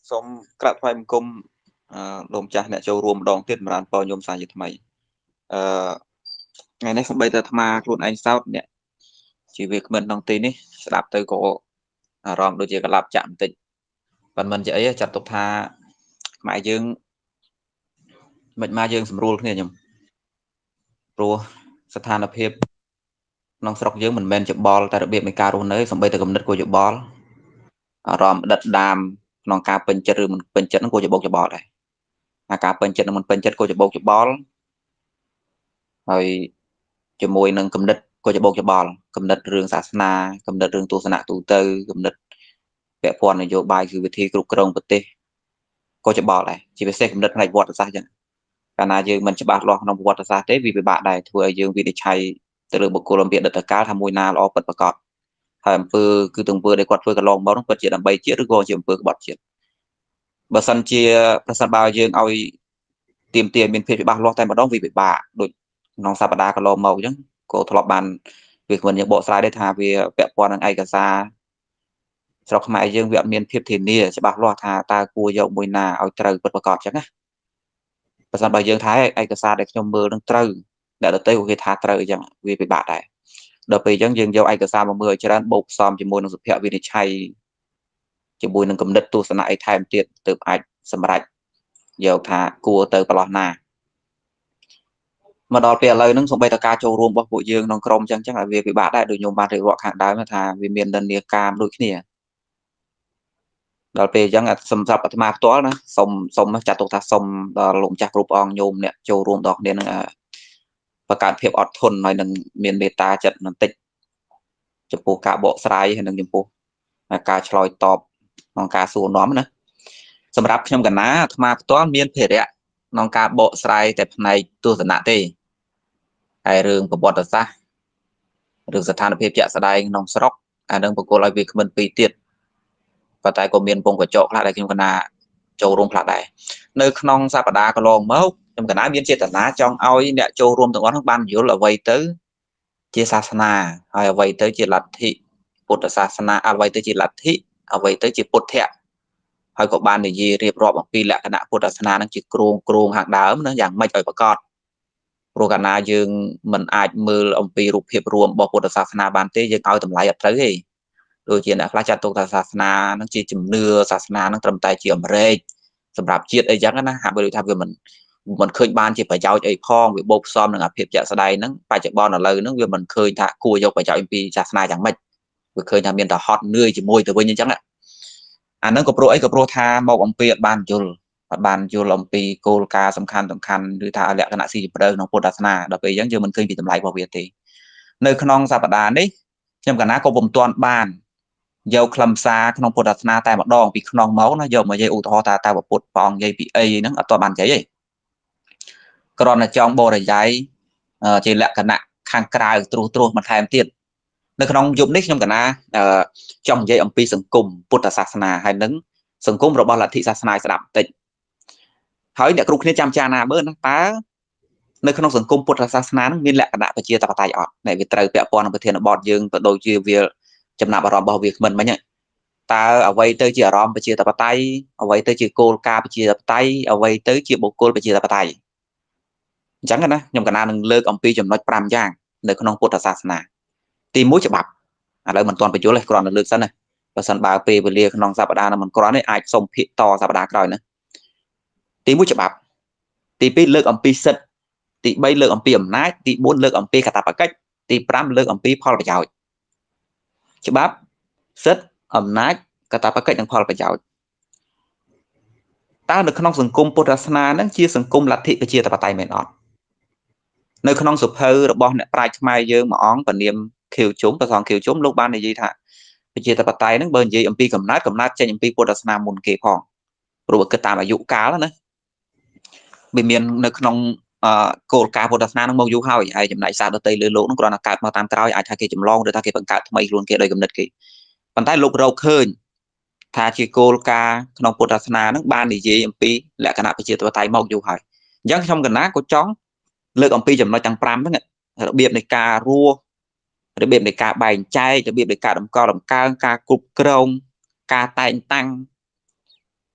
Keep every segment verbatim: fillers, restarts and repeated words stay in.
សូមក្រាបថ្វាយបង្គំអឺលោកម្ចាស់អ្នកចូលរួមម្ដងទៀតសម្រាប់ពរញោមសាជាថ្មីអឺថ្ងៃនេះសូម្បីតែអាត្មាខ្លួនឯងសោតអ្នកជាវាគ្មិនក្នុងទីនេះស្ដាប់ទៅក៏អារម្មណ៍ដូចជាក្លាប់ចាក់បន្តិចប៉ុន្មានជាអីចាត់ទុកថាខ្មែរយើងមិនមកយើងស្រួលគ្នាខ្ញុំព្រោះស្ថានភាពក្នុងស្រុកយើងមិនមែនច្បល់តែរបៀបនៃការរស់នៅសូម្បីតែគំនិតក៏ច្បល់អារម្មណ៍ដិតដាមក្នុងការពេញចិត្តឬមិនពេញចិត្តហ្នឹងក៏ច្បោកច្បល់ដែរអាការពេញចិត្តនិងមិនពេញចិត្តក៏ច្បោកច្បល់ហើយជាមួយនឹងគំនិតក៏ច្បោកច្បល់គំនិតរឿងសាសនាគំនិតរឿងទស្សនៈទូទៅគំនិតពាក់ព័ន្ធនយោបាយគឺវិធីគ្រប់គ្រងប្រទេសក៏ច្បល់ដែរជាពិសេសគំនិតផ្នែកវត្តសាស្ត្រចឹងកាលណាយើងមិនច្បាស់លាស់ក្នុងប្រវត្តិសាស្ត្រទេវាពិបាកដែរធ្វើឲ្យយើងវិនិច្ឆ័យទៅលើបុគ្គលអំពីអតីតកាលថាមួយណាល្អពិតប្រាកដហើយអំពើគឺទាំងអំពើដែលគាត់ធ្វើកន្លងមកនោះពិតជាដើម្បីជាតិឬក៏ជាអំពើក្បត់ជាតិបើសិនជាប្រសិនបើយើងឲ្យទៀមទាមានភាពច្បាស់លាស់តែម្ដងវាពិបាកដូចក្នុងសប្តាហ៍កន្លងមកអញ្ចឹងក៏ធ្លាប់បានវាគ្មិនយើងបកស្រាយដែរថាវាពាក់ព័ន្ធនឹងឯកសារស្រុកខ្មែរយើងវាអត់មានភាពធានាច្បាស់លាស់ថាតើគួរយកមួយណាឲ្យត្រូវពិតប្រាកដអញ្ចឹងណាបើសិនបើយើងថាឯកសារដែលខ្ញុំមើលនឹងត្រូវអ្នកដទៃក៏គេថាត្រូវអញ្ចឹងវាពិបាកដែរដល់ពេលអញ្ចឹងយើងយកឯកសារមកមើលឲ្យច្រើនបូកផ្សំជាមួយនឹងសុភវិនិច្ឆ័យជាមួយនឹងគំនិតទស្សនៈអីថែមទៀតទើបអាចសម្រេចយកថាគួរទៅប្រឡោះណាមកដល់ពេលឥឡូវហ្នឹងសូម្បីតែការចូលរួមរបស់ពួកយើងក្នុងក្រុមអញ្ចឹងចឹងឲ្យវាពិបាកដែរដូចខ្ញុំបានរៀបរាប់ខាងដើមថាវាមាននិន្នាការដូចគ្នាដល់ពេលអញ្ចឹងសម្រាប់អាត្មាផ្ទាល់ណាសូមសូមចាត់ទុកថាសូមដល់លោកម្ចាស់គ្រប់អង្គញោមអ្នកចូលរួមដល់គ្នានឹងបង្កើតភាពអត់ធន់ហើយនឹងមានមេត្តាចិត្តបន្តិចចំពោះការបកស្រាយហើយនឹងចំពោះការឆ្លើយតបក្នុងការសួរនាំណាសម្រាប់ខ្ញុំកណាអាត្មាផ្ទាល់មានភារៈក្នុងការបកស្រាយតែផ្នែកទស្សនៈទេហើយរឿងប្រវត្តិសាស្ត្ររឿងស្ថានភាពជាក់ស្ដែងក្នុងស្រុកអានឹងបកគលឲ្យវាគ្មិនពីរទៀតប៉ុន្តែក៏មានពងកញ្ចក់ខ្លះដែលខ្ញុំកណាចូលរួមខ្លះដែរនៅក្នុងសប្តាហ៍កន្លងមកខ្ញុំកណាមានចេតនាចង់ឲ្យអ្នកចូលរួមទាំងអស់នោះបានយល់អ្វីទៅជាសាសនាហើយអ្វីទៅជាលទ្ធិពុទ្ធសាសនាអ្វីទៅជាលទ្ធិអ្វីទៅជាពុទ្ធៈហើយក៏បាននិយាយរៀបរាប់អំពីលក្ខណៈពុទ្ធសាសនានឹងជាគ្រោងគ្រោងខាងដើមណាយ៉ាងម៉េចឲ្យប្រកបព្រោះកាលណាយើងមិនអាចមើលអំពីរូបភាពរួមរបស់ពុទ្ធសាសនាបានទេយើងឲ្យតម្លៃអត់ត្រូវទេដូចជាអ្នកខ្លះចាត់ទុកថាសាសនានឹងជាជំនឿសាសនានឹងត្រឹមតែជាអមរេចសម្រាប់ជាតិអីចឹងណាហាក់បីដូចថាវាមិនមិនឃើញបានជាប្រយោជន៍អីផងវាបូកផ្សំនឹងអាភិបជាក់ស្ដែងហ្នឹងបច្ចុប្បន្នឥឡូវហ្នឹងវាមិនឃើញថាគួរយកប្រយោជន៍ពីសាសនាយ៉ាងម៉េចវាឃើញថាមានតែហត់នឿយជាមួយទៅវិញអញ្ចឹងអាហ្នឹងក៏ព្រោះអីក៏ព្រោះថាមកអំពីអត់បានយល់អត់បានយល់អំពីគោលការណ៍សំខាន់សំខាន់ឬថាលក្ខណៈស៊ីជម្រៅក្នុងពុទ្ធសាសនាដល់ពេលអញ្ចឹងយើងមិនឃើញពីតម្លៃរបស់វាទេនៅក្នុងសប្តាហ៍នេះខ្ញុំកណាក៏ពុំទាន់បានយកខ្លឹមសារក្នុងពុទ្ធសាសនាតែម្ដងពីក្នុងមកណាយកមកនិយាយឧទាហរណ៍ថាតើពុទ្ធព្រះអង្គនិយាយពីអីហ្នឹងអត់ទាន់បាននិយាយទេគ្រាន់តែចង់បរិយាយជាលក្ខណៈខាងក្រៅត្រួសត្រាសបន្ថែមទៀតនៅក្នុងយុគនេះខ្ញុំកណាចង់និយាយអំពីសង្គមពុទ្ធសាសនាហើយនឹងសង្គមរបស់លទ្ធិសាសនាស្ដាប់បន្តិចហើយអ្នកគ្រូគ្នាចាំចារណាមើលណាតើនៅក្នុងសង្គមពុទ្ធសាសនានឹងមានលក្ខណៈប្រជាធិបតេយ្យអត់ដែលវាត្រូវពាក់ព័ន្ធនឹងប្រធានបទយើងក៏ដូចជាវាចំណាប់អារម្មណ៍របស់វាគ្មិនមិញតើអ្វីទៅជាអារម្មណ៍ប្រជាធិបតេយ្យអ្វីទៅជាគោលការណ៍ប្រជាធិបតេយ្យអ្វីទៅជាបុគ្គលប្រជាធិបតេយ្យអញ្ចឹងណាខ្ញុំកណានឹងលើកអំពីចំណុចប្រាំយ៉ាងនៅក្នុងពុទ្ធសាសនាទីមួយច្បាប់ឥឡូវមិនទាន់បញ្យល់ទេគ្រាន់តែលើកសិនណាបើសិនបើពេលវេលាក្នុងសប្តាហ៍នោះមិនគ្រាន់ទេអាចសុំភាគតសប្តាហ៍ក្រោយណាទីមួយច្បាប់ទីពីរលើកអំពីសិទ្ធិទីបីលើកអំពីអំណាចទីបួនលើកអំពីកាតព្វកិច្ចទីប្រាំលើកអំពីផលប្រយោជន៍ច្បាប់សិទ្ធិអំណាចកាតព្វកិច្ចនិងផលប្រយោជន៍តើនៅក្នុងសង្គមពុទ្ធសាសនានឹងជាសង្គមលទ្ធិប្រជាធិបតេយ្យមែនអត់នៅក្នុងសុភៅរបស់អ្នកប្រាជ្ញខ្មែរយើងមួយអង្គពនាមខៀវជុំព្រះសង្ឃខៀវជុំលោកបាននិយាយថាប្រជាធិបតេយ្យហ្នឹងបើនិយាយអំពីកំណើតកំណើតចេញអំពីពុទ្ធសាសនាមុនគេផងព្រោះគិតតាមអាយុកាលណាវាមាននៅក្នុងគោលការណ៍ពុទ្ធសាសនានឹងមកយូរហើយហើយចំណែកសាសដទៃលើលោកនឹងគ្រាន់តែកើតមកតាមក្រោយអាចថាគេចម្លងឬថាគេបង្កើតថ្មីខ្លួនគេដោយគំនិតគេប៉ុន្តែលោករកឃើញថាជាគោលការណ៍ក្នុងពុទ្ធសាសនានឹងបាននិយាយអំពីលក្ខណៈប្រជាធិបតេយ្យមកយូរហើយអញ្ចឹងខ្ញុំកណាក៏ចង់លើកអំពីចំណុចទាំងប្រាំហ្នឹងរបៀបនៃការរស់របៀបនៃការបែងចែករបៀបនៃការតម្កល់តម្កើងការគ្រប់គ្រងការតែងតាំង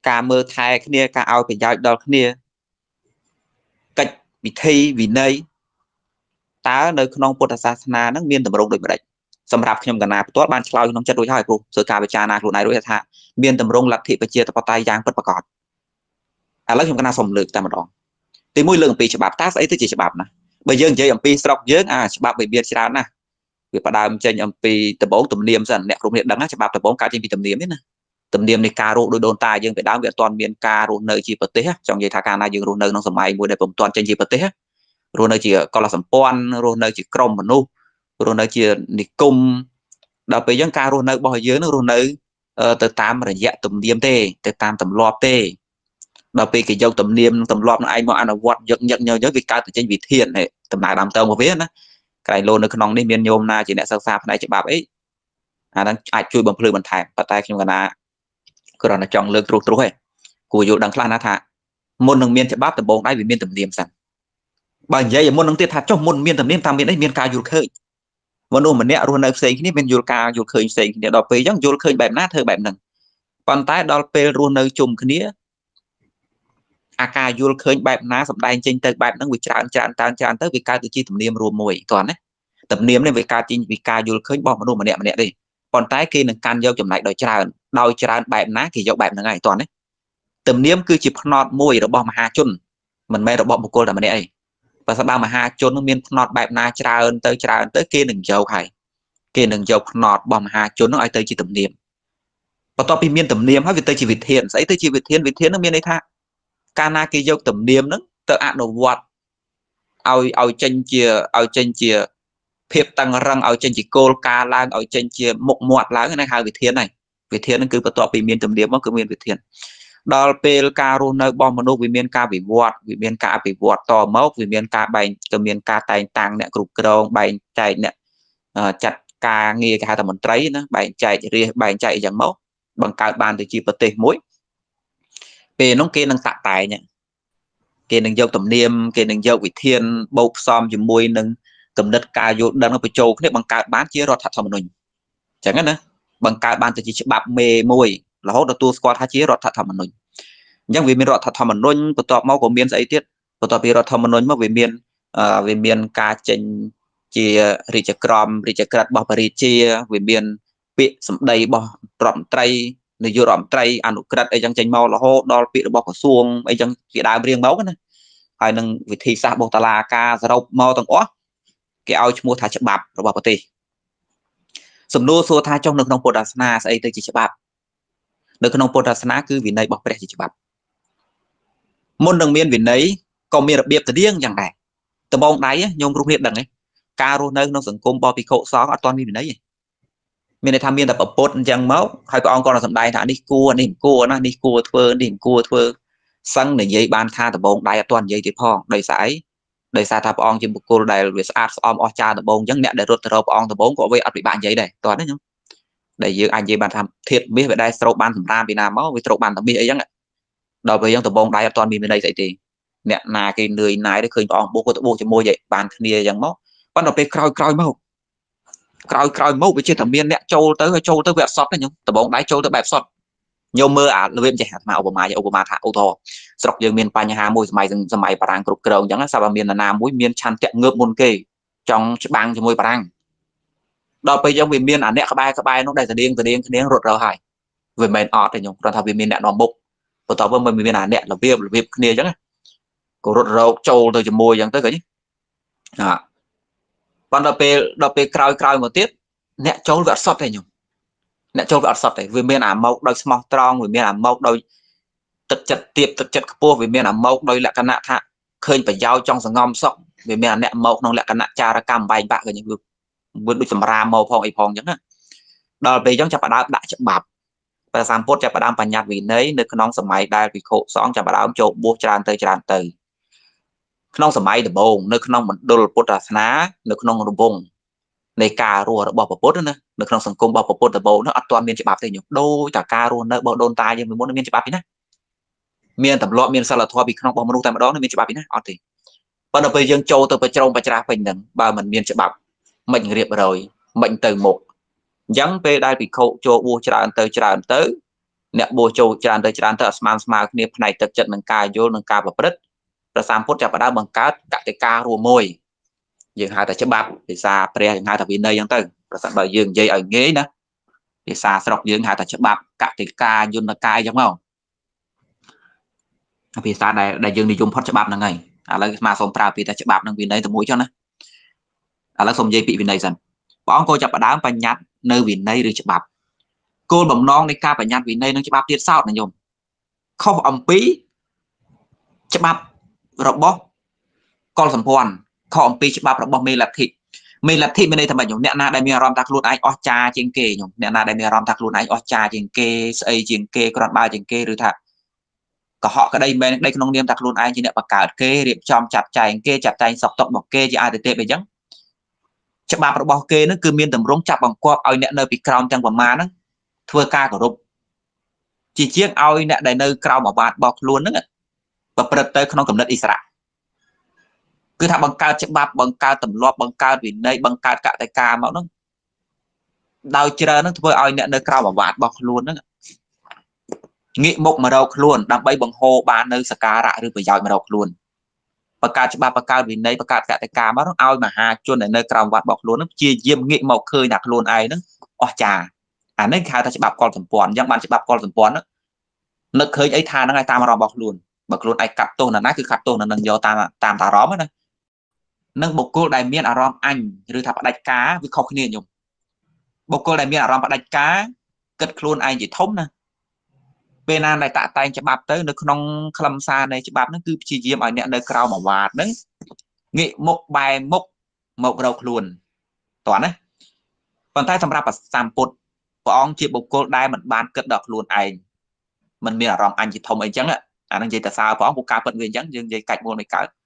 ការមើលថែគ្នាការឲ្យប្រយោជន៍ដល់គ្នាកិច្ចវិធីវិន័យតើនៅក្នុងពុទ្ធសាសនាហ្នឹងមានតម្រង់ដូចម្ដេចសម្រាប់ខ្ញុំកណាផ្ទាល់បានឆ្លើយក្នុងចិត្តរួចហើយព្រោះធ្វើការពិចារណាខ្លួនឯងរួចថាមានតម្រង់លទ្ធិប្រជាធិបតេយ្យយ៉ាងពិតប្រាកដឥឡូវខ្ញុំកណាសូមលើកតែម្ដងទីមួយលើកអំពីច្បាប់តើស្អីទៅជាច្បាប់ណាបើយើងនិយាយអំពីស្រុកយើងអាច្បាប់វាមានច្រើនណាស់វាផ្ដើមចេញអំពីដំបូងទំនៀមសិនអ្នកគ្រប់គ្នាដឹងណាច្បាប់ដំបូងកើតចេញពីទំនៀមទេណាទំនៀមនៃការរស់ដោយដូនតាយើងពីដើមវាអត់ទាន់មានការរស់នៅជាប្រទេសចង់និយាយថាកាលណាយើងរស់នៅក្នុងសម័យមួយដែលពុំទាន់ចេញជាប្រទេសរស់នៅជាកុលសម្ព័ន្ធរស់នៅជាក្រុមមនុស្សរស់នៅជានិគមដល់ពេលយើងការរស់នៅរបស់យើងនឹងរស់នៅទៅតាមរយៈទំនៀមទេទៅតាមទម្លាប់ទេដល់ពេលគេយកទំនៀមទម្លាប់នឹងឯងមកអនុវត្តយកញឹកញយវាកើតទៅចេញវិធានដំណើរដើមតើមកវាណាក្រែងលោនៅក្នុងនេះមានញោមណាជាអ្នកសិក្សាផ្នែកច្បាប់អីអាហ្នឹងអាចជួយបំភ្លឺបន្ថែមប៉ុន្តែខ្ញុំកណាគ្រាន់តែចង់លើកត្រួសត្រាសឯងគួរយល់ដឹងខ្លះណាថាមុននឹងមានច្បាប់ដំបូងដៃវាមានទំនៀមសិនបើនិយាយមុននឹងទៀតថាចុះមុនមានទំនៀមតាមមានអីមានការយល់ឃើញមនុស្សម្នាក់រស់នៅផ្សេងគ្នាមានយល់ការយល់ឃើញផ្សេងគ្នាដល់ពេលអញ្ចឹងយល់ឃើញបែបណាធ្វើបែបហ្នឹងប៉ុន្តែដល់ពេលរស់នៅជុំគ្នាអាការយល់ឃើញបែបណាសម្ដែងចេញទៅបែបហ្នឹងវាច្រើនច្រើនតើច្រើនទៅវាកើតទៅជាទំនៀមរួមមួយតោះណាទំនៀមនេះវាកើតចេញពីការយល់ឃើញរបស់មនុស្សម្នាក់ម្នាក់ទេប៉ុន្តែគេនឹងកាន់យកចំណែកដោយច្រើនដោយច្រើនបែបណាគេយកបែបហ្នឹងហើយតោះណាទំនៀមគឺជាផ្នត់មួយរបស់មហាជនមិនមែនរបស់បុគ្គលតែម្នាក់អីបើសិនបើមហាជននឹងមានផ្នត់បែបណាច្រើនទៅច្រើនទៅគេនឹងយកហើយគេនឹងយកផ្នត់របស់មហាជននោះឲ្យទៅជាទំនៀមបន្ទាប់ពីមានទំនៀមហើយវាទៅជាវិធានស្អីទៅជាវិធានវិធាននឹងមានន័យថាកាលណាគេយកទំនៀមហ្នឹងទៅអនុវត្តឲ្យឲ្យចេញជាឲ្យចេញជាភាពតឹងរឹងឲ្យចេញជាគោលការណ៍ឡើងឲ្យចេញជាមុខមាត់ឡើងហ្នឹងហៅវិធានហើយវិធានហ្នឹងគឺបន្ទាប់ពីមានទំនៀមមកគឺមានវិធានដល់ពេលការរស់នៅរបស់មនុស្សវាមានការវិវត្តវាមានការអភិវឌ្ឍតមកវាមានការបែងក៏មានការតែងតាំងអ្នកគ្រប់គ្រងបែងចែកអ្នកចាត់ការងារគេហៅថាមន្ត្រីណាបែងចែករាជបែងចែកអីចឹងមកបង្កើតបានទៅជាប្រទេសមួយពេលនោះគេនឹងតាក់តែងគេនឹងយកទំនៀមគេនឹងយកវិធានបូកផ្សំជាមួយនឹងគំនិតការយល់ដឹងបញ្ចូលគ្នាបង្កើតបានជារដ្ឋធម្មនុញ្ញអញ្ចឹងណាបង្កើតបានទៅជាច្បាប់មេមួយរហូតទទួលស្គាល់ថាជារដ្ឋធម្មនុញ្ញអញ្ចឹងវាមានរដ្ឋធម្មនុញ្ញបន្ទាប់មកក៏មានស្អីទៀតបន្ទាប់ពីរដ្ឋធម្មនុញ្ញមកវាមានវាមានការចេញជារាជក្រមរាជក្រឹត្យរបស់ប្រជាជាវាមានពាក្យសម្ដីរបស់រដ្ឋមន្ត្រីនាយករដ្ឋមន្ត្រីអនុក្រឹត្យអីចឹងចេញមករហូតដល់ពាក្យរបស់ក្រសួងអីចឹងជាដើមរៀងមកណាហើយនឹងវិធីសាស្ត្ររបស់តុលាការសរុបមកទាំងអស់គេឲ្យឈ្មោះថាច្បាប់របស់ប្រទេសសំណួរសួរថាចុះនៅក្នុងពុទ្ធសាសនាស្អីទៅជាច្បាប់នៅក្នុងពុទ្ធសាសនាគឺវិន័យរបស់ព្រះជាច្បាប់មុននឹងមានវិន័យក៏មានរបៀបទៅរៀងយ៉ាងដែរដំបងដៃញោមគ្រប់គ្នាដឹងទេការរស់នៅក្នុងសង្គមរបស់ភិក្ខុសង្ឃអត់ទាន់មានវិន័យទេមានន័យថាមានតែប្រពុតអញ្ចឹងមកហើយព្រះអង្គក៏សម្ដែងថានេះគួរនេះគួរណានេះគួរធ្វើនេះគួរធ្វើសឹងនិយាយបានថាដំបងដៃអត់ទាន់និយាយទេផងដោយសារអីដោយសារថាព្រះអង្គជាបុគ្គលដែលវាស្អាតស្អំអស្ចារ្យដំបងអញ្ចឹងអ្នកដែលរត់ទៅរកព្រះអង្គដំបងក៏វាអត់ពិបាកនិយាយដែរតោះណាញោមដែលយើងអាចនិយាយបានថាធាតមាសវាដែរស្រូបបានសម្រាមពីណាមកវាស្រូបបានតែមាសអីចឹងដល់ពេលអញ្ចឹងដំបងដៃអត់ទាន់មានវិន័យស្អីទេអ្នកណាគេនឿយណាយទៅឃើញព្រះអង្គបួសក៏ទៅបួសជាមួយបានគ្នាអញ្ចឹងមកប៉ុន្តែពេលក្រោយក្រោយមកក្រោយក្រោយមកវាជាតែមានអ្នកចូលទៅហើយចូលទៅវាអត់សតទេញោមដំបងដៃចូលទៅបែបសតញោមមើលអារបៀបចេះអាត្មាឧបមាឧបមាថាឧទាហរណ៍ស្រុកយើងមានបញ្ហាមួយសម័យសម័យបារាំងគ្រប់គ្រងអញ្ចឹងសាប់តែមាននរណាមួយមានឆន្ទៈងើបមុនគេចង់ច្បាំងជាមួយបារាំងដល់ពេលយើងវាមានអាអ្នកក្បែរក្បែរនោះដែលស្តៀងស្តៀងគ្នារត់រើហើយវាមិនមែនអត់ទេញោមគ្រាន់ថាវាមានអ្នកនាំមុខបន្ទាប់មកមានអាអ្នករបៀបរបៀបគ្នាអញ្ចឹងក៏រត់រោគចូលទៅជាមួយអញ្ចឹងទៅឃើញណាប៉ុន្តែពេលដល់ពេលក្រោយក្រោយមកទៀតអ្នកចូលវាអត់សតទេញោមអ្នកចូលវាអត់សតទេវាមានអាមកដោយស្មោះត្រង់វាមានអាមកដោយទឹកចិត្តទៀបទឹកចិត្តខ្ពស់វាមានអាមកដោយលក្ខណៈថាឃើញប្រយោជន៍ចង់សងំសុខវាមានអាអ្នកមកក្នុងលក្ខណៈចារកម្មបែកបាក់ឃើញវាវាដូចសម្រាមមកផងអីផងអញ្ចឹងណាដល់ពេលអញ្ចឹងចាប់ផ្ដើមដាក់ច្បាប់ព្រះសម្ពុទ្ធចាប់ផ្ដើមបញ្ញត្តិវិន័យនៅក្នុងសម័យដែលភិក្ខុសង្ឃចាប់ផ្ដើមចូលបួសច្រើនទៅច្រើនទៅក្នុងសម័យដំបូងនៅក្នុងមណ្ឌលពុទ្ធសាសនានៅក្នុងរង្វង់នៃការរស់របស់ពុទ្ធណានៅក្នុងសង្គមរបស់ពុទ្ធដំបូងនោះអត់ទាន់មានច្បាប់ទេញោមដោយតែការរស់នៅរបស់ដូនតាយើងមុនមានច្បាប់ទេណាមានទម្លាប់មានសិលធម៌ពីក្នុងរបស់មនុស្សតែម្ដងមានច្បាប់ទេណាអត់ទេប៉ុន្តែពេលយើងចូលទៅប្រជ្រងប្រច្រាស់ពេញហ្នឹងបើមិនមានច្បាប់មិនរៀបរយមិនទៅមុខអញ្ចឹងពេលដែលភិក្ខុចូលបួសច្រើនទៅច្រើនទៅ nẹt bồ châu tràn tới tràn tới smart smart kia này thực chất nâng ca vô nâng ca và bứt rồi sam phút chập đã bằng cá cả cái ca rùa môi dừng hai tại chấp bạc thì xa pre hai tại vì đâyยังtới rồi sẵn bởi dừng dây ở ghế nữa thì xa sọc dừng hai tại chấp bạc cả cái ca vô nâng ca giống không vì xa đây đại dương đi dùng phốt chấp bạc là ngày à lấy mà xong pra vì ta chấp bạc nâng vì đây từ mũi cho nó à lấy xong dây bị vì đây dần bọn cô chập đá phải nhát nơi vì đây rồi chấp bạc cô bồng non đi ca phải nhát vì đây nó chấp bạc tiết sao này nhung không ông pí chấp bạc rồi bó con sầm pòn không pi chấp bạc rồi bó mê lập thị mê lập thị bên đây thằng bạn nhung nẹt na đây mi rom tạc luôn ai o cha trên kề nhung nẹt na đây mi rom tạc luôn ai o cha trên kề xây trên kề còn ba trên kề rồi thà có họ cái đây bên đây không niêm tạc luôn ai chỉ nẹt bạc cả kề điểm chom chặt chạy kề chặt chạy sọc tộc một kề chỉ ai để tệ bây giờ chấp bạc rồi bó kề nó cứ miên tầm rong chặt bằng qua ai nẹt nơi bị crown chẳng bằng má nó thưa ca của rục chỉ chiếc ai nẹt đây nơi crown mà bạn bọc luôn đó và bật tới không cầm đất Israel cứ thà bằng cao chấp bạc bằng cao tầm loa bằng cao vì đây bằng cao cả tay ca mà nó đau chưa nó thôi ai nẹt nơi crown mà bạn bọc luôn đó nghĩ một mà đâu luôn đang bay bằng hồ ba nơi saka ra rồi bây giờ mà đâu luôn và cả ba ba cao vì đây và cả cả cái mà nó ao mà hà chôn ở nơi cao vạt bọc luôn nó chia diêm nghĩ màu khơi nạc luôn ai đó o trà à nơi khai ta sẽ bạc con sầm pòn nhưng bạn sẽ bạc con sầm pòn đó nó khơi ấy tha nó ngay ta mà rò bọc luôn bọc luôn ai cặp tôn là nãy cứ cặp tôn là nâng vô tam tam tà róm đó nâng bọc cô đại miên à rom anh rồi thạp đại cá với không kia nhung bọc cô đại miên à rom đại cá cất luôn ai chỉ thống nè bên anh lại tạ tay cho bạp tới nó không khăm xa này cho bạp nó cứ chỉ diêm ở nhận nơi cao mà vạt đấy nghị một bài mốc một đầu luôn toán đấy còn tay thầm ra và sam put của ông chị bộc cô đai mình bán cất đọc luôn anh mình biết là rong anh chỉ thông ấy chẳng ạ anh đang dây tại sao có một ca vận viên chẳng dương dây cạnh buôn này cả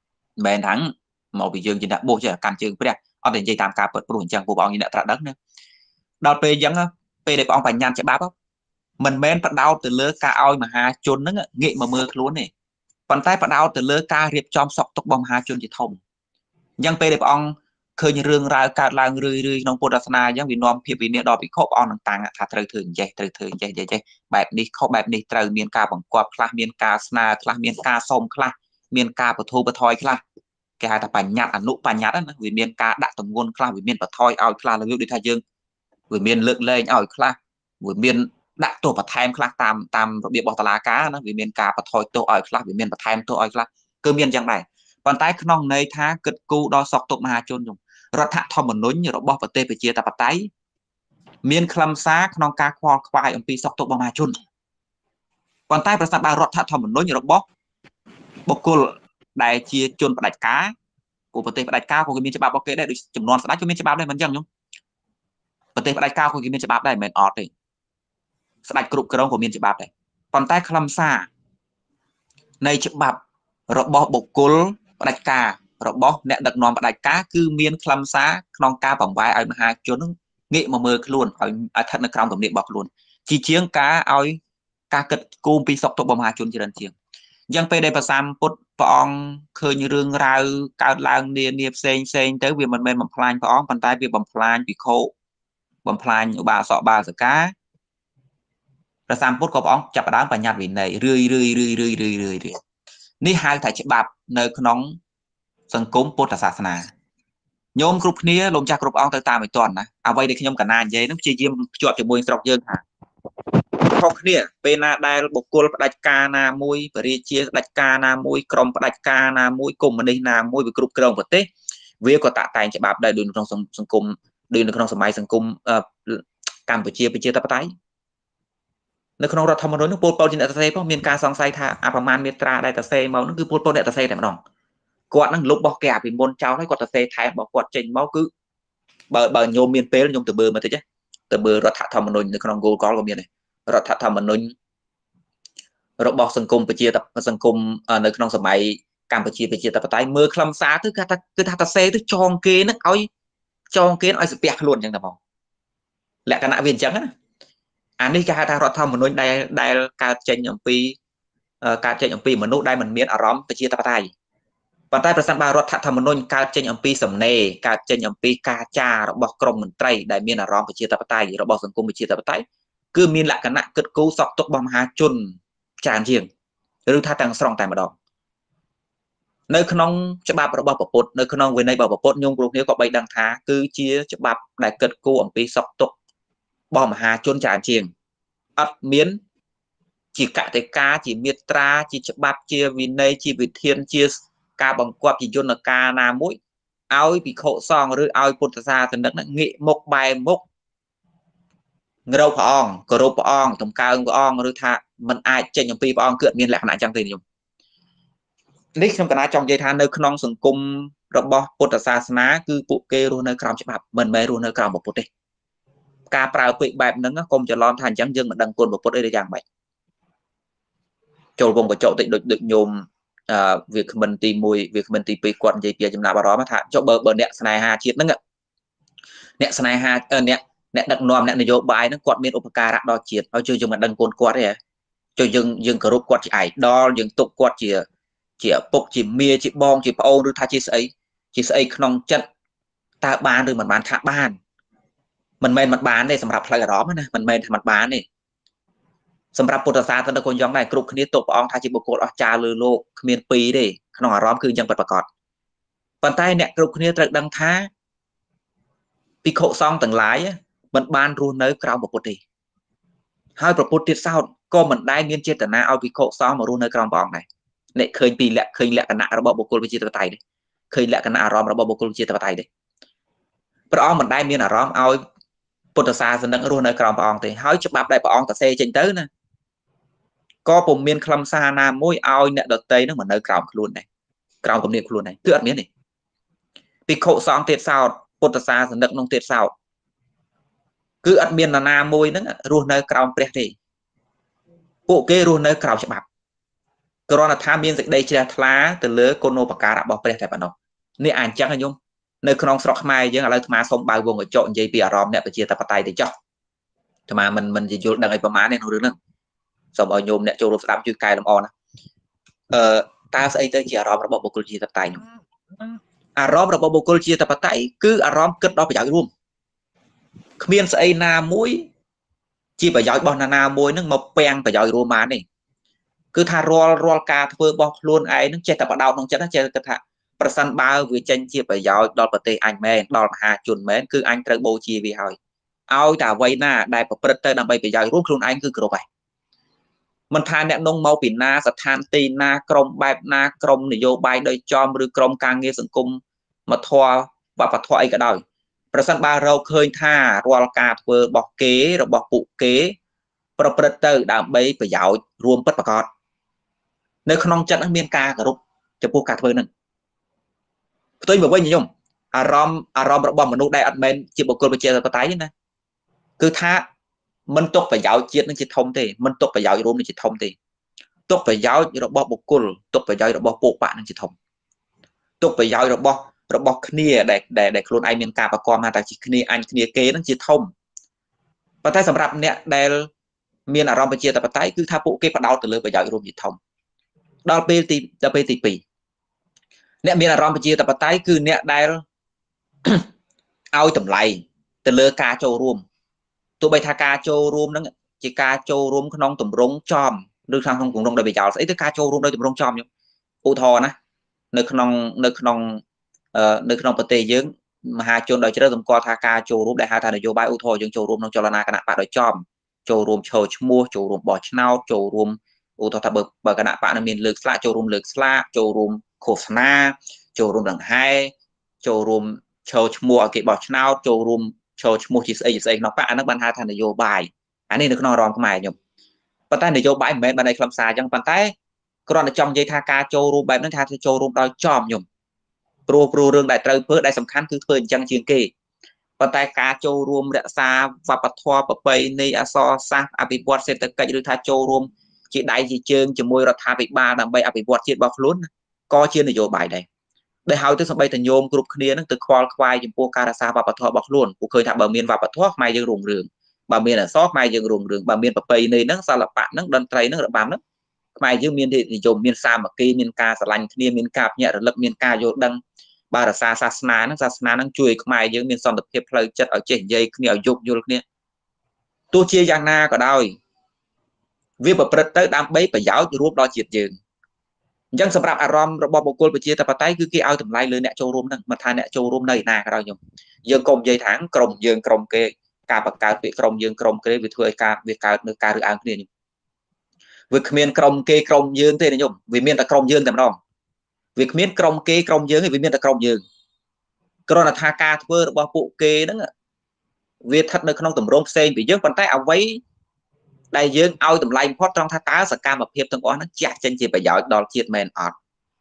bên thắng một vị dương chỉ đã bố cho can trường với đây ông để dây tam ca vận buồn chẳng của bọn như đã trả đất nữa đào p chẳng p để ông phải nhăn cho bạp không mình men bắt đầu từ lứa ca oi mà hà chôn nó nghĩ mà mưa luôn này còn tay bắt đầu từ lứa ca riệp trong sọc tóc bom hà chôn chỉ thông nhưng pe đẹp ông khơi như rương ra cả làng rươi rươi trong Podasana giống vì nom phía bên đó bị khóc on tăng thà trời thường vậy trời thường vậy vậy vậy bài đi khóc bài đi trời miền ca bằng quạt class miền ca sna class miền ca sôm class miền ca bờ thu bờ thoi class cái hai ta bành nhạt ảnh nụ bành nhạt đó vì miền ca đặt tầm ngôn class vì miền bờ thoi ao class là đi thay dương vì miền lượng lên ao class vì miền đặtตัวประทามคลาตามตามระเบียบบอตลาก้านะวิเมียนกาปะทอยตัวอ้อยคลาวิเมียนประทามตัวอ้อยคลาคือเมียนจังไรตอนใต้ขนองในท้าเกิดกูดอสอกตกมหาชนอยู่รัฐธรรมนุนอยู่ระบบประเทศไปเจียตาปไตเมียนคลำซาขนองกาควอควายอันปีสอกตกมหาชนตอนใต้ประสาทบารัฐธรรมนุนอยู่ระบบบกุลได้เจียจนประดับกากูประเทศประดับกากูกินฉบับโอเคได้จำนวนสลายกูมีฉบับได้มันยังอยู่ประเทศประดับกากูกินฉบับได้เหมือนออดเลยสลายกรุบกระดองของมีนฉบับเลยตอนใต้คลำซาในฉบับระบบบกุลประดับการะบบเนี่ยดักนอนประดับกาคือมีนคลำซาขนองกาบังไว้เอามาหาจนงี้มาเมื่อคล้วนเอาเอาทัดในกลางตรงนี้บอกล้วนจีเชียงกาเอากาเกิดกูปีศกตกบมาจนเจริญเชียงยังไปได้ประสามปุตปองเคยเรื่องราวการลางเนียเนียเซงเซงแต่เวียมันเป็นบำพลานปองปันใต้เวียบำพลานปีโคบำพลานอยู่บาสอบาสกาประสามพุทธกับองจับดาวปัญญาวินในเรื่อยเรื่อยเรื่อยเรื่อยเรื่อยเรื่อยเรื่อยนี่หายถ่ายฉบับในขนมสังคมพุทธศาสนาโยมกรุ๊ปนี้ลงจากกรุ๊ปองต่างๆไปตอนนะเอาไว้ในขยมกันนานเยัยน้ำจีเยี่ยมจวบจากมวยสระเยินหาพวกนี้เป็นนาได้บุกกลประดับกาหน้ามวยปริเชียประดับกาหน้ามวยกรมประดับกาหน้ามวยกลุ่มมันในหน้ามวยไปกรุ๊ปกรองประเทศเวียก็ตะแต่งฉบับได้ดูในสังคมดูในขนมสมัยสังคมการปริเชียปริเชียตะปไตในขนมรัฐธรรมนูญนึกปูนปูนจินตเซ่เพราะมีการสองไซท่าอาประมาณเมตราได้แต่เซ่เมานั่นคือปูนปูนเนี่ยแต่เซ่แต่ไม่ต้องกอดนั่งลุกบอกแก่เป็นบนเจ้าให้กอดแต่เซ่ไทยบอกกอดจริงเมาคือเบอร์เบอร์โยมเมียนเป้แล้วโยมตัวเบอร์มาตัวเจ๊ตัวเบอร์รัฐธรรมนูญในขนมโกลกอลก็มีเลยรัฐธรรมนูญระบบสังคมปฏิบัติสังคมในขนมสมัยการปฏิบัติปฏิบัติเมื่อคลำซาคือการคือทัตเซ่คือจองเกณฑ์นักเอาจองเกณฑ์เอาสเปียกล้วนจังแต่บอกและคณะเวียนจังนะอันนี้การทางรัฐธรรมนูญได้ได้การเจนอย่างปีการเจนอย่างปีมนุษย์ได้มันมีอารมณ์ปฏิบัติไทยปัจจัยประสานบารัฐธรรมนูญการเจนอย่างปีสำเนาการเจนอย่างปีกาจาระบบกรมมนตรีได้มีอารมณ์ปฏิบัติไทยระบบสังคมปฏิบัติไทย cứ miên lại cái nặng cất cú sọc tốc bom hà chun tràn riêng rồi tha tăng sòng tại mà đó nơi khung cho ba bảo bảo bột nơi khung về đây bảo bột nhung group nếu có bay đăng thá cứ chia cho bạp đại cất cú ở phía sọc tốc bom hà chun tràn riêng ắt miến chỉ cả cái cá chỉ miệt tra chỉ cho bạp chia vì đây chỉ vì thiên chia ca bằng quạt chỉ chôn là ca na mũi áo bị khổ song rồi áo bột ra thì nó nghị một bài mốc người đâu phải on cờ rô phải on tầm cao của on rồi tha mình ai trên những pi on cựa miên lạc lại chẳng tiền dùng nick trong cái trong dây than nơi non sừng cung rộng bo bột sa ná cứ cụ kê luôn nơi còng chụp hạt mình mê luôn nơi còng một bột đi ca prao bị bẹp nắng công cho lon thành trắng dương mà đăng côn một bột đây để giảng vậy chỗ vùng của chỗ tịnh được được nhôm việc mình tìm mùi việc mình tìm pi quần dây kia chấm nào vào đó mà thả cho bờ bờ nẹt này ha chiết nắng ạ nẹt này ha nẹt nẹt đặt nòm nẹt này vô bài nó quạt miên upaka đặt đo chiết ở chơi dùng mà đăng côn quạt đấy cho dừng dừng cờ rốt quạt chỉ ải đo dừng tục quạt chỉ chỉ bốc chỉ mía chỉ bong chỉ bao rồi tha chỉ ấy chỉ ấy không chân ta bán rồi mình bán thả bán mình men mặt bán đây sầm rạp lại đó mà nè mình men mặt bán này sầm rạp bột sa ta đã còn giống này cục kia tục bong tha chỉ bốc cột ở trà lư lô miền pì đây không ở rómคือยังประกอบbàn tay nè cục kia tự đăng thá bị khổ xong từng lái mình bán luôn nơi cao một bột đi hai bột tiết sau có mình đai miên chết na ao bị khổ xong mà luôn nơi cao bong này nè khơi pì lẹ khơi lẹ cái nạ nó bỏ bột cột với chia tay đấy khơi lẹ cái nạ róm nó bỏ bột cột với chia tay đấy bởi mình đai miên ở róm ao bột sa sẽ nâng luôn nơi cao bong thì hỏi chụp bắp đây bong ta xe trên tới nè có vùng miên khăm sa na môi ao nè đợt tây nó mà nơi cao luôn này cao cũng niệm luôn này cứ ăn miếng này bị khổ xong tiệt sao bột sa sẽ nâng nông tiệt sao cứ ăn miên là na môi nó luôn nơi cao bẹt thì bộ kê luôn nơi cao chụp bắp còn là tham miên dịch đây chỉ là thá từ lứa cô nô bạc cá đã bỏ bẹt tại bản nó nên ảnh chắc là nhung nơi con sọc mai nhưng là lời mà xong bao gồm ở chọn dây bìa ròm nè chia tập tay để cho mà mình mình chỉ vô đằng ấy bấm má nên hồi nữa xong ở nhôm nè cho đột đạp chui cài làm on ờ ta sẽ tới chia ròm bỏ bột chia tập tay à ròm bỏ bột chia tập tay cứ à ròm cất đó phải giáo luôn miên sẽ na mũi chi phải giáo bọn na mũi nó mọc pen phải giáo luôn má này cứ tha roll roll ca thưa bọc luôn ấy nó che tập ở đâu không chết nó che cái thàประสานbao với tranh chia phải giáo đo bờ tây anh men đo hà chuẩn men cứ anhត្រូវbố chia vì hỏi ao ta vay na đại bậc bậc tây nằm bay phải giáo rút luôn anh cứ kiểu vậy mình than nẹt nông mau pin naสถานទីណាក្រមបែបណាក្រមនយោបាយដោយចំឬក្រមការងារសង្គមមកធွာវប្បធម៌អីក៏ដោយប្រសិនបើរកឃើញថារាល់ការធ្វើរបស់គេរបស់ពួកគេប្រព្រឹត្តទៅដើម្បីប្រយោជន៍រួមពិតប្រាកដនៅក្នុងចិត្តមានការគោរពចំពោះការធ្វើនឹងផ្ទុយមកវិញខ្ញុំអារម្មណ៍អារម្មណ៍របស់មនុស្សដែលអត់មែនជាបុគ្គលប្រជាធិបតេយ្យណាគឺថាមិនទុកប្រយោជន៍ជាតិនឹងជាធំទេមិនទុកប្រយោជន៍រួមនឹងជាធំទេទុកប្រយោជន៍របស់បុគ្គលទុកប្រយោជន៍របស់ពួកបកនឹងជាធំទុកប្រយោជន៍របស់របស់គ្នាដែលដែលខ្លួនឯងមានការប្រកបថាជាគ្នាអញគ្នាគេនឹងជាធំប៉ុន្តែសម្រាប់អ្នកដែលមានអារម្មណ៍ប្រជាធិបតេយ្យគឺថាពួកគេបដោតទៅលើប្រយោជន៍រួមជាធំដល់ពេលទីដល់ពេលទីពីរអ្នកមានអារម្មណ៍ប្រជាធិបតេយ្យគឺអ្នកដែលឲ្យតម្លៃទៅលើការចូលរួមទោះបីថាការចូលរួមហ្នឹងជាការចូលរួមក្នុងទម្រង់ចំឬក្នុងក្នុងទម្រង់ដោយប្រយោជន៍ស្អីទៅការចូលរួមដោយទម្រង់ចំខ្ញុំឧទាហរណ៍ណានៅក្នុងនៅក្នុងនៅក្នុងប្រទេសយើងមហាជនដោយជ្រើសម្គាល់ថាការចូលរួមដែលហៅថានយោបាយឧទាហរណ៍យើងចូលរួមក្នុងចលនាគណៈបកដោយចំចូលរួមឈរឈ្មោះចូលរួមបោះឆ្នោតចូលរួមឧទាហរណ៍ថាបើបើគណៈបកនឹងមានលើកស្លាកចូលរួមលើកស្លាកចូលរួមឃោសនាចូលរួមដង្ហែចូលរួមឈរឈ្មោះឲ្យគេបោះឆ្នោតចូលរួមឈរឈ្មោះជាស្អីជាស្អីក្នុងបកអានឹងបានហៅថានយោបាយអានេះនៅក្នុងអារម្មណ៍ខ្មែរខ្ញុំប៉ុន្តែនយោបាយមិនមែនបានឲ្យខ្លឹមសារអញ្ចឹងប៉ុន្តែគ្រាន់តែចង់និយាយថាការចូលរួមបែបហ្នឹងថាចូលរួមដោយចំខ្ញុំព្រោះព្រោះរឿងដែលត្រូវធ្វើដែលសំខាន់គឺធ្វើអញ្ចឹងជាងគេប៉ុន្តែការចូលរួមរក្សាវប្បធម៌ប្រពៃណីអក្សរសាស្ត្រអភិវឌ្ឍសេដ្ឋកិច្ចឬថាចូលរួមជាដៃជាជើងជាមួយរដ្ឋាភិបាលដើម្បីអភិវឌ្ឍជាតិរបស់ខ្លួនក៏ជានយោបាយដែរដែលហើយទៅសម្បីតែញោមគ្រប់គ្នានឹងទៅខ្វល់ខ្វាយចំពោះការរក្សាវប្បធម៌របស់ខ្លួនពួកឃើញថាបើមានវប្បធម៌ខ្មែរយើងរុងរឿងបើមានអក្សរខ្មែរយើងរុងរឿងបើមានប្រពៃណីហ្នឹងសិល្បៈហ្នឹងតន្ត្រីហ្នឹងរបាំហ្នឹងខ្មែរយើងមាននិយមមានសាមគ្គីមានការស្រឡាញ់គ្នាមានការភ្ញាក់រលឹកមានការយល់ដឹងបើរក្សាសាសនាហ្នឹងសាសនាហ្នឹងជួយខ្មែរយើងមានសន្តិភាពផ្លូវចិត្តឲ្យចេះនិយាយគ្នាឲ្យយោគយល់គ្នា tôi chia giang na có đôi việc bật bật tới đam bấy phải giáo rút đo triệt dường dân sập rạp arom rồi bỏ bộ côn chia tập tay cứ kia ao tầm lai lươn nẹt châu rôm nâng mà than nẹt châu rôm này nà cái đó nhung dương công dây tháng còng dương còng kê cả bậc cao bị còng dương còng kê việc thuê cả việc cả được cả được ăn kia việc miền còng kê còng dương thế này nhung vì miền ta còng dương tầm đó việc miền còng kê còng dương thì vì miền ta còng dương còn là tha ca thuê bỏ bộ kê đó việc thật được không tầm rôm sen bị dương bàn tay ao váy đại dương ao tầm lai phốt trong tha cá sạc cam mà hiệp từng đó nó chặt chân chỉ phải giỏi đòn triệt mền ọt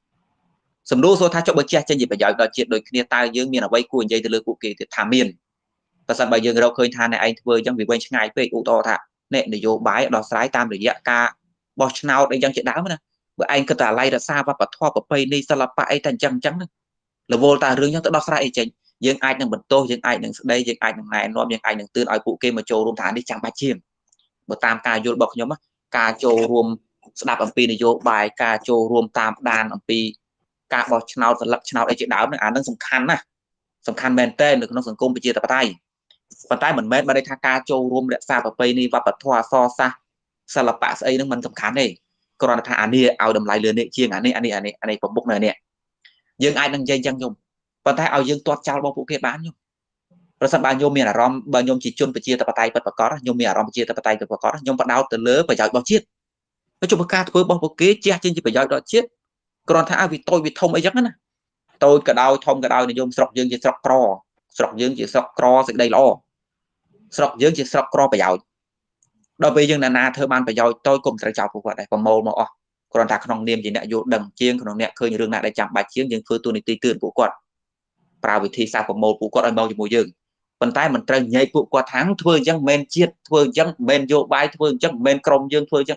sầm đô số tha cho bữa chia chân gì phải giỏi đòn triệt đôi kia tai dương miền ở vây cuồng dây từ lưỡi cụ kỳ thì thả miền và sân bây giờ đâu khơi than này anh vừa trong vì quanh ngày về u to thà nè để vô bái đòn sái tam để dạ ca bò nào để dân chuyện đáo nữa bữa anh cứ tả lay đã xa và bật thoa bật pay đi sao là phải thành trắng trắng là vô ta rương nhá tới đòn sái chỉnh dương ai đang bật tô dương ai đang đây dương ai đang này nó dương ai đang tư ai cụ kia mà trâu rôm thả đi chẳng ba chiêm bữa tam ca vô bọc nhóm á ca trâu rôm đạp âm pi này vô bài ca trâu rôm tam đàn âm pi ca bò nào lập nào để chuyện đáo nữa à nó sòng khăn nè sòng khăn men tên được nó sòng cung bị chia tập tay bàn tay mình mệt mà đây tha ca châu rôm để xa và pay ni và bật thoa so xa xa là bạ ấy nó mình sòng khăn này còn là thà anh đi ao đầm lại lừa nè chiên anh đi anh đi anh đi anh đi bọc bốc này nè dương ai đang dây chân dùng bàn tay ao dương toát trao bao phụ kia bán nhung rồi sao bao nhiêu miền là rom bao nhiêu chỉ chôn bị chia tập tay bật có nhiêu miền là rom chia tập tay bật có nhiêu bắt đau từ lứa phải giỏi bao chiết nói chung ca thôi bao phụ kia chia trên chỉ phải giỏi đó chiết còn thà vì tôi vì thông ấy chắc nữa tôi cả đau thông cả đau này dùng sọc dương chỉ sọc cro sọc dương chỉ sọc cro sẽ đây lo sọc dương chỉ sọc cro phải giỏi đối với dương là na thơ ban phải giỏi tôi cùng sẽ chào phục đây còn mồ mà còn thà không niệm gì nè vô đằng chiên không nè khơi như đường này để chạm bài chiến nhưng khơi tôi này tì tưởng của quạt vào vị thi sao của mồ của quạt ở mồ chỉ mùi dương vận tải mình trời nhảy của quạt tháng thôi chẳng men chiết thôi chẳng men vô bài thôi chẳng men crom dương thôi chẳng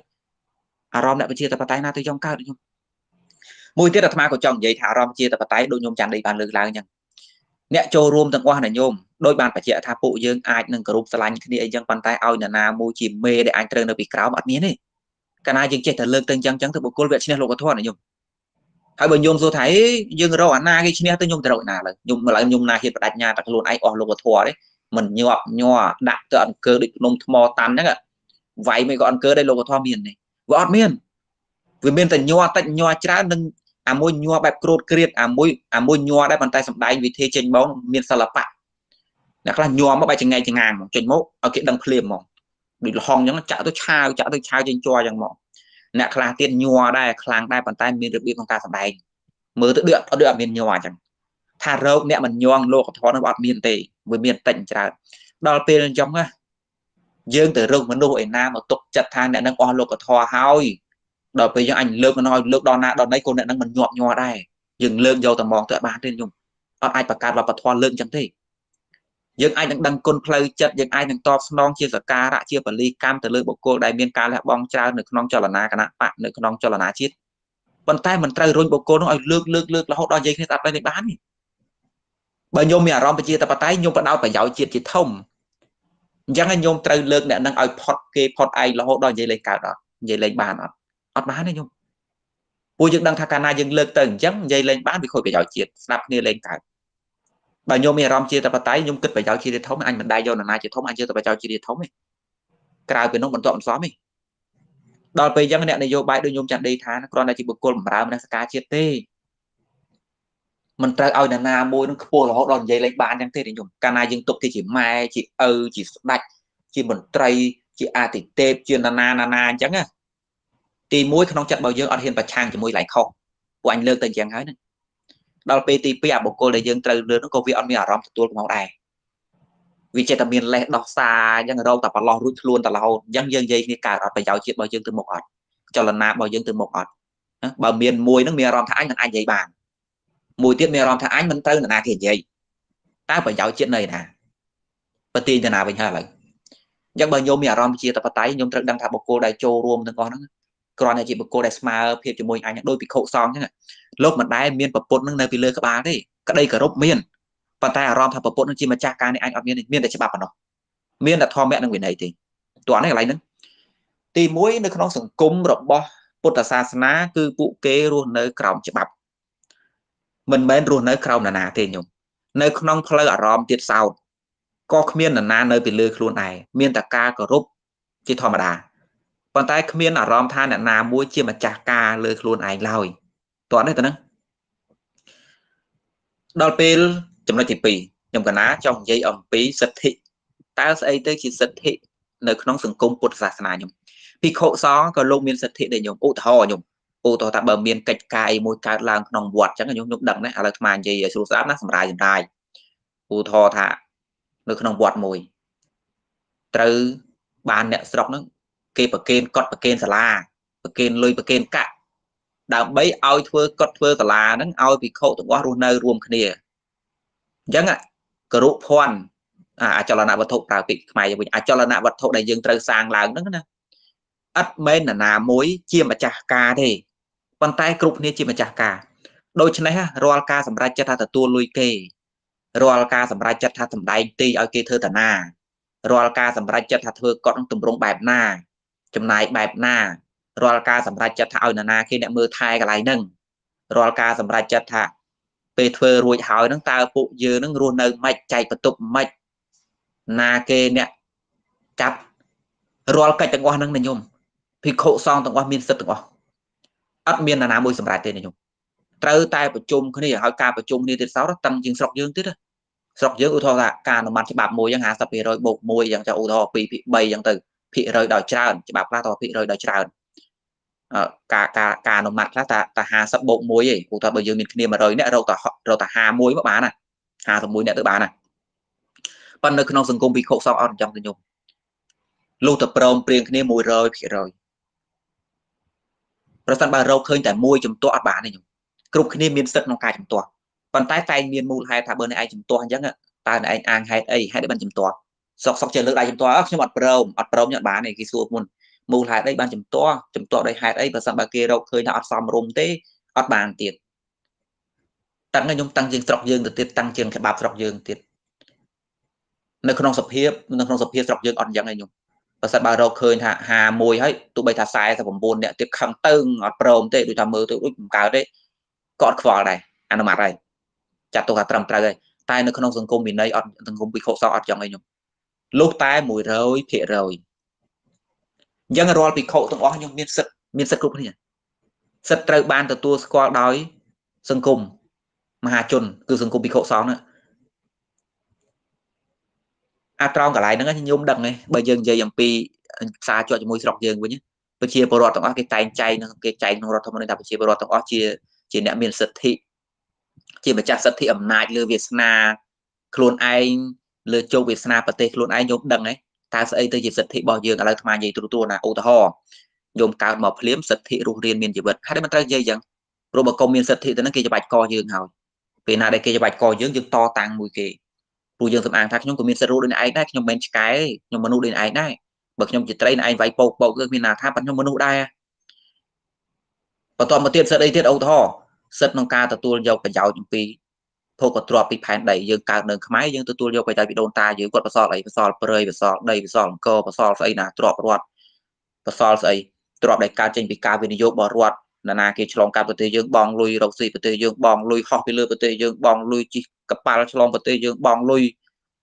à rom lại phải chia tập tay na tôi trong cao được không mùi tiết là tham của chồng vậy thả rom chia tập tay đôi nhôm chăn đi bàn lư lại nhá nè châu rôm thằng qua này nhôm đôi bàn phải chia thả phụ dương ai nâng group slide cái này chẳng bàn tay ao nhà na mùi chìm mê để anh chơi nó bị cáo bắt miếng đi cái này dương chết thật lương tên chẳng chẳng từ bộ cô vệ sinh lộ có thoa này nhôm hai bên nhôm rồi thấy dương rồi anh na cái chi tôi nhôm từ rồi nào là nhôm mà lại nhôm na hiện đặt nhà đặt luôn ai on lộ có thoa đấy mình nhọp nhọ đặt tận cơ định nôm mò tan nhá vậy mới gọi cơ đây lộ có thoa miền này gọt miền vì miền tận nhọ tận nhọ chả nâng à môi nhọ bẹp cột kiệt à môi à môi nhọ đây bàn tay sập đáy vì thế trên bóng miền sà lập bạ là là nhọ mà bài chừng ngày chừng ngàn trên mốt ở cái đằng phèm mỏng bị hòng những chả tôi chao chả tôi chao trên cho chẳng mỏng nè là tiền nhọ đây khang đây bàn tay miền được bị con ta sập đáy mới tự được ở được miền nhọ chẳng thà râu nè mình nhon lô có thoa nó bọt miền tây với miền tịnh chả đo tiền trong á dương từ rừng mà nuôi nam mà tục chặt than nè đang on lô có thoa hoi đợt bây giờ anh lương nói lương đo na đo đấy cô này đang mình nhọt nhọt đây dừng lương dầu tầm mòn tựa bán trên dùng ai bạc cát và bạc thoa lương chẳng thế dừng ai đang đăng côn play chất dừng ai đang top non chia sẻ ca đã chia phần ly cam từ lương bộ cô đại miền ca là bong trao được non cho là na cả nạ bạn được non cho là na chiết bàn tay mình trai rồi bộ cô nó lương lương lương là hốt đo dây khi tập đây bán bởi nhôm nhà rom chia tập tay nhôm bắt đầu phải giỏi chiết chỉ thông chẳng anh nhôm trai lương để đang ở pot kê pot ai là hốt đo dây lên cả đó dây lên bàn đó ọt bán đấy nhung vui dựng đang thà cana dừng lực từng chấm dây lên bán bị khôi bị giỏi chiết snap nia lên cả bà nhôm mì rom chia tập tay nhung kích phải giỏi chia thống anh mình đai vô là nay chia thống anh chưa tập giỏi chia thống ấy cài về nó vẫn tọm xóa mình đòi về dân này vô bài đôi nhôm chặt đi thà còn đây chỉ bực cô mà mình cá chia tê mình trai ao na môi nó khô là họ đòn dây lên bán chẳng thế thì nhung cana dừng tục thì chỉ mai chỉ ơ chỉ đạch chỉ mình trai chỉ a thì tép chuyên na na na chẳng à thì mũi không chặt bao giờ ở hiện bạch trang chỉ mũi lại không của anh lương tên chẳng ấy nữa đào pt p à bộ cô để dân từ lừa nó có việc ăn mì ở trong tôi màu đài vì chế tầm miền lệ đọc xa dân ở đâu tập lo rút luôn tập lâu dân dân dây như cả ở phải giáo chuyện bao dân từ một ọt cho lần nào bao dân từ một ọt bảo miền mùi nó mì rom thả anh là anh dây bàn mùi tiết mì rom thả anh mình tư là na thì vậy ta phải giáo chuyện này nè và tiền cho nào bình hà lại dân bao nhiêu mì rom chia tập tay nhung đang thả bộ cô đại châu rôm thằng con đó còn này chỉ một cô đẹp smile phía cho môi anh đôi bị khổ son chứ lúc mà đai miên bập bột nơi bị lừa các bạn đấy cái đây cả rốt miên bàn tay rom thằng bập bột nó chỉ mà cha ca này anh ở miên miên để cho bà nó miên là tho mẹ đang quyền này thì toán này lại nữa thì mũi nơi nó sừng cung rồi bo bột là sa ná cứ phụ kế luôn nơi còng cho bập mình bên luôn nơi còng là nà thì nhung nơi non plei ở rom tiết sau có miên là na nơi bị lừa luôn này miên ta ca cờ rúp chỉ thò mà đà còn tay miên ở rom than là na muối chia mà chả ca lừa luôn này lòi toán đây ta nè đào pil chấm nói thì pì nhầm cả ná trong dây ẩm pí sật thị ta sẽ tới chỉ sật thị nơi nông sừng cung bột giả sản nhầm vì khổ xó có lông miên sật thị để nhầm ô thò nhầm ô tô ta bờ miên cạch cài môi cài lang nòng bọt chẳng là nhung nhung đằng đấy à là mà gì số giáp nó sầm rai sầm rai ô thò thả nơi nòng bọt mùi từ bàn nẹt sọc nó kê bờ kê cọt bờ kê xà la bờ kê lôi bờ kê cạ đào bấy ao thưa cọt thưa xà la nó ao bị khổ tụng quá luôn nơi rùm kia chẳng ạ cờ rú phòn à cho là nạ vật thụ tao bị mày mình à cho là nạ vật thụ này dừng từ sang làng đó nè ắt bên là nà mối chia mà chả ca thì bàn tay cục này chia mà chả ca đôi chân này ha roal ca sầm ra chất tha tua lui kê roal ca sầm ra chất tha thầm đai ti ở kia thưa tà na roal ca sầm ra chất tha thưa con tụm rong bẹp na chấm này bẹp na roal ca sầm ra chất tha ở na khi nè mưa thai cái lại nâng roal ca sầm ra chất tha về thuê ruồi hỏi nó ta phụ dư nó luôn nơi mạch chạy và tục mạch na kê nè chắp rồi cái tầng hoa năng này nhung thì khổ xong tầng hoa miên sật tầng hoa ắt miên là nam môi sầm rải tên này nhung trâu tay của chung cái này hỏi ca của chung đi từ sáu đó tăng chừng sọc dương tít á sọc dương u thọ là ca nó mặt chỉ bạc môi chẳng hạn sập bị rồi bột môi chẳng cho u thọ bị bị bay chẳng từ bị rồi đòi tràn chỉ bạc la thọ bị rồi đòi tràn cả cả cả nó mặt là ta ta hà sập bộ môi ấy u thọ bây giờ mình kia mà rồi nè rồi ta rồi ta hà môi các bạn này hà sập môi nè các bạn này ban nơi không sừng cung bị khổ xong ở trong tình nhung lưu tập prom prieng kia môi rồi bị rồi rồi sang bà râu khơi tại môi chấm toa bạn này nhung cục kia miên sật nó cài chấm toa còn tái tay miên mù hai thả bên này ai chấm toa chẳng ạ ta này anh ăn hai ấy hai để ban chấm toa sọc sọc chơi lưỡi ai chấm toa nhưng mà prom ở prom nhận bán này cái xua môn mù hai đây ban chấm toa chấm toa đây hai ấy và sang bà kia râu khơi nó xong rôm té ở bàn tiệt tăng cái nhung tăng dương sọc dương từ tiệt tăng trường cái bạp sọc dương tiệt nơi không sập hiếp nơi không sập hiếp sọc dương còn chẳng này nhung và sát bà râu khơi thả hà môi ấy tụi bay thả sai thảผมbuồn nè tiếp khăm tưng ở prom té tụi thả mơ tụi út cao đấy cọt khỏa này anh nó mặt này chặt tôi hạt trầm trời đây tai nó không sừng cung mình đây ở từng cung bị khổ sao ở trong này nhung lúc tai mùi rồi thiệt rồi dân rồi bị khổ từng ó nhung miên sật miên sật cục này sật trời ban từ tua qua đói sừng cung mà hà chun cứ sừng cung bị khổ sao nữa à trong cả lại nó nhung đằng này bây giờ giờ dầm pi xa cho môi sọc dương với nhé tôi chia bờ rọt tổng cái tay chay nó cái chay nó rọt thông nên ta chia bờ rọt tổng chia chia nẹm miên sật thị chỉ mà chặt sật thị ẩm nại lừa Việt Na luôn anh lừa châu Việt Na và tê luôn anh nhôm đằng ấy ta sẽ tới dịch sật thị bao giờ ở đây mà gì tụi tôi là ô tô ho nhôm cao mọc liếm sật thị rùa riêng miền chỉ vật hai đứa mình ta dây dần rồi mà công miền sật thị tới nó kia cho bạch co dương hào vì nào đây kia cho bạch co dương dương to tăng mùi kỳ mùi dương thầm ăn thác nhôm của miền sật rùa đến ai đấy nhôm bên cái nhôm manu đến ai đấy bậc nhôm chỉ tây này anh vay bầu bầu cái miền nào tháp bắt nhôm manu đây và toàn một tiền sật đây tiền ô tô ho sật nông ca tụi tôi giàu cả giàu những pi thôi có trò bị phản đẩy dương cao đường máy dương tôi vô cái tay bị đôn ta dưới quật sọ lại sọ prey và sọ đây sọ cơ và sọ ấy là trọ ruột và sọ ấy trọ đại cao trên bị cao video bỏ ruột là na kia chlong cao bờ dương bong lui đầu xì bờ dương bong lui hot bị lừa bờ dương bong lui chi cặp ba chlong bờ dương bong lui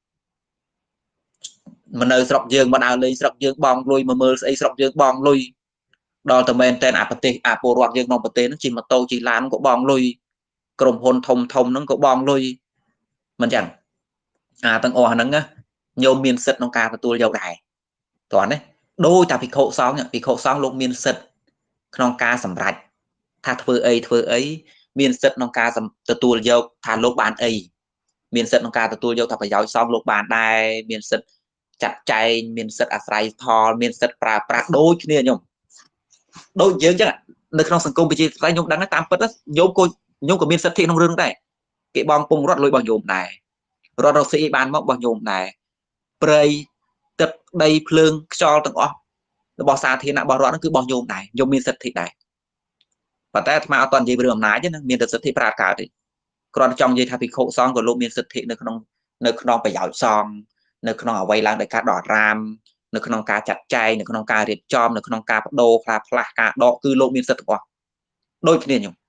mà nơi sọc dương mà nào lên sọc dương bong lui mà mơ ấy sọc dương bong lui đo tầm men tên apatit apo ruột dương bong bờ nó chỉ mà tô chỉ lan của bong lui cầm hôn thông thông nó có bong lui mình chẳng à tăng o nắng á nhôm miên sật nó ca và tôi dầu đài toán đấy đôi ta bị khổ xong nhỉ bị khổ xong lúc miên sật non ca sầm rạch tha thưa ấy thưa ấy miên sật non ca sầm từ tôi dầu thà lúc bàn ấy miên sật non ca từ tôi dầu thà phải giáo xong lúc bàn đai miên sật chặt chay miên sật à sài thò miên sật pra pra đôi kia nhung đôi dương chứ nơi trong sân công bị chi tay nhung đang tam phật đó nhôm cô nhôm của miên sật thì nông rừng này cái bong bung rót lôi bằng nhôm này rồi đâu sĩ ban mốc bằng nhôm này prey tập đầy phượng cho từng ó bỏ xa thì nãy bỏ rõ nó cứ bằng nhôm này nhôm miên sật thị này và ta mà toàn gì vừa nãy chứ miên sật thị pra cả thì còn trong dây thay bị khổ xong của lô miên sật thị nó không nó không phải giỏi xong nó không ở quay lại để cá đỏ ram nó không cá chặt chay nó không cá riết chom nó không cá đô là là cá đỏ cứ lô miên sật quá đôi khi nhung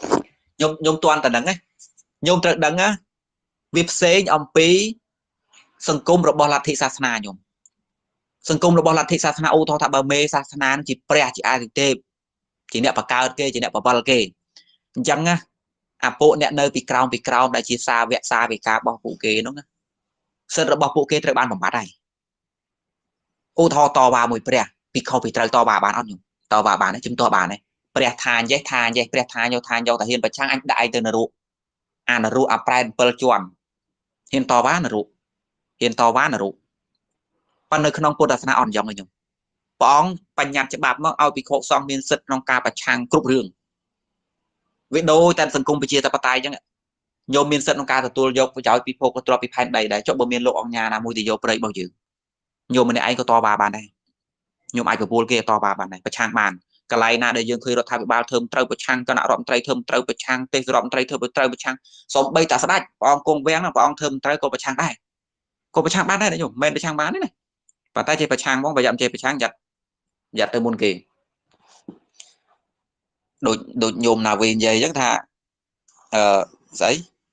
nhung nhung toàn tận đắng ấy nhung tận đắng á việc xế ông pí សង្គមរបស់លទ្ធិសាសនាញោមសង្គមរបស់លទ្ធិសាសនាអូថោថាបើមេសាសនាជាព្រះជាអាទិទេពជាអ្នកបង្កើតគេជាអ្នកបវលគេអញ្ចឹងណាអាពួកអ្នកនៅពីក្រោមពីក្រោមដែលជាសាវកសាវិការបស់ពួកគេនោះណាសិទ្ធិរបស់ពួកគេត្រូវបានបំបត្តិហើយអូថោតវ៉ាមួយព្រះពីខុសពីត្រូវតវ៉ាបានអត់ញោមតវ៉ាបានទេជំទាស់បានទេព្រះថាអញ្ចេះថាអញ្ចេះព្រះថាយកថាយកតាហ៊ានប្រឆាំងអញដាក់ឯងទៅនរកអានរកអាប្រែន7ជាន់ហ៊ានតវ៉ានរកហ៊ានតវ៉ានរកប៉ុន្តែនៅក្នុងពុទ្ធសាសនាអត់អញ្ចឹងទេញោមព្រះអង្គបញ្ញត្តិច្បាប់មកឲ្យភិក្ខុសង្ឃមានសិទ្ធិក្នុងការប្រឆាំងគ្រប់រឿងវាដូចតែសង្គមប្រជាធិបតេយ្យអញ្ចឹងញោមមានសិទ្ធិក្នុងការទទួលយកប្រយោជន៍ពីភោគទ្រព្យពីផែនដីដែរចុះបើមានលោកអង្គញាណាមួយទៅយកព្រៃរបស់យើងញោមម្នាក់ឯងក៏តវ៉ាបានដែរញោមអាចប្រពូលគេតវ៉ាបានដែរប្រឆាំងបានកន្លែងណាដែលយើងឃើញរដ្ឋាភិបាលធ្វើត្រូវប្រឆាំងគណៈរដ្ឋមន្ត្រីធ្វើត្រូវប្រឆាំងទេសរដ្ឋមន្ត្រីធ្វើត្រូវប្រឆាំងសូម្បីតែស្ដេចព្រះអង្គគង់វាំងព្រះអង្គធ្វើត្រូវក៏ប្រឆាំងដែរក៏ប្រឆាំងបានដែរញោមមិនប្រឆាំងបានទេណាប៉ុន្តែជាប្រឆាំងហ្មងបើយ៉ាប់ជាប្រឆាំងយ៉ាត់យ៉ាត់ទៅមុនគេដូចដូចញោមណាវិញនិយាយអញ្ចឹងថាអឺស្អី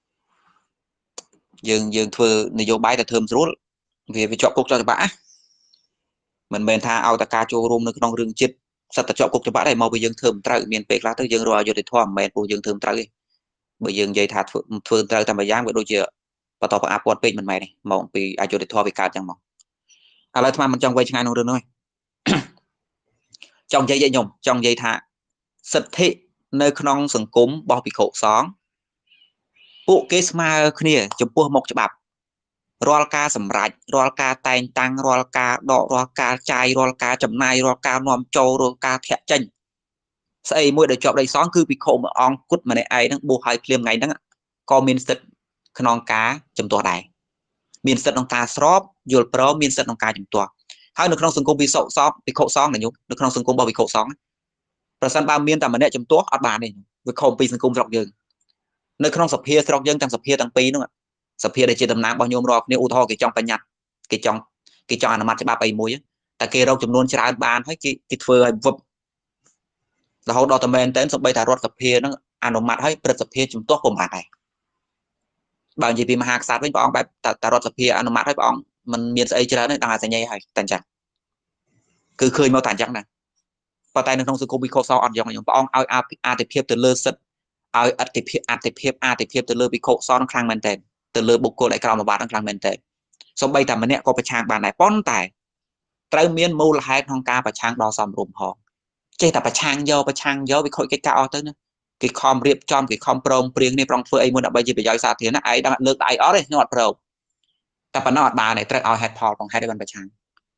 យើងយើងធ្វើនយោបាយតែធ្វើមិនស្រួលវាវាជាប់គុកជាប់ច្បាប់មិនមែនថាឲ្យតែការចូលរួមនៅក្នុងរឿងចិត្តសិតតែជាប់គុកច្បាប់ដែរមកពីយើងធ្វើមិនត្រូវមានពេលខ្លះទៅយើងរកអយុត្តិធម៌មិនមែនពួកយើងធ្វើមិនត្រូវទេបើយើងនិយាយថាធ្វើធ្វើត្រូវតែមួយយ៉ាងវាដូចជាបន្តប្រអាប់ពាត់ពេកមិនមែនទេមកពីអយុត្តិធម៌វាកើតចឹងមកឥឡូវអាត្មាមិនចង់វែងឆ្ងាយក្នុងរឿងនោះទេចង់និយាយខ្ញុំចង់និយាយថាសិទ្ធិនៅក្នុងសង្គមរបស់ភិក្ខុសង្ឃពួកគេស្មើគ្នាចំពោះមុខច្បាប់រាល់ការសម្រេចរាល់ការតែងតាំងរាល់ការដករាល់ការចាយរាល់ការចំណាយរាល់ការនាំចូលរាល់ការធាក់ចេញស្អីមួយដែលជាប់ដីសងគឺភិក្ខុមួយអង្គគត់ម្នាក់ឯងហ្នឹងបួសឲ្យភ្លាមថ្ងៃហ្នឹងក៏មានសិទ្ធិក្នុងការជំទាស់ដែរមានសិទ្ធិក្នុងការស្របយល់ព្រមមានសិទ្ធិក្នុងការជំទាស់ហើយនៅក្នុងសង្គមវិសុសពភិក្ខុសង្ឃណាញោមនៅក្នុងសង្គមរបស់ភិក្ខុសង្ឃប្រសិនបើមានតែម្នាក់ជំទាស់អត់បានទេវាខុសពីសង្គមស្រុកយើងនៅក្នុងសភាស្រុកយើងទាំងសភាទាំងពីរហ្នឹងសភាដែលជាតំណាងរបស់ញោមរាល់គ្នាឧទាហរណ៍គេចង់បញ្ញត្តិគេចង់គេចង់អនុម័តច្បាប់អីមួយតែគេរកចំនួនច្រើនបានហើយគេគេធ្វើឲ្យវឹបរហូតដល់តែមែនតើសូម្បីតែរដ្ឋសភាហ្នឹងអនុម័តឲ្យព្រឹទ្ធសភាជំទាស់ពុំបានដែរបើនិយាយពីមហាក្សត្រវិញព្រះអង្គបែបតែរដ្ឋសភាអនុម័តឲ្យព្រះអង្គមិនមានស្អីច្រើនទេដល់អាសញ្ញេហើយតែអញ្ចឹងគឺឃើញមកតែអញ្ចឹងណាប៉ុន្តែនៅក្នុងសង្គមវិខុសសអត់យ៉ាងខ្ញុំព្រះអង្គឲ្យអតិភិបទៅលើសិទ្ធឲ្យអតិភិបអតិភិបអតិភិបទៅលើវិខុសសខ្លាំងមែនតើទៅលើបុគ្គលដែលក្រោមអាវ៉ាត់ហ្នឹងខ្លាំងមែនតើសូម្បីតែម្នាក់ក៏ប្រឆាំងបានដែរប៉ុន្តែត្រូវមានមូលហេតុក្នុងការប្រឆាំងដល់សមរម្យផងចេះតែប្រឆាំងយកប្រឆាំងយកវាខូចកិច្ចការអស់ទៅណាគេខំរៀបចំគេខំប្រឹងព្រៀងនេះប្រងធ្វើអីមួយដើម្បីជាប្រយោជន៍សាធារណៈឯងដឹងលើកដៃអត់ទេខ្ញុំអត់ប្រោតែប៉ុណ្ណោះអត់បានទេត្រូវឲ្យហេតុផលផងហេតុឲ្យបានប្រឆាំង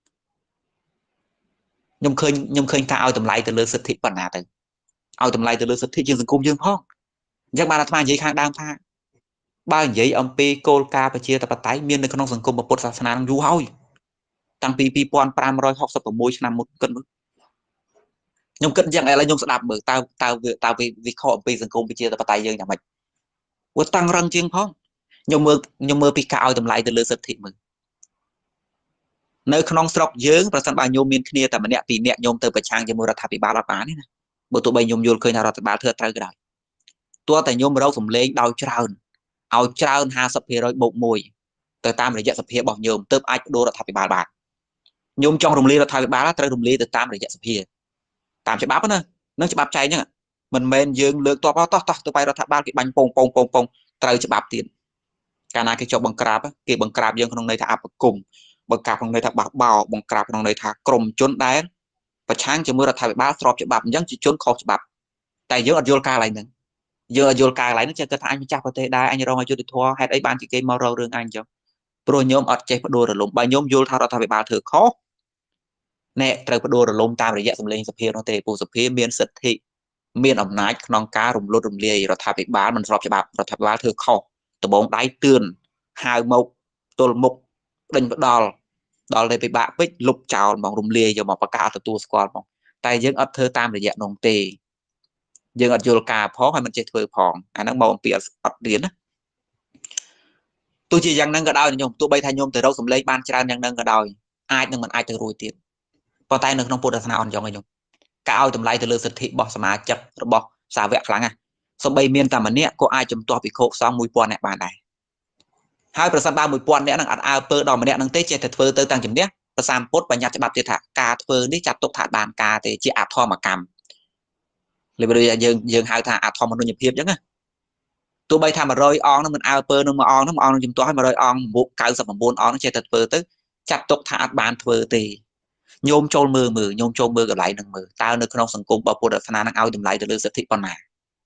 ខ្ញុំឃើញខ្ញុំឃើញការឲ្យតម្លៃទៅលើសិទ្ធិប៉ុណ្ណាទៅឲ្យតម្លៃទៅលើសិទ្ធិជាសង្គមយើងផងអញ្ចឹងបានអាត្មានិយាយខាងដើមថាបើនិយាយអំពីគោលការណ៍ប្រជាធិបតេយ្យមាននៅក្នុងសង្គមពុទ្ធសាសនានឹងយូរហើយតាំងពីពីរពាន់ប្រាំរយហកសិប៦ឆ្នាំមុនគិតមើលខ្ញុំគិតអញ្ចឹងឥឡូវខ្ញុំស្ដាប់មើលតើតើតើវិខអំពីសង្គមប្រជាធិបតេយ្យយើងយ៉ាងម៉េចវាតាំងរឹងជាងផងខ្ញុំមើលខ្ញុំមើលពីការឲ្យតម្លៃទៅលើសិទ្ធិមើលនៅក្នុងស្រុកយើងប្រសិនបើញោមមានគ្នាតែម្នាក់ពីរនាក់ញោមទៅប្រឆាំងជាមួយរដ្ឋាភិបាលអត់បានទេណាបើទោះបីញោមយល់ឃើញថារដ្ឋាភិបាលធ្វើត្រូវក៏ដោយទោះតែញោមរកសម្លេងដោយច្រើនឲ្យច្រើន ห้าสิบភាគរយ បូកមួយទៅតាមរយៈសភារបស់ញោមទើបអាចបដូររដ្ឋាភិបាលបានញោមចង់រំលាយរដ្ឋាភិបាលត្រូវរំលាយទៅតាមរយៈសភាតាមច្បាប់ណានឹងច្បាប់ចែងអញ្ចឹងមិនមែនយើងលើកតបតោះតោះទៅបាយរដ្ឋាភិបាលគេបាញ់ពងពងពងពងត្រូវច្បាប់ទៀតកាលណាគេចុះបង្ក្រាបគេបង្ក្រាបយើងក្នុងន័យថាអបគុំបង្ក្រាបក្នុងន័យថាបះបោបង្ក្រាបក្នុងន័យថាក្រមជនដែលប្រឆាំងជាមួយរដ្ឋាភិបាលស្របច្បាប់អញ្ចឹងជាជនខុសច្បាប់តែយើងអត់យល់ការឡើងហ្នឹងយើងអត់យល់ការឡើងហ្នឹងចេះគិតថាអញម្ចាស់ប្រទេសដែរអញរងអយុត្តិធម៌ហេតុអីបានជាគេមករករឿងអញអញ្ចឹងព្រោះញោមអត់ចេះបដូររលំបើញោមយល់ថារដ្ឋាភិបាលធ្វើខុសណែត្រូវបដូររលំតាមរយៈសម្លេងសភានោះទេពួកសភាមានសិទ្ធិមានអំណាចក្នុងការរំលត់រំលាយរដ្ឋាភិបាលមិនស្របច្បាប់រដ្ឋាភិបាលធ្វើខុសដបងដៃទឿនហៅមកទល់មុខដេញផ្ដាល់ដល់តែពិបាកពេកលុបចោលហ្មងរំលាយយកមកប្រកាសទទួលស្គាល់ហ្មងតែយើងអត់ធ្វើតាមរយៈនោះទេយើងអត់យល់ការផងហើយមិនចេះធ្វើផងអាហ្នឹងមកអំពីអត់រៀនណាទោះជាយ៉ាងហ្នឹងក៏ដោយញោមទោះបីថាញោមទៅរកសម្លេងបានច្រើនយ៉ាងហ្នឹងក៏ដោយអាចនឹងមិនអាចទៅរួចទៀតប៉ុន្តែនៅក្នុងពុទ្ធសាសនាអត់យ៉ាងទេញោមការឲ្យតម្លៃទៅលើសិទ្ធិរបស់សមាជិករបស់សាវកខ្លាំងណាស់សូម្បីមានតែម្នាក់ក៏អាចជំទាស់ភិក្ខុសង្ឃមួយពាន់នាក់បានដែរ hai persen ba mươi pon nè năng ăn ao pơ đòn mà nè năng tê chạy thật phơ tới tăng chấm nè persen pốt và nhặt cho bạp tiệt thả cà phơ đi chặt tục thả bàn cà thì chỉ áp thò mà cầmเลยbây giờ dương dương hai thả áp thò mà nó nhập hiệp chứ á tụi bay tham mà rơi on nó mình ao pơ nó mà on nó mà on chấm toái mà rơi on buộc cao sập mà buôn on nó chạy thật phơ tới chặt tục thả bàn phơ thì nhôm trôn mưa mưa nhôm trôn mưa gặp lại đừng mưa tao nơi con sừng cung bao phủ đất phana năng ao chấm lại từ lư sự thị pon mà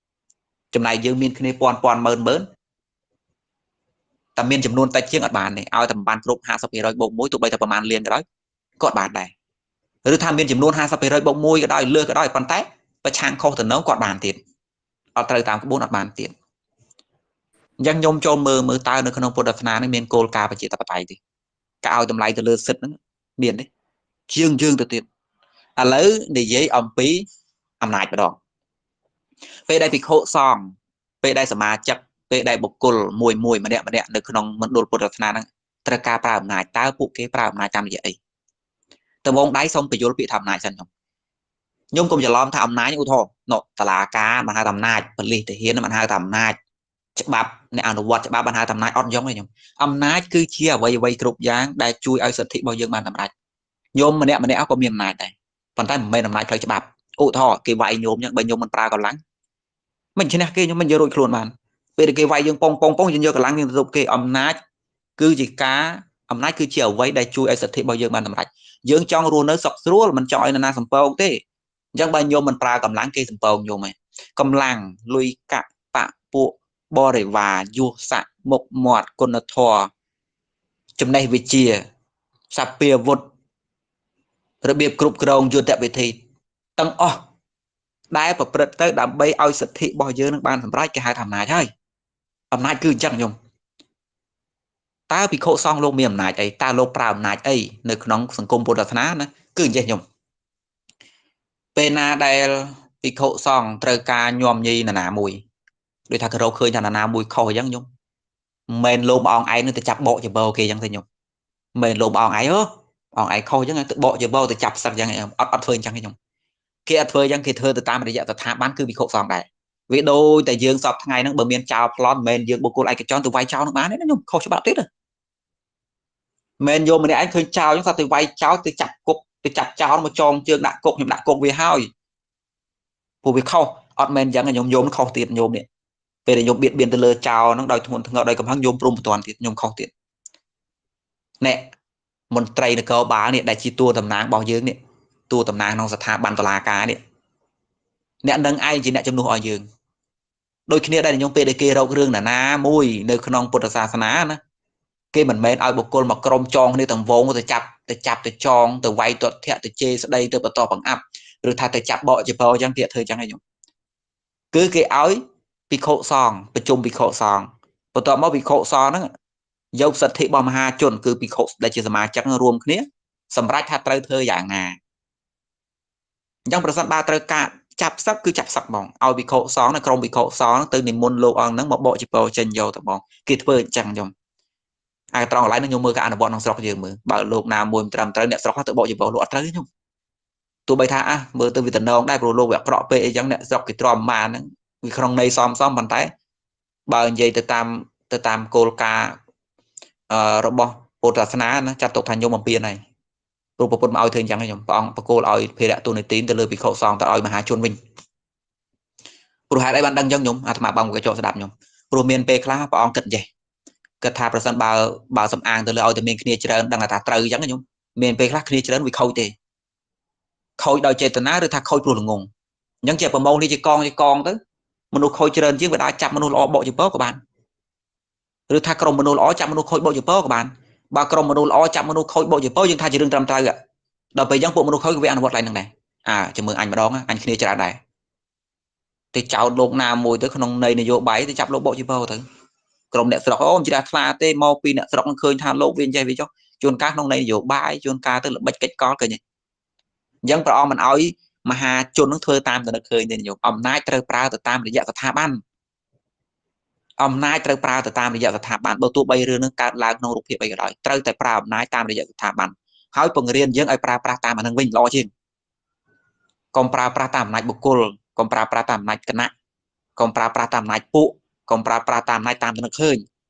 chấm này dương miên kia pon pon mơn mớnแต่មានចំនួនតិចជាងអត់បានទេឲ្យតែបានគ្រប់ห้าสิบ%បូកមួយទោះបីតែប្រមាណលានក៏ដោយក៏អត់បានដែរឬថាមានចំនួនห้าสิบ%បូកមួយក៏ដោយលើសក៏ដោយប៉ុន្តែប្រឆាំងខុសទៅនោះគាត់បានទៀតអត់ត្រូវតាមក្បួនអត់បានទៀតអញ្ចឹងខ្ញុំចូលមើលមើលតើនៅក្នុងពុទ្ធសាសនានេះមានគោលការណ៍ប្រជាធិបតេយ្យទេក៏ឲ្យតម្លៃទៅលើសិទ្ធិហ្នឹងមានទេជាងយើងទៅទៀតឥឡូវនិយាយអំពីអំណាចម្ដងពេលដែលភិក្ខុសង្ឃពេលដែលសមាជិកពេលដែលបុគ្គលមួយមួយម្នាក់ម្នាក់នៅក្នុងមណ្ឌលពុទ្ធសាសនាហ្នឹងត្រូវការប្រើអំណាចតើពួកគេប្រើអំណាចតាមរយៈអីដំបងដៃសូមបញ្យល់ពាក្យថាអំណាចសិនខ្ញុំខ្ញុំកុំច្រឡំថាអំណាចឧទាហរណ៍ណតឡាការបានហៅថាអំណាចប៉ូលីសទាហានបានហៅថាអំណាចច្បាប់អ្នកអនុវត្តច្បាប់បានហៅថាអំណាចអត់យងទេខ្ញុំអំណាចគឺជាអ្វីអ្វីគ្រប់យ៉ាងដែលជួយឲ្យសិទ្ធិរបស់យើងបានសម្រេចញោមម្នាក់ម្នាក់ក៏មានអំណាចដែរប៉ុន្តែមិនមែនអំណាចផ្លូវច្បាប់ឧទាហរណ៍គេវាយញោមអញ្ចឹងបើញោមមិនប្រើកម្លាំងមិនឈ្នះគេខ្ញុំមិនយករួចខ្លួនបានពេលគេវាយយើងប៉ងប៉ងប៉ងយើងយកកម្លាំងយើងទៅទប់គេអំណាចគឺជាការអំណាចគឺជាអ្វីដែលជួយឲ្យសិទ្ធិរបស់យើងបានសម្រេចយើងចង់រស់នៅសុខស្រួលមិនចង់ឲ្យនរណាសំពងទេអញ្ចឹងបើញោមមិនប្រើកម្លាំងគេសំពងញោមឯងកម្លាំងលុយកាក់បៈពួកបរិវារយុស័កមុខមាត់គុណធម៌ចំណេះវិជ្ជាសព្វាវុធរបៀបគ្រប់គ្រងយុទ្ធវិធីទាំងអស់ដែលប្រព្រឹត្តទៅដើម្បីឲ្យសិទ្ធិរបស់យើងនឹងបានសម្រេចគេហៅថាអំណាចហើយអំណាចគឺអញ្ចឹងញោមតើភិក្ខុសង្ឃលោកមានអំណាចអីតើលោកប្រើអំណាចអីនៅក្នុងសង្គមពុទ្ធសាសនាណាគឺអញ្ចឹងញោមពេលណាដែលភិក្ខុសង្ឃត្រូវការញោមញីនរណាមួយដូចថាគេរកឃើញថានរណាមួយខុសអញ្ចឹងញោមមិនមែនលោកអងឯងនឹងទៅចាប់បកចបោគេអញ្ចឹងទេញោមមិនមែនលោកអងឯងអូអងឯងខុសអញ្ចឹងទៅបកចបោទៅចាប់សឹកអញ្ចឹងអត់អត់ធ្វើអញ្ចឹងទេញោមគេអត់ធ្វើអញ្ចឹងគេធ្វើទៅតាមរយៈស្ថាប័នគឺភិក្ខុសង្ឃដែរវាដូចតែយើងសពថ្ងៃហ្នឹងបើមានចោលប្លន់មិនមែនយើងបុគ្គលឯកជនទៅវាយចោលនឹងបានទេណាញោមខុសច្បាប់ទៀតទេមែនយកម្នាក់ឯងឃើញចោលអញ្ចឹងសត្វទៅវាយចោលទៅចាប់គុកទៅចាប់ចោលមកចងជើងដាក់គុកខ្ញុំដាក់គុកវាហើយពួកវាខុសអត់មែនអញ្ចឹងញោមញោមខុសទៀតញោមនេះពេលដែលញោមបៀតបៀនទៅលើចោលហ្នឹងដោយធ្ងន់ធ្ងរដោយកំហឹងញោមព្រមបន្ទាន់ទៀតញោមខុសទៀតណែមន្ត្រីនគរបាលនេះដែលជាតួតំណាងរបស់យើងនេះតួតំណាងក្នុងស្ថាប័នតុលាការនេះអ្នកនឹងឯងជាអ្នកជំនួសឲ្យយើងដូចគ្នាដែរញោមពេលដែលគេរករឿងណាណាមួយនៅក្នុងពុទ្ធសាសនាណាគេមិនមែនឲ្យបុគ្គលមកក្រុមចងគ្នាទាំងវងទៅចាប់ទៅចាប់ទៅចងទៅវាយទាត់ធាក់ទៅជេរស្ដីទៅបន្តបង្អាប់ឬថាទៅចាប់បកចពោអញ្ចឹងគេធ្វើអញ្ចឹងឯងញោមគឺគេឲ្យភិក្ខុសង្ឃប្រជុំភិក្ខុសង្ឃបន្ទាប់មកភិក្ខុសង្ឃហ្នឹងយកសិទ្ធិរបស់មហាជនគឺភិក្ខុដែលជាសមាជិករួមគ្នាសម្រាប់ថាត្រូវធ្វើយ៉ាងណាអញ្ចឹងប្រសិនបើត្រូវការចាប់សឹកគឺចាប់សឹកហ្មងឲ្យភិក្ខុសង្ឃនៅក្រុមភិក្ខុសង្ឃទៅនិមន្តលោកអង្គហ្នឹងមកបកចពោចេញយកទៅហ្មងគេធ្វើអញ្ចឹងញោមហើយត្រង់កន្លែងហ្នឹងខ្ញុំមើលការអនុវត្តក្នុងស្រុកយើងមើលបើលោកណាមួយមិនត្រឹមត្រូវអ្នកស្រុកទៅបកចពោលោកអត់ត្រូវទេញោមទោះបីថាអះមើលទៅវាតំណងដែរព្រោះលោកវាអាក្រក់ពេកអីចឹងអ្នកស្រុកគេទ្រាំបានហ្នឹងវាក្នុងន័យសមសមប៉ុន្តែបើនិយាយទៅតាមទៅតាមគោលការណ៍អឺរបស់ពុទ្ធសាសនាណាចាត់ទុកថាញោមអំពៀនហើយព្រោះពុទ្ធមកឲ្យធ្វើអញ្ចឹងខ្ញុំព្រះអង្គបកគោលឲ្យភារៈទូនីតិទៅលើភិក្ខុសង្ឃទៅឲ្យមហាជនវិញព្រោះហេតុអីបានដឹងអញ្ចឹងខ្ញុំអាត្មាបងក៏ចូលស្ដាប់ខ្ញុំព្រោះមានពេលខ្លះព្រះអង្គគិតចេះគិតថាប្រសិនបើបើសំអាងទៅលើឲ្យតែមានគ្នាច្រើនដឹងថាត្រូវអញ្ចឹងខ្ញុំមានពេលខ្លះគ្នាច្រើនវាខូចទេខូចដោយចេតនាឬថាខូចព្រោះល្ងងអញ្ចឹងជាប្រមូលនេះជាកងជាកងទៅមនុស្សខូចច្រើនជាងវាអាចចាប់មនុស្សល្អបកចពោក៏បានឬថាក្រុមមនុស្សល្អចាប់មនុស្សខូចបកចពោក៏បានបើក្រុមមនុស្សល្អចាប់មនុស្សខូចបកចពោយើងថាជារឿងត្រឹមត្រូវដល់ពេលអញ្ចឹងពួកមនុស្សខូចវាអនុវត្តឡើងនឹងដែរអើចាំមើលអញម្ដងអញគ្នាច្រើនដែរទៅចោទលោកណាមួយទៅក្នុងន័យនយោបាយទៅចាប់លោកបកចពោទៅក្រុមអ្នកស្រុកអូមិនជ្រះថ្លាទេមកពីអ្នកស្រុកនឹងឃើញថាលោកវាចេះវាចុះជួនកាលក្នុងន័យនយោបាយជួនកាលទៅល្បិចកិច្ចកលឃើញទេអញ្ចឹងព្រះអង្គមិនអោយមហាជននឹងធ្វើតាមទៅនឹកឃើញទេញោមអំណាចត្រូវប្រើទៅតាមរយៈស្ថាប័នអំណាចត្រូវប្រើទៅតាមរយៈស្ថាប័នបើទោះបីរឿងនឹងកើតឡើងក្នុងរូបភាពអីក៏ដោយត្រូវតែប្រើអំណាចតាមរយៈស្ថាប័នហើយបង្រៀនយើងឲ្យប្រើប្រាស់តាមអានឹងវិញល្អជាងកុំប្រើប្រាស់តាមអំណាចបុគ្គលកុំប្រើប្រាស់តាមអំណាចគណៈកុំប្រើប្រាស់តាមអំណាចពួកកុំប្រើប្រាស់តាមអំណាចតាមទៅនឹកឃើញ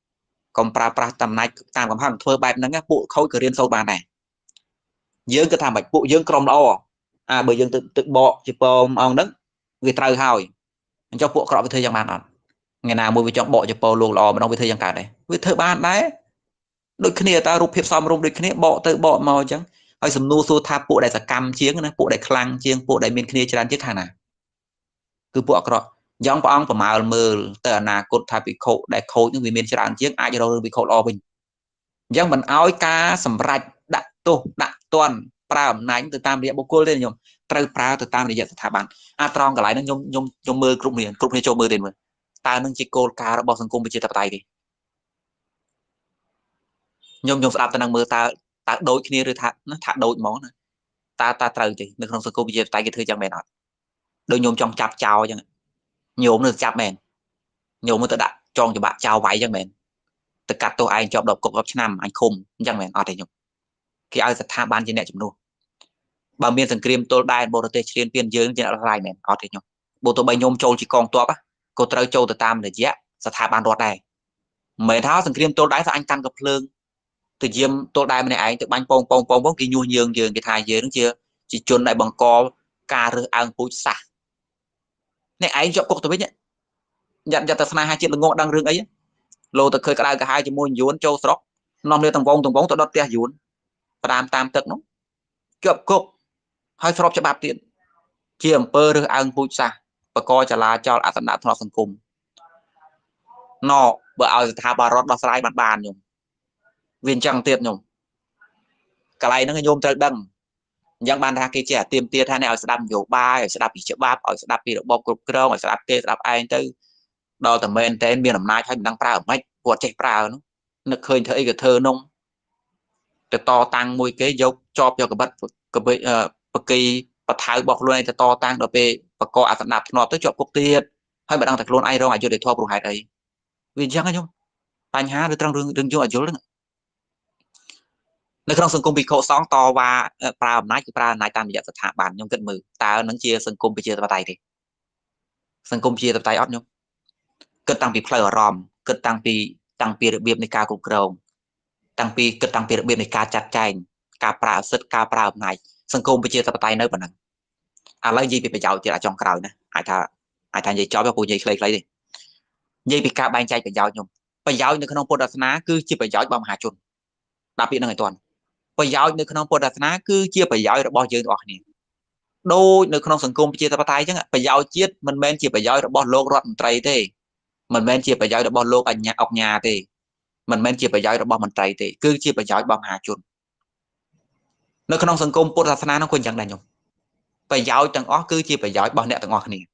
còn pra pra tầm này tam cầm hàng thưa bài nắng bộ khối cửa riêng sâu bàn này dương cái tham bạch bộ dương crom đó à bởi dương tự tự bộ chỉ bom ông đất vì trời hỏi cho bộ cọ với thời gian bàn đó ngày nào mua về chọn bộ cho bộ luôn lò mà nó với thời gian cả này với thời bàn đấy đôi khi ta rụp hiệp xong rụp đôi khi bộ tự bộ màu chẳng hay sầm nu xua tha bộ đại là cam chiến này bộ đại khlang chiến bộ đại miền kia cho chiếc hàng nào cứ bộ cọ giống ông của màu mờ tờ nào cột tháp bị khổ đại khổ những vì miền cho chiếc ai cho đâu bị khổ lo bình giống mình áo cá sầm rạch đặt tô đặt toàn pra nánh từ tam địa bộ cô lên nhom từ pra từ tam địa thả bạn a trong cái lại nó nhom nhom nhom mưa cục liền cục này cho mưa tiền mà ta nâng chỉ cô cá nó bỏ sang cung bị chia tập tay đi nhom nhom đạp ta năng mưa ta ta đối kia rồi thả nó thả đối món này ta ta từ thì nó không sang cung bị chia tay cái thứ chẳng mẹ nào đôi nhom trong chạp chào chẳng nhom được chạp mền nhom mới tự đặt cho cho bạn chào váy chẳng mền tự cắt tôi anh chọn độc cục gấp năm anh khum chẳng mền ở đây nhom khi ai sẽ tham ban trên nệm chấm luôn bà miền sừng krim tôi đai bộ tê trên biên giới trên lại mền ở đây nhom bộ tôi bay nhom trâu chỉ còn toa á cô trời trâu từ tam để dễ sẽ tham ban đọt này mấy tháo sừng krim tôi đai sẽ anh căn gặp lương từ diêm tôi đai bên này anh tự bánh pong pong pong bóng cái nhu nhường nhường cái thai dưới đúng chưa chỉ chôn lại bằng co cà rơ ăn bụi xả này anh chọn cục tôi biết nhé nhận ra ta hai chuyện là ngọn đang rừng ấy lô tôi khơi cả cái hai chỉ mua vốn châu sọc non lên tầng vong tầng vong tôi đốt tia vốn tam tam tật nó cướp cục hai sọc cho bạp tiền chiềm pơ rơ ăn bụi xả và coi trả là cho ả tận đã thọ sân cùng nó bữa ao thả bà rót bà sai bàn bàn nhung viên chẳng tiệt nhung cái này nó cái nhôm trời đằng những bàn ra cái trẻ tiêm tiệt hai này ở sẽ đạp nhiều ba ở sẽ đạp bị chữa bắp ở sẽ đạp bị được bọc cục krong ở sẽ đạp kê đạp ai tới đó tầm bên tên miền làm nai hay mình đang pra ở mấy quạt chạy pra nó nó khơi thấy cái thơ nông để to tăng môi cái dốc cho cho cái bắt cái bị bậc kỳ và thái bọc luôn này to tăng đó về và co ả nạp nó tới chọn cục tiệt hay bạn đang thật luôn ai đâu ai cho để thua bù hải đấy vì chẳng hay không anh há được trong rừng rừng chỗ ở chỗ đóในក្នុងសង្គមពិខុសង្ឃតវ៉ាប្រើអំណាចគឺប្រើអំណាចតាមរយៈស្ថាប័នខ្ញុំគិតមើលតើនឹងជាសង្គមប្រជាធិបតេយ្យទេសង្គមប្រជាធិបតេយ្យអត់ខ្ញុំគិតតាំងពីផ្លូវអារម្មណ៍គិតតាំងពីតាំងពីរបៀបនៃការគ្រប់គ្រងតាំងពីគិតតាំងពីរបៀបនៃការចាត់ចែងការប្រើសិទ្ធិការប្រើអំណាចសង្គមប្រជាធិបតេយ្យនៅប៉ុណ្ណឹងឥឡូវនិយាយពីប្រយោជន៍ទៀតអាចចុងក្រោយណាអាចថាអាចថានិយាយចប់ទៅពូនិយាយខ្លីៗទេនិយាយពីការបែងចែកប្រយោជន៍ខ្ញុំប្រយោជន៍នៅក្នុងពុទ្ធសាសនាគឺជាប្រយោជន៍របស់មហាជនដាក់ពាក្យហ្នឹងឲ្យទាន់ប្រយោជន៍នៅក្នុងពុទ្ធសាសនាគឺជាប្រយោជន៍របស់យើងទាំងអស់គ្នាដូចនៅក្នុងសង្គមប្រជាធិបតេយ្យអញ្ចឹងប្រយោជន៍ជាតិមិនមែនជាប្រយោជន៍របស់លោករដ្ឋមន្ត្រីទេមិនមែនជាប្រយោជន៍របស់លោកអញ្ញាអុកញ៉ាទេមិនមែនជាប្រយោជន៍របស់មន្ត្រីទេគឺជាប្រយោជន៍របស់មហាជននៅក្នុងសង្គមពុទ្ធសាសនានោះក៏អញ្ចឹងដែរខ្ញុំប្រយោជន៍ទាំងអស់គឺជាប្រយោជន៍របស់អ្នកទាំងអស់គ្នា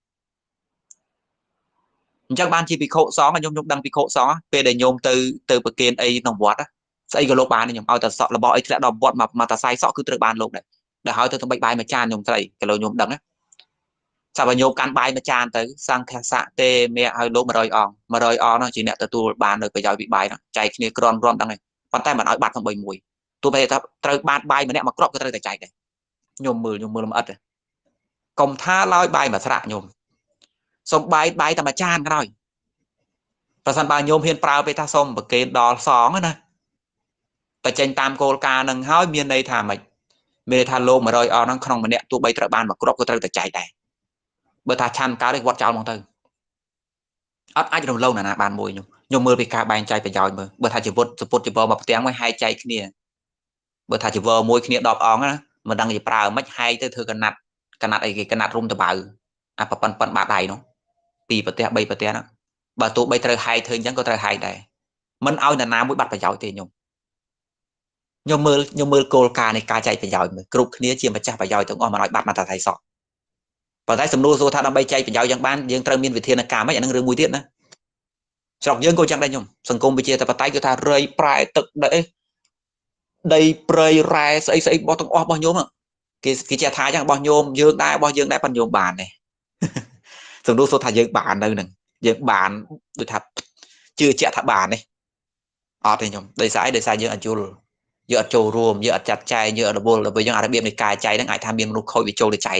អញ្ចឹងបានជាភិក្ខុសង្ឃខ្ញុំខ្ញុំដឹងភិក្ខុសង្ឃពេលដែលញោមទៅទៅប្រគេនអីក្នុងវត្តស្អីក៏លោកបានខ្ញុំឲ្យតែសក់របស់អីធ្លាក់ដល់វត្តមកមកតែសាយសក់គឺត្រូវបានលោកដែរដែលឲ្យទៅទៅបាយមួយចានខ្ញុំស្រីក៏លោកខ្ញុំដឹងណាសាប់ឲ្យញោមកាន់បាយមួយចានទៅសង្ឃស័កទេមេឲ្យលោក100អង្គ100អង្គនោះជាអ្នកទទួលបាននៅប្រយោជន៍ពីបាយនោះចែកគ្នាក្រំក្រំដឹងហើយប៉ុន្តែមិនឲ្យបាត់ទាំង3មួយទោះបីថាត្រូវបានបាយម្នាក់មកគ្រាប់ក៏ត្រូវតែចែកដែរញោមមើលញោមមើលលម្អិតកុំថាឡើយបាយមួយស្រាក់ញោមសុំបាយបាយតែមួយចានក្រោយប្រសិនបើញោមហ៊ានប្រើពេលថាសុំប្រគេនដល់សងណាតែចេញតាមគោលការណ៍នឹងហើយមានន័យថាម៉េចមានន័យថាលោក100អង្គហ្នឹងក្នុងម្នាក់ទោះបីត្រូវបានមកគ្រាប់ក៏ត្រូវតែចែកដែរបើថាឆាន់កើតទេវត្តចោលមកទៅអត់អាចរំលងណាណាបានមួយខ្ញុំខ្ញុំមើលពីការបែងចែកប្រយោជន៍មើលបើថាជីវិតសពុតជីវរមកផ្ទាំងមកហែកចែកគ្នាបើថាជីវរមួយគ្នា10អង្គណាមិនដឹងជាប្រើមិនហែកទៅធ្វើកណាត់កណាត់អីគេកណាត់រុំតបៅអាប៉ិនប៉ិនបាត់ដៃនោះពីប្រទេស3ប្រទេសហ្នឹងបើទោះបីត្រូវហែកធ្វើអញ្ចឹងក៏ត្រូវហែកដែរមិនឲ្យណាណាមួយបាត់ប្រយោជន៍ទេខ្ញុំខ្ញុំមើលខ្ញុំមើលគោលការណ៍នៃការចែកប្រយោជន៍មើលគ្រប់គ្នាជាម្ចាស់ប្រយោជន៍ទាំងអស់មិនឲ្យបាត់មកតែថៃសក់ប៉ុន្តែសំណួរសួរថាដើម្បីចែកប្រយោជន៍យ៉ាងបានយើងត្រូវមានវិធានការម៉េចអានឹងរឿងមួយទៀតណាស្រុកយើងក៏ចឹងដែរខ្ញុំសង្គមវិជាតបតៃគឺថារៃប្រែទឹកដីដីព្រៃរ៉ែស្អីស្អីរបស់ទាំងអស់របស់ញោមគេគេចេះថាចឹងរបស់ញោមយើងដែររបស់យើងដែរប៉ុន្តែញោមបានទេសំណួរសួរថាយើងបាននៅនឹងយើងបានដូចថាជឿជាក់ថាបានទេអត់ទេខ្ញុំដោយសារអីដោយសារយើងអត់យល់យើងអត់ចូលរួមយើងអត់ចាត់ចែងយើងអត់រវល់ដល់ពេលយើងអារបៀបនៃការចែកហ្នឹងអាចថាមានមនុស្សខូចវាចូលទៅចែក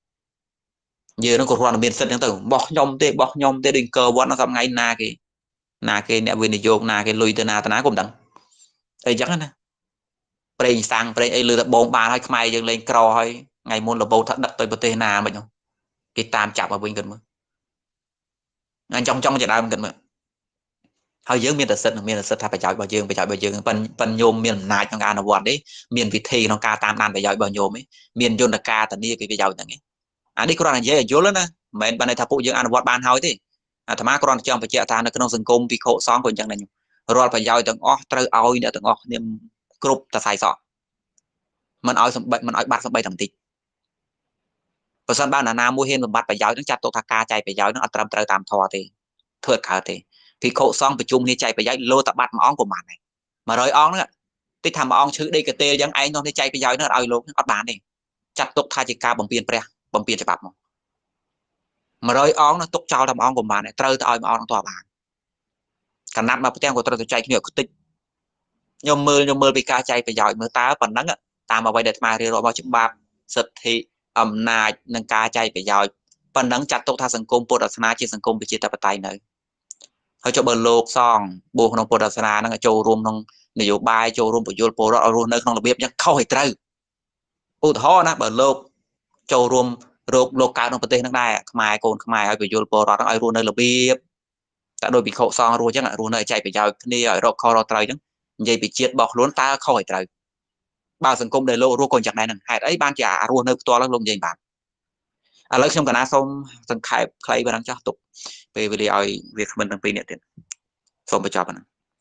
យើងហ្នឹងក៏គ្រាន់តែមានសិទ្ធិហ្នឹងទៅបោះខ្ញុំទេបោះខ្ញុំទេដូចអង្គរវត្តហ្នឹងសប្ងៃណាគេ na cái nẹt viên vô na cái lùi từ na từ na cũng đặng ấy chắc nè prey sang prey ấy lừa bông ba hay khai dừng lên cò hay ngày môn là bầu thật đặt tới bờ tây na mình không cái tam chạm vào bên gần mà anh trong trong trận đam gần mà hơi dưỡng miền tây sơn miền tây sơn thay phải chọn bao dương phải chọn bao dương phần phần nhôm miền này trong an là đấy miền vị thi nó ca tam đàn phải chọn bao nhôm ấy miền yôn là ca tận đi cái phải chọn tận ấy anh đi còn là dễ dỗ lắm nè mình bên này tháp phụ dương an vọt ban hỏi thì à thằng má còn trong phải chọn ta nó cái nông dân công vì khổ xóm của chẳng này rồi phải chọn tận ó trời ơi nữa tận ó niệm group ta xài sọ mình ơi bệnh mình ơi bắt xong bay thằng tịt và sân ban là nam mua hiên và bắt phải chọn nó chặt tổ thạc ca chạy phải chọn nó ở tầm trời tạm thò thì thưa cả thì thì khổ xong phải chung đi chạy phải chạy lô tập bắt mà ong của bạn này mà rồi ong nữa tí thầm ong chứ đây cái tê giống anh nó đi chạy phải chạy nó ở luôn ở bàn này chặt tục thay chỉ ca bằng tiền pre bằng tiền cho bạc mà mà rồi ong nó tục trao làm ong của bạn này trời tới mà ong nó tỏa bàn cả năm mà tem của tôi chạy nhiều tích nhom mưa nhom mưa bị ca chạy phải chạy mưa tá phần nắng ta mà quay để mà thì rồi bao chục bạc sật thì ẩm nà nâng ca chạy phải chạy phần nắng chặt tục thay sừng cung bột ở sana trên sừng cung bị chia tập tay này hơi cho bờ lục xong buộc nông bột ở sana nó châu rùm nông để dụ bài châu rùm của dụ bột ở rùm nơi không là biết nhá khâu hay trời u thọ na bờ lục châu rùm rục lục cao trongประเทศ nước này mai cồn mai hay bị dụ bột đó ai rùm nơi là biết tại đôi bị khổ xong rồi chứ ngại rùm nơi chạy bị giao đi ở rục kho trời chứ vậy bị chết bọc luôn ta khâu hay trời bao sừng cung để lô rùm còn chặt này nè hai ấy ban trả rùm nơi to lắm luôn vậy bạn à lấy xong cả na xong từng khai khai bên đang cho tục về về ai việc mình đang pin tiền xongไปจอบนะ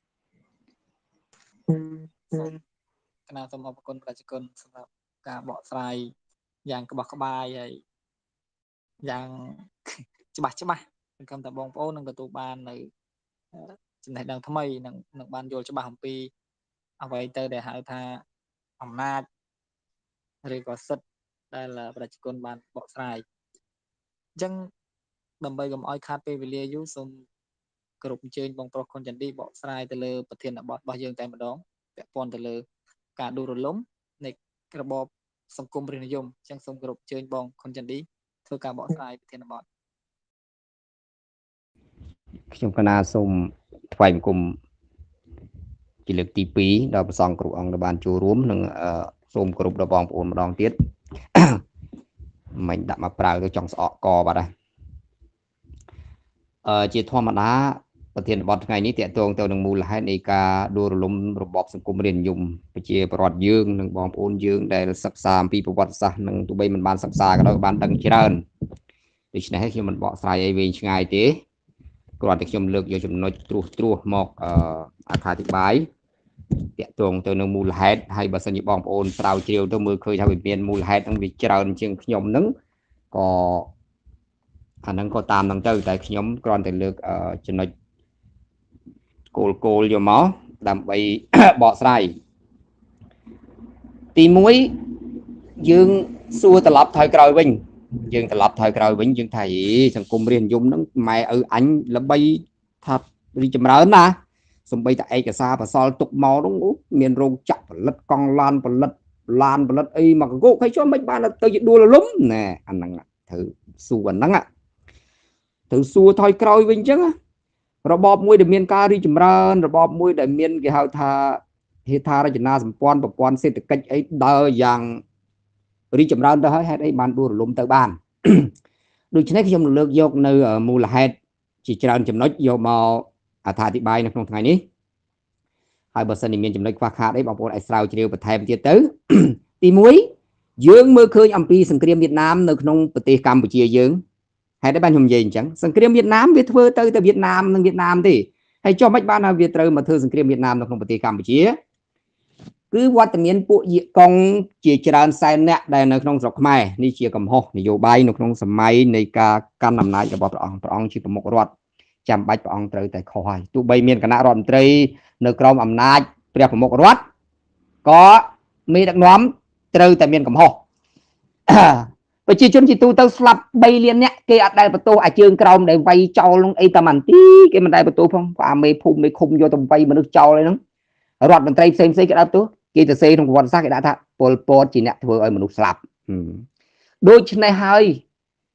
คณะสมบคนประชาชนสำหรับการเบาะสายอย่างกระบอกกระบายอย่างฉบับฉบับเป็นคำแต่บองโป้หนึ่งประตูบานในจินไหนดังทำไมหนึ่งหนึ่งบานโยฉบับของปีเอาไว้เตอร์ได้หายทาอำนาจหรือก็สุดได้ละประชาชนบานเบาะสายจังดำไปกับอ้อยคาเปวิเลียยุสมกรุบเชิญบองโปรคนจันดีเบาะสายแต่เลยประเทศบอดบอยยังใจมาดองแต่ปอนแต่เลยการดูรล้มในกระบอกสังคมบริณยมจังสมกรุบเชิญบองคนจันดีเพื่อการเบาะสายประเทศบอดខ្ញុំកណាសូមថ្លែងគុំជាលើកទីពីរដល់ព្រះសង្ឃគ្រប់អង្គដែលបានចូលរួមនិងសូមគោរពដល់បងប្អូនម្ដងទៀតមិនដាក់មកប្រើទៅចង់ស្អកកបាត់ហើយអឺជាធម្មតាប្រធានបទថ្ងៃនេះតកតងទៅនឹងមូលហេតុនៃការដួលរលំរបបសង្គមរាស្ត្រនិយមប្រជាពលរដ្ឋយើងនិងបងប្អូនយើងដែលសិក្សាអំពីប្រវត្តិសាស្ត្រនិងទោះបីមិនបានសិក្សាក៏ដោយបានដឹងច្រើនដូច្នេះខ្ញុំមិនបកស្រាយអីវែងឆ្ងាយទេគ្រាន់តែខ្ញុំលើកយកចំណុចត្រួសត្រាសមកអត្ថាធិប្បាយតកតងទៅនឹងមូលហេតុហើយបើសិនជាបងប្អូនស្រាវជ្រាវទៅមើលឃើញថាវាមានមូលហេតុនឹងវាច្រើនជាងខ្ញុំនឹងក៏អាហ្នឹងក៏តាមនឹងទៅតែខ្ញុំគ្រាន់តែលើកចំណុចគោលគោលយកមកដើម្បីបកស្រាយទីមួយយើងសួរត្រឡប់ថយក្រោយវិញយើងត្រឡប់ថយក្រោយវិញយើងថាអីសង្គមរាស្ត្រនិយមហ្នឹងម៉ែឪអញល្បីថារីចម្រើនណាសំបីតែឯកសារបសល់ទុកមកហ្នឹងមានរោងចក្រផលិតកង់ឡានផលិតឡានផលិតអីមកកកឲ្យចូលមិនបានទៅជាដួលរលំណែអាហ្នឹងត្រូវសួរអាហ្នឹងត្រូវសួរថយក្រោយវិញអញ្ចឹងរបបមួយដែលមានការរីចម្រើនរបបមួយដែលមានគេហៅថាហេដ្ឋារចនាសម្ព័ន្ធប្រព័ន្ធសេដ្ឋកិច្ចអីដើរយ៉ាងរីចម្រើនទៅហើយហេតុអីបានដួលរលំទៅបានដូច្នេះខ្ញុំលើកយកនៅមូលហេតុជាច្រើនចំណុចយកមកអត្ថាធិប្បាយនៅក្នុងថ្ងៃនេះហើយបើសិនជាមានចំណុចខ្វះខាតអីបងប្អូនអាចស្រាវជ្រាវបន្ថែមទៀតទៅទីមួយយើងមើលឃើញអំពីសង្គ្រាមវៀតណាមនៅក្នុងប្រទេសកម្ពុជាយើងហេតុអីបានខ្ញុំនិយាយអញ្ចឹងសង្គ្រាមវៀតណាមវាធ្វើទៅតែវៀតណាមនិងវៀតណាមទេហើយចុះមិនបានថាវាត្រូវមកធ្វើសង្គ្រាមវៀតណាមនៅក្នុងប្រទេសកម្ពុជាគឺវត្តមានពួកយៀកុងជាច្រើនសែនអ្នកដែលនៅក្នុងស្រុកខ្មែរនេះជាកំហុសនយោបាយនៅក្នុងសម័យនៃការកាន់អំណាចរបស់ព្រះអង្គព្រះអង្គជាប្រមុខរដ្ឋចាំបាច់ព្រះអង្គត្រូវតែខុសហើយទោះបីមានគណៈរដ្ឋមន្ត្រីនៅក្រោមអំណាចព្រះប្រមុខរដ្ឋក៏មេដឹកនាំត្រូវតែមានកំហុសប្រជាជនជាទូទៅស្លាប់បីលានអ្នកគេអត់ដែលបន្ទោសអាជើងក្រោមដែលវាយចោលនឹងអីតាមន្ទីគេមិនដែលបន្ទោសផងអាមេភូមិមេឃុំយកទៅវាយមនុស្សចោលអីហ្នឹងរដ្ឋមន្ត្រីផ្សេងផ្សេងគេដាក់ទោសគេទៅសេក្នុងប្រវត្តិសាស្ត្រគេដាក់ថាពលពតជាអ្នកធ្វើឲ្យមនុស្សស្លាប់ដូច្នេះហើយ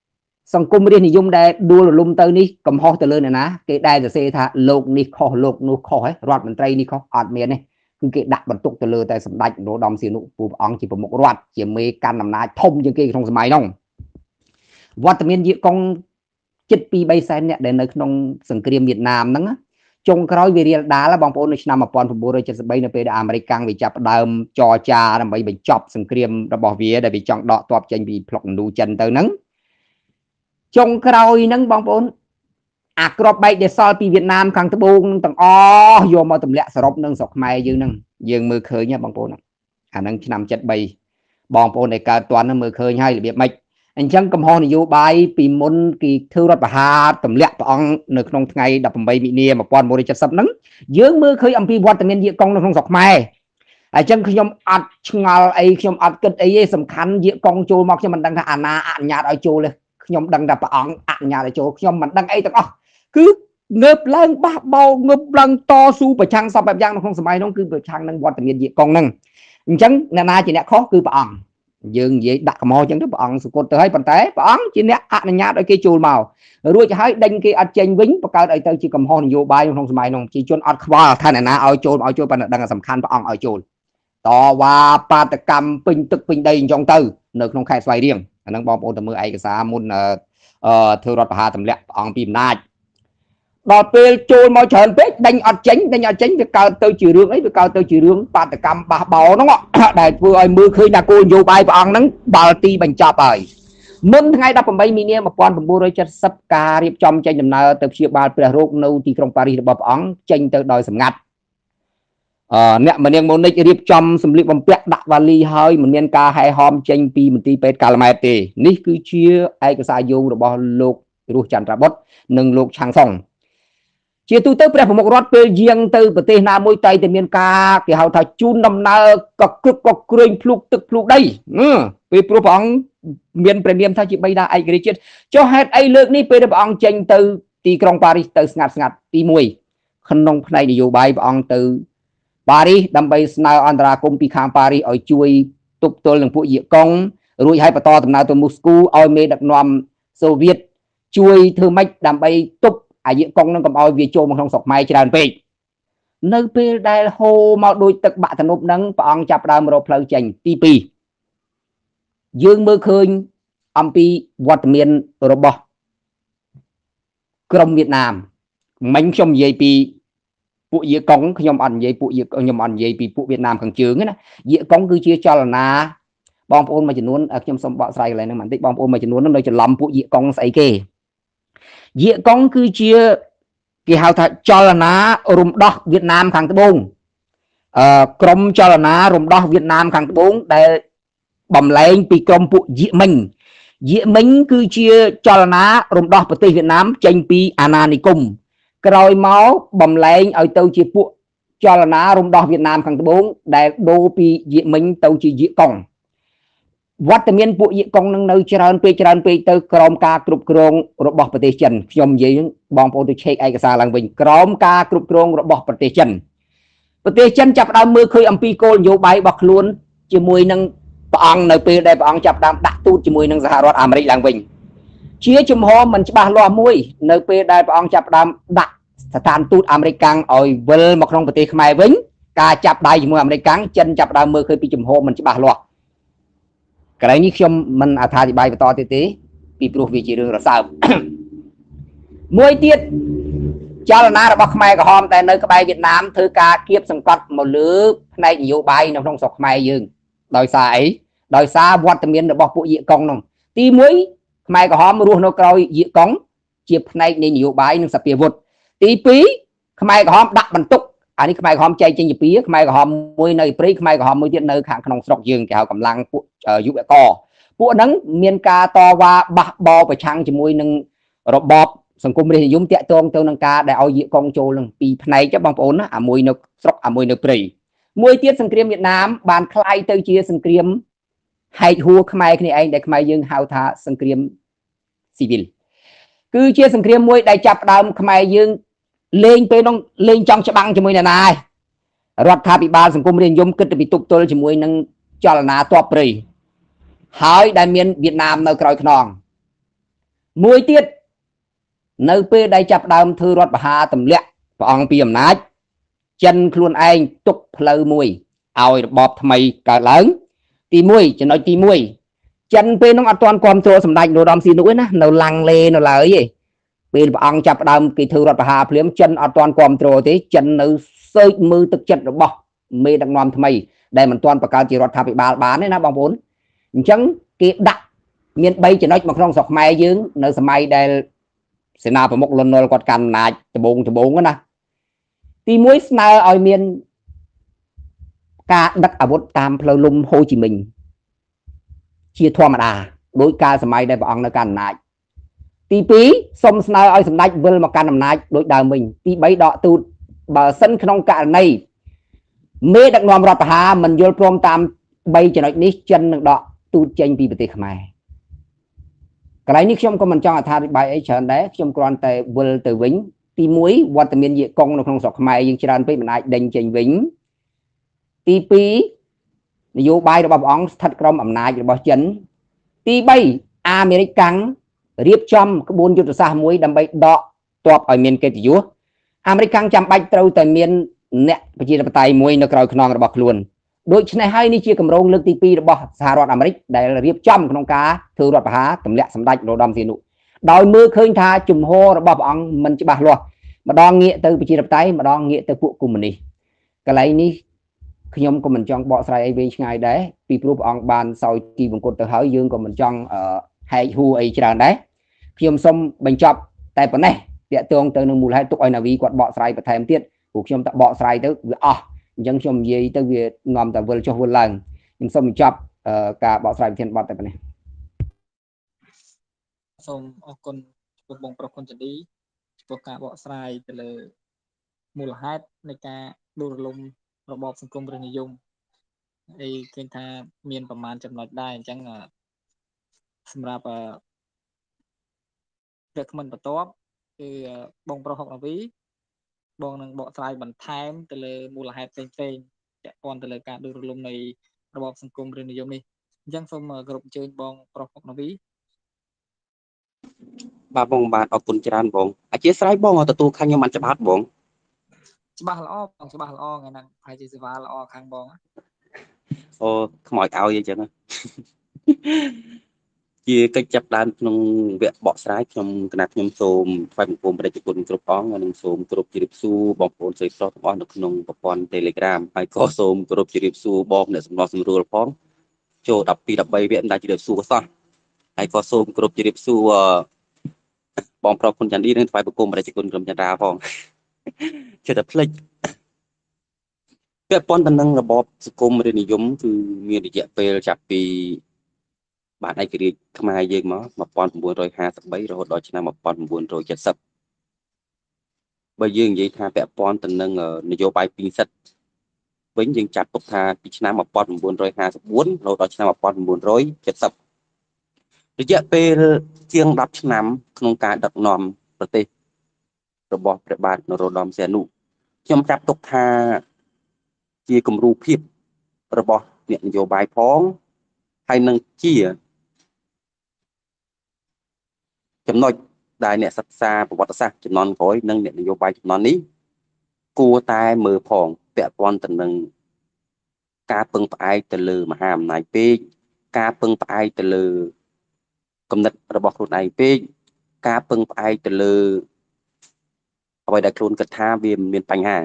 សង្គមរាជនិយមដែលដួលរលំទៅនេះកំហុសទៅលើអ្នកណាគេដែលសរសេរថាលោកនេះខុសលោកនោះខុសហើយរដ្ឋមន្ត្រីនេះខុសអត់មានទេគឺគេដាក់បន្ទុកទៅលើតែសម្ដេចនរោត្តមសីហនុពូព្រះអង្គជាប្រមុខរដ្ឋជាមេកាន់អំណាចធំជាងគេក្នុងសម័យនោះវត្តមានយាកុងជិតពីរបីសែនអ្នកដែលនៅក្នុងសង្គ្រាមវៀតណាមហ្នឹងចុងក្រោយវារៀលដាលបងប្អូននៅឆ្នាំmột nghìn chín trăm七mươi baនៅពេលដែលអាមេរិកកាំងវាចាប់ផ្ដើមចរចាដើម្បីបញ្ចប់សង្គ្រាមរបស់វាដែលវាចង់ដកទ័ពចេញពីផ្លុកឥណ្ឌូចិនទៅហ្នឹងចុងក្រោយហ្នឹងបងប្អូនអាក្របបែកដែលសល់ពីវៀតណាមខាងត្បូងទាំងអស់យកមកទម្លាក់សរុបនឹងស្រុកខ្មែរយើងហ្នឹងយើងមើលឃើញបងប្អូនអាហ្នឹងឆ្នាំ七mươi baបងប្អូនដែលកើតតាន់ហ្នឹងមើលឃើញហើយរបៀបម៉េចអញ្ចឹងកំហុសនយោបាយពីមុនគេធ្វើរដ្ឋប្រហារទម្លាក់ព្រះអង្គនៅក្នុងថ្ងៃដប់ប្រាំមីនាmột nghìn chín trăm bảy mươiហ្នឹងយើងមើលឃើញអំពីវត្តមានយាកុងនៅក្នុងស្រុកខ្មែរអញ្ចឹងខ្ញុំអត់ឆ្ងល់អីខ្ញុំអត់គិតអីទេសំខាន់យាកុងចូលមកខ្ញុំមិនដឹងថាអាណាអនុញ្ញាតឲ្យចូលទេខ្ញុំដឹងតែព្រះអង្គអនុញ្ញាតឲ្យចូលខ្ញុំមិនដឹងអីទាំងអស់គឺងើបឡើងបះបោងើបឡើងតស៊ូប្រឆាំងសពបែបយ៉ាងនៅក្នុងសម័យនោះគឺប្រឆាំងនឹងវត្តមានយាកុងហ្នឹងអញ្ចឹងអ្នកណាជាអ្នកខុសគឺព្រះអង្គយើងនិយាយដាក់កំហុសអញ្ចឹងទៅព្រះអង្គសុគតទៅហើយប៉ុន្តែព្រះអង្គជាអ្នកអនុញ្ញាតឲ្យគេចូលមករួចហើយដេញគេអត់ចេញវិញបង្កើតឲ្យទៅជាកំហុសនយោបាយក្នុងសម័យនោះជាជនអត់ខ្វល់ថាអ្នកណាឲ្យចូលឲ្យចូលប៉ុន្តែដឹងសំខាន់ព្រះអង្គឲ្យចូលតវ៉ាបាតកម្មពេញទឹកពេញដីអញ្ចឹងទៅនៅក្នុងខេត្តស្វាយរៀងអាហ្នឹងបងប្អូនទៅមើលឯកសារមុនអឺធ្វើរដ្ឋប្រហារទម្លាក់ព្រះអង្គពីអំណាចដល់ពេលចូលមកច្រើនពេកដេញអត់ចេញដេញអត់ចេញវាកើតទៅជារឿងអីវាកើតទៅជារឿងបាតកម្មបះបោហ្នឹងដែលធ្វើឲ្យមើលឃើញថាគោលនយោបាយព្រះអង្គហ្នឹងដល់ទីបញ្ចប់ហើយមុនថ្ងៃដប់ប្រាំមីនាmột nghìn chín trăm bảy mươiការរៀបចំចេញដំណើរទៅព្យាបាលព្រះរោគនៅទីក្រុងប៉ារីសរបស់ព្រះអង្គចេញទៅដោយសម្ងាត់អឺអ្នកមនាងម៉ូនិចរៀបចំសម្លៀកបំពាក់ដាក់វ៉ាលីហើយមិនមានការហែហោមចេញពីមន្ទីរពេទ្យកាល់ម៉ែតទេនេះគឺជាឯកសារយោងរបស់លោករស់ចន្ទ្របុត្រនិងលោកឆាំងសុងជាទូទៅព្រះប្រមុខរដ្ឋពេលយាងទៅប្រទេសណាមួយតែតែមានការគេហៅថាជូនដំណើរក៏គ្រឹកក៏ក្រែងភ្លុកទឹកភ្លុកដីពេលព្រោះព្រះអង្គមានព្រះនាមថាជាបិតាឯករាជ្យជាតិចុះហេតុអីលើកនេះពេលព្រះអង្គចេញទៅទីក្រុងប៉ារីសទៅស្ងាត់ស្ងាត់ទីមួយក្នុងផ្នែកនយោបាយព្រះអង្គទៅប៉ារីសដើម្បីស្នើអន្តរាគមន៍ពីខាងប៉ារីសឲ្យជួយទប់ទល់នឹងពួកយាកុងរួចហើយបន្តដំណើរទៅមូស្គូឲ្យមេដឹកនាំសូវៀតជួយធ្វើម៉េចដើម្បីទប់អាយាកុងនឹងកុំឲ្យវាចូលមកក្នុងស្រុកខ្មែរច្រើនពេកនៅពេលដែលហូរមកដោយទឹកបាក់តនុបនឹងព្រះអង្គចាប់ដើមរកផ្លូវចេញទីពីរយើងមើលឃើញអំពីវត្តមានរបស់ក្រុមវៀតណាមមិញខ្ញុំនិយាយពីពួកយាកុងខ្ញុំអត់និយាយពួកយាខ្ញុំអត់និយាយពីពួកវៀតណាមខាងជើងណាយាកុងគឺជាចលនាបងប្អូនមួយចំនួនខ្ញុំសូមបកស្រាយកន្លែងហ្នឹងបន្តិចបងប្អូនមួយចំនួននៅច្រឡំពួកយាកុងស្អីគេយាកុងគឺជាគេហៅថាចលនារំដោះវៀតណាមខាងត្បូងអឺក្រុមចលនារំដោះវៀតណាមខាងត្បូងដែលបំលែងពីក្រុមពួកយាមិញយាមិញគឺជាចលនារំដោះប្រទេសវៀតណាមចេញពីអាណានិគមក្រោយមកបំលែងឲ្យទៅជាពួកចលនារំដោះវៀតណាមខាងត្បូងដែលដូរពីយាមិញទៅជាយាកុងវត្តមានពួកយាកុងនឹងនៅច្រើនពេកច្រើនពេកទៅក្រោមការគ្រប់គ្រងរបស់ប្រទេសចិនខ្ញុំនិយាយបងប្អូនទៅឆែកឯកសារឡើងវិញក្រោមការគ្រប់គ្រងរបស់ប្រទេសចិនប្រទេសចិនចាប់ផ្ដើមមើលឃើញអំពីគោលនយោបាយរបស់ខ្លួនជាមួយនឹងព្រះអង្គនៅពេលដែលព្រះអង្គចាប់ផ្ដើមដាក់ទូតជាមួយនឹងសហរដ្ឋអាមេរិកឡើងវិញជាជំហរមិនច្បាស់លាស់មួយនៅពេលដែលព្រះអង្គចាប់ផ្ដើមដាក់ស្ថានទូតអាមេរិកកាំងឲ្យវិលមកក្នុងប្រទេសខ្មែរវិញការចាប់ដៃជាមួយអាមេរិកកាំងចិនចាប់ផ្ដើមមើលឃើញពីជំហរមិនច្បាស់លាស់កន្លែងនេះខ្ញុំមិនអត្ថាធិប្បាយបន្តទៀតទេពីព្រោះវាជារឿងរសើបមួយទៀតចលនារបស់ខ្មែរក្រហមដែលនៅក្បែរវៀតណាមធ្វើការគៀបសង្កត់មកលើផ្នែកនយោបាយនៅក្នុងស្រុកខ្មែរយើងដោយសារអីដោយសារវត្តមានរបស់ពួកយាកុងនោះទីមួយខ្មែរក្រហមរស់នៅក្រោយយាកុងជាផ្នែកនៃនយោបាយនិងសភាវុធទីពីរខ្មែរក្រហមដាក់បន្ទុកអានេះខ្មែរក្រហមចែកចេញជាពីរខ្មែរក្រហមមួយនៅព្រៃខ្មែរក្រហមមួយទៀតនៅខាងក្នុងស្រុកយើងគេហៅកម្លាំងពួកយុវកពួកហ្នឹងមានការតវ៉ាបះបោប្រឆាំងជាមួយនឹងរបបសង្គមរាស្ត្រនិយមតាក់ទងទៅនឹងការដែលឲ្យយាកុងចូលនឹងពីរផ្នែកបងប្អូនណាអាមួយនៅស្រុកអាមួយនៅព្រៃមួយទៀតសង្គ្រាមវៀតណាមបានคล้ายទៅជាសង្គ្រាមហែកហួរខ្មែរគ្នាឯងដែលខ្មែរយើងហៅថាសង្គ្រាមស៊ីវិលគឺជាសង្គ្រាមមួយដែលចាប់ផ្ដើមខ្មែរយើងលេងពេលនោះលេងចង់ច្បាំងជាមួយអ្នកណារដ្ឋាភិបាលសង្គមរាស្ត្រនិយមគិតទៅពីទប់ទល់ជាមួយនឹងចលនាទ័ពព្រៃហើយដែលមានវៀតណាមនៅក្រោយខ្នង Mùi tiết nơi bê đây chạp đàm thư rốt bà hà tầm lẹ và ông bì ẩm nát chân luôn anh tục lơ mùi ôi bọp thầm cả lớn tí mùi cho nói tí mùi chân bê nó toàn còn trô sầm đạch đồ đom xì nũi ná nó lăng lê nó là ấy gì bê bà ông chạp đàm cái thư rốt bà hà phliếm chân ở toàn còn trô thế chân nó sơi mư tức chất nó bọc mê đặc nòm thầm đây mình toàn bà cao chỉ rốt thà bị bà bán đấy ná bóng bốn chẳng cái đặc miền bay cho nói mà không sọc mai dương nơi sầm mai đây sẽ nào phải một lần nữa quạt cằn này từ bốn từ bốn nè thì muối nào ở miền ca đất ở bốt tam phơi lum Hồ Chí Minh chia thoa mà đà đối ca sầm mai đây bọn nó cằn này tí pí xong nào ở sầm đạch vơi mà cằn nằm này đối đào mình tí bấy đọ tụt bờ sân không cả này mê đặc nòm rọt hà mình vô prom tam bay cho nói ní chân đọ tụt trên pi bờ tây khmer cái này nếu không có mình cho thay bài ấy chọn đấy trong còn tại vừa từ vĩnh ti muối qua từ miền địa công nó không sọc mày nhưng chỉ đang với mình ai đánh trình vĩnh ti pí vô bài đó bóng thật trong ẩm nai rồi bỏ chấn ti bay American riệp trong cái bốn chút xa muối đâm bay đọ toạp ở miền cây thì American chăm bay trâu tại miền nè chỉ là tay muối nó còi non rồi bọc luôn đôi này hai ní chia cầm rong lực ti pi bỏ Sài Gòn Americ đây là riệp trongក្នុងការធ្វើរដ្ឋប្រហារទម្លាក់សម្ដេចនរោត្តមសីហនុដោយមើលឃើញថាជំហររបស់ព្រះអង្គមិនច្បាស់លាស់ម្ដងងាកទៅប្រជាធិបតេយ្យម្ដងងាកទៅពួកកុម្មុយនីសកន្លែងនេះខ្ញុំក៏មិនចង់បកស្រាយអីវែងឆ្ងាយដែរពីព្រោះព្រះអង្គបានសោយទីបង្គត់ទៅហើយយើងក៏មិនចង់ហែកហួរអីច្រើនដែរខ្ញុំសូមបញ្ចប់តែប៉ុណ្ណេះតាក់ទងទៅនឹងមូលហេតុទុកឲ្យនាវីគាត់បកស្រាយបន្ថែមទៀតព្រោះខ្ញុំតែបកស្រាយទៅវាអស់អញ្ចឹងខ្ញុំនិយាយទៅវានាំតែវិលចុះវិលឡើងខ្ញុំសូមបញ្ចប់ការបកស្រាយវិធានបទតែប៉ុណ្ណេះសូមអរគុណចំពោះបងប្រុសគុណចន្ទឌីចំពោះការបកស្រាយទៅលើមូលហេតុនៃការដួលរលំរបបសង្គមរាស្ត្រនិយមអីឃើញថាមានប្រមាណចំណុចដែរអញ្ចឹងសម្រាប់អឺរកមិនបន្ទាប់គឺបងប្រុសហុកនាវីបងនឹងបកស្រាយបន្ថែមទៅលើមូលហេតុផ្សេងៗពាក់ព័ន្ធទៅលើការដួលរលំនៃរបបសង្គមរាស្ត្រនិយមនេះអញ្ចឹងសូមគោរពអញ្ជើញបងប្រុសហុកនាវីបាទបងបាទអរគុណច្រើនបងអធិស្ឋានបងទទួលខាងខ្ញុំបានច្បាស់បងច្បាស់ល្អបងច្បាស់ល្អថ្ងៃហ្នឹងហើយជាសេវាល្អខាងបងអូខ្មោចឲ្យអញ្ចឹងជាកិច្ចចាប់ដើមក្នុងវគ្គបកស្រាយខ្ញុំគណៈខ្ញុំសូមថ្វាយបង្គំប្រជាជនគ្រប់អង្គហើយនឹងសូមគោរពជម្រាបសួរបងប្អូនស្រីប្រុសទាំងអស់នៅក្នុងប្រព័ន្ធ Telegram ហើយក៏សូមគោរពជម្រាបសួរបងអ្នកសម្របសម្រួលផងចូលដប់ពីរ ដប់បីវគ្គមិនដាច់ជម្រាបសួរសោះហើយក៏សូមគោរពជម្រាបសួរបងប្រុសគុណចន្ទឌីនិងថ្វាយបង្គំប្រជាជនក្រុមចន្ទរាផងជិតតែភ្លេចពាក់ព័ន្ធទៅនឹងរបបសង្គមរាស្ត្រនិយមគឺមានរយៈពេលចាប់ពីបានឯករាជ្យខ្មែរយើងមកmột nghìn chín trăm hai mươi baរហូតដល់ឆ្នាំmột nghìn chín trăm七mươiបើយើងនិយាយថាពាក់ព័ន្ធទៅនឹងនយោបាយពីរសិទ្ធវិញយើងចាត់ទុកថាពីឆ្នាំmột nghìn chín trăm hai mươi bốnរហូតដល់ឆ្នាំmột nghìn chín trăm七mươiរយៈពេលជាងដប់ឆ្នាំក្នុងការដឹកនាំប្រទេសរបស់ព្រះបាទនរោត្តមសីហនុខ្ញុំចាត់ទុកថាជាគំរូភាពរបស់អ្នកនយោបាយផងហើយនឹងជាចំណុចដែលអ្នកសិក្សាប្រវត្តិសាស្ត្រចំនួនក្រោយនិងអ្នកនយោបាយចំនួននេះគួរតែមើលផងពាក់ព័ន្ធទៅនឹងការពឹងផ្អែកទៅលើមហាអំណាចពេកការពឹងផ្អែកទៅលើគំនិតរបស់ខ្លួនឯងពេកការពឹងផ្អែកទៅលើអ្វីដែលខ្លួនគិតថាវាមានបញ្ហា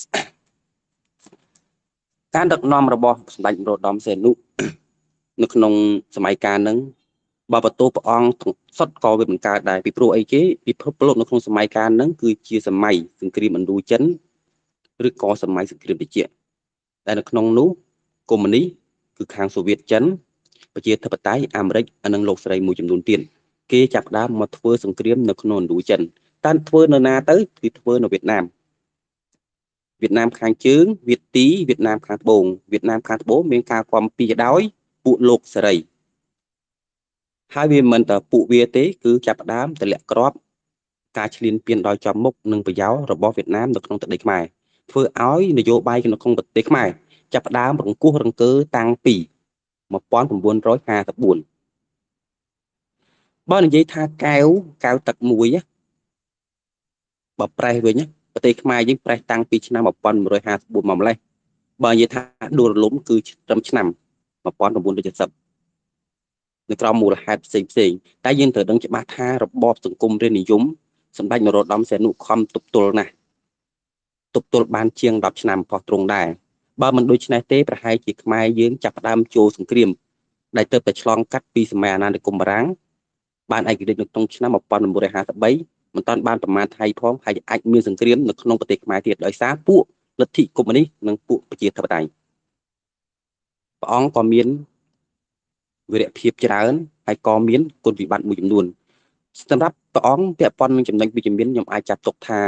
ការដឹកនាំរបស់សម្ដេចនរោត្តមសីហនុនៅក្នុងសម័យកាលហ្នឹងបើបន្ទោព្រះអង្គសុទ្ធក៏វាបង្កើតដែរពីព្រោះអីគេពិភពលោកនៅក្នុងសម័យកាលហ្នឹងគឺជាសម័យសង្គ្រាមឥណ្ឌូចិនឬក៏សម័យសង្គ្រាមត្រជាក់តែនៅក្នុងនោះកុម្មុយនីសគឺខាងសូវៀតចិនប្រជាធិបតេយ្យអាមេរិកនិងលោកស្រីមួយចំនួនទៀតគេចាប់ផ្ដើមមកធ្វើសង្គ្រាមនៅក្នុងឥណ្ឌូចិនតែធ្វើនៅណាទៅគឺធ្វើនៅវៀតណាមវៀតណាមខាងជើងវៀតទីវៀតណាមខាងត្បូងវៀតណាមខាងត្បូងមានការគាំពារដោយពួកលោកសេរីហើយវាមិនតែពួកវាទេគឺចាប់ផ្ដើមទម្លាក់គ្រាប់ការឈ្លានពានដោយចំមុខនិងប្រយោលរបស់វៀតណាមនៅក្នុងទឹកដីខ្មែរធ្វើឲ្យនយោបាយនៅក្នុងប្រទេសខ្មែរចាប់ផ្ដើមរង្គោះរង្គើតាំងពីmột nghìn chín trăm hai mươi bốn បើនិយាយថាកែវកែវទឹកមួយបើប្រេះវិញប្រទេសខ្មែរយើងប្រេះតាំងពីឆ្នាំmột nghìn một trăm hai mươi tưមកម្លេះបើនិយាយថាដួលរលំគឺត្រឹមឆ្នាំmột nghìn chín trăm bảy mươiនៅក្រោមមូលហេតុផ្សេងផ្សេងតែយើងត្រូវដឹងច្បាស់ថារបបសង្គមរាស្ត្រនិយមសម្ដេចនរោត្តមសីហនុខំទប់ទល់ណាស់ទប់ទល់បានជាងដប់ឆ្នាំផុសត្រង់ដែរបើមិនដូច្នេះទេប្រហែលជាខ្មែរយើងចាប់ផ្ដើមចូលសង្គ្រាមដែលទៅតែឆ្លងកាត់ពីសម័យអាណានិគមបារាំងបានឯករាជ្យនៅក្នុងឆ្នាំmột nghìn chín trăm hai mươi baមិនតាន់បានប្រមាណថៃផងហើយអាចមានសង្គ្រាមនៅក្នុងប្រទេសខ្មែរទៀតដោយសារពួកលទ្ធិកុម្មុយនីសនិងពួកប្រជាធិបតេយ្យព្រះអង្គក៏មានវិរៈភាពច្រើនហើយក៏មានគុណវិបត្តិមួយចំនួនសម្រាប់ព្រះអង្គពាក់ព័ន្ធនឹងចំណុចវិជ្ជមានខ្ញុំអាចចាត់ទុកថា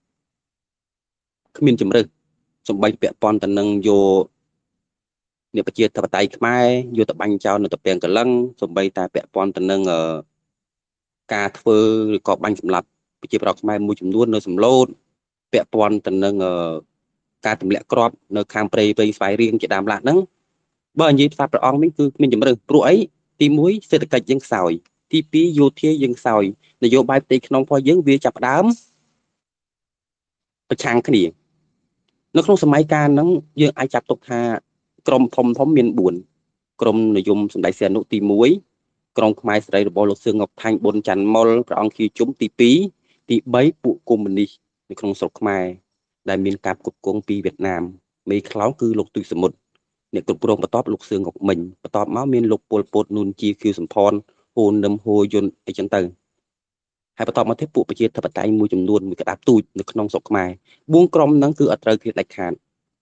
គ្មានជំរឿសសំបីពាក់ព័ន្ធទៅនឹងយកអ្នកប្រជាធិបតេយ្យខ្មែរយកទៅបាញ់ចោលនៅទៅពាំងកលឹងសំបីតែពាក់ព័ន្ធទៅនឹងការធ្វើឬក៏បាញ់សម្លាប់ប្រជាប្រដ្ឋខ្មែរមួយចំនួននៅសំឡូតពាក់ព័ន្ធទៅនឹងការទម្លាក់គ្រាប់នៅខាងព្រៃព្រៃស្វាយរៀងជាដើមឡាហ្នឹងបើនិយាយផ្សារព្រះអង្គវិញគឺគ្មានជំរឿសព្រោះអីទីមួយសេដ្ឋកិច្ចយើងខ្សោយទីពីរយោធាយើងខ្សោយនយោបាយផ្ទៃក្នុងរបស់យើងវាចាប់ផ្ដើមប្រឆាំងគ្នានៅក្នុងសម័យកាលហ្នឹងយើងអាចចាត់ទុកថាក្រមធំធំមានបួនក្រមនិយមសម្ដេចសីហនុទីមួយក្រមខ្មែរសេរីរបស់លោកសឿងងប់ថាញ់ប៊ុនច័ន្ទមុលព្រះអង្គខៀវជុំទីពីរទីបីពួកកុម្មុយនីសនៅក្នុងស្រុកខ្មែរដែលមានការគ្រប់គ្រងពីវៀតណាមមេខ្លោងគឺលោកទូចសមុទ្រអ្នកគ្រប់គ្រងបន្ទាប់លោកសឿងងប់មិញបន្ទាប់មកមានលោកពលពតនួនជាខៀវសំផនហ៊ូននឹមហួយុនអីចឹងទៅហើយបន្ទាប់មកទៀតពួកប្រជាធិបតេយ្យមួយចំនួនមួយក្តាប់ទូចនៅក្នុងស្រុកខ្មែរបួនក្រុមហ្នឹងគឺអត់ត្រូវគ្នាដាច់ខាត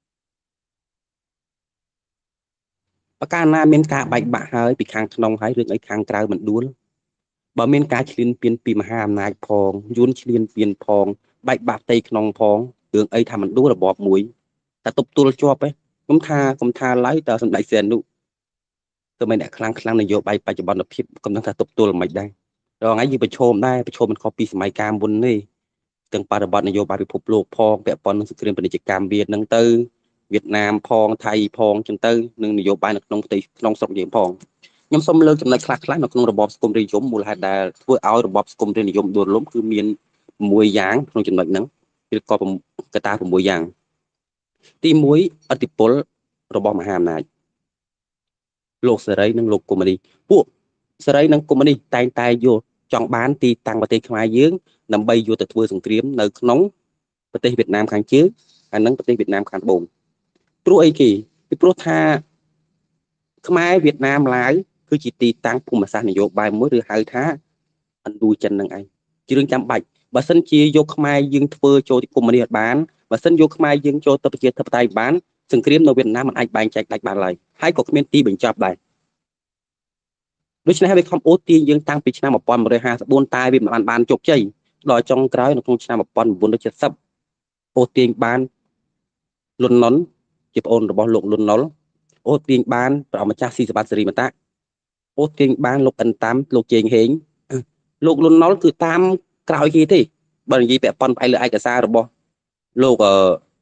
បើកាលណាមានការបែកបាក់ហើយពីខាងក្នុងហើយរឿងអីខាងក្រៅមិនដួលបើមានការឈ្លានពានពីមហាអំណាចផងយួនឈ្លានពានផងបែកបាក់ផ្ទៃក្នុងផងរឿងអីថាមិនដួលរបបមួយតែទប់ទល់ជាប់ឯងខ្ញុំថាខ្ញុំថាឡើយតើសម្ដេចសីហនុទៅមិនអ្នកខ្លាំងខ្លាំងនយោបាយបច្ចុប្បន្នភាពកំណត់ថាទប់ទល់មិនដែរដល់ថ្ងៃយើងប្រឈមដែរប្រឈមមិនខុសពីសម័យកាលមុនទេទាំងបរិបទនយោបាយពិភពលោកផងពាក់ព័ន្ធនឹងសង្គ្រាមពាណិជ្ជកម្មវៀតហ្នឹងទៅវៀតណាមផងថៃផងចឹងទៅនឹងនយោបាយនៅក្នុងប្រទេសក្នុងស្រុកយើងផងខ្ញុំសូមលើកចំណុចខ្លះខ្លះនៅក្នុងរបបសង្គមរាស្ត្រនិយមមូលហេតុដែលធ្វើឲ្យរបបសង្គមរាស្ត្រនិយមដួលរលំគឺមាន៦យ៉ាងក្នុងចំណុចហ្នឹងឬក៏កត្តា៦យ៉ាងទីមួយឥទ្ធិពលរបស់មហាអំណាចលោកសេរីនិងលោកកុម្មុយនីសពួកសេរីនិងកុម្មុយនីសតែងតែយកចង់បានទីតាំងប្រទេសខ្មែរយើងដើម្បីយកទៅធ្វើសង្គ្រាមនៅក្នុងប្រទេសវៀតណាមខាងជើងហើយនិងប្រទេសវៀតណាមខាងត្បូងព្រោះអីគេពីព្រោះថាខ្មែរវៀតណាមឡាវគឺជាទីតាំងភូមិសាស្ត្រនយោបាយមួយឬហៅថាឥណ្ឌូចិននឹងឯងជារឿងចាំបាច់បើសិនជាយកខ្មែរយើងធ្វើចូលទីកុម្មុយនីសអត់បានបើសិនយកខ្មែរយើងចូលទៅប្រជាធិបតេយ្យបានសង្គ្រាមនៅវៀតណាមមិនអាចបែងចែកដាច់បានឡើយហើយក៏គ្មានទីបញ្ចប់ដែរដូច្នេះហើយវាខំអូសទាញយើងតាំងពីឆ្នាំmột nghìn một trăm hai mươi tưតែវាមិនបានបានជោគជ័យដល់ចុងក្រោយនៅក្នុងឆ្នាំmột nghìn chín trăm bảy mươiអូសទាញបានលន់ណុនជាប្អូនរបស់លោកលន់ណុលអូសទាញបានព្រះម្ចាស់ស៊ីសវត្តសេរីមតាអូសទាញបានលោកអិនតាមលោកជេងហេងលោកលន់ណុលគឺតាមក្រោយគេទេបើនិយាយពាក់ព័ន្ធផ្អែកលើឯកសាររបស់លោកអឺ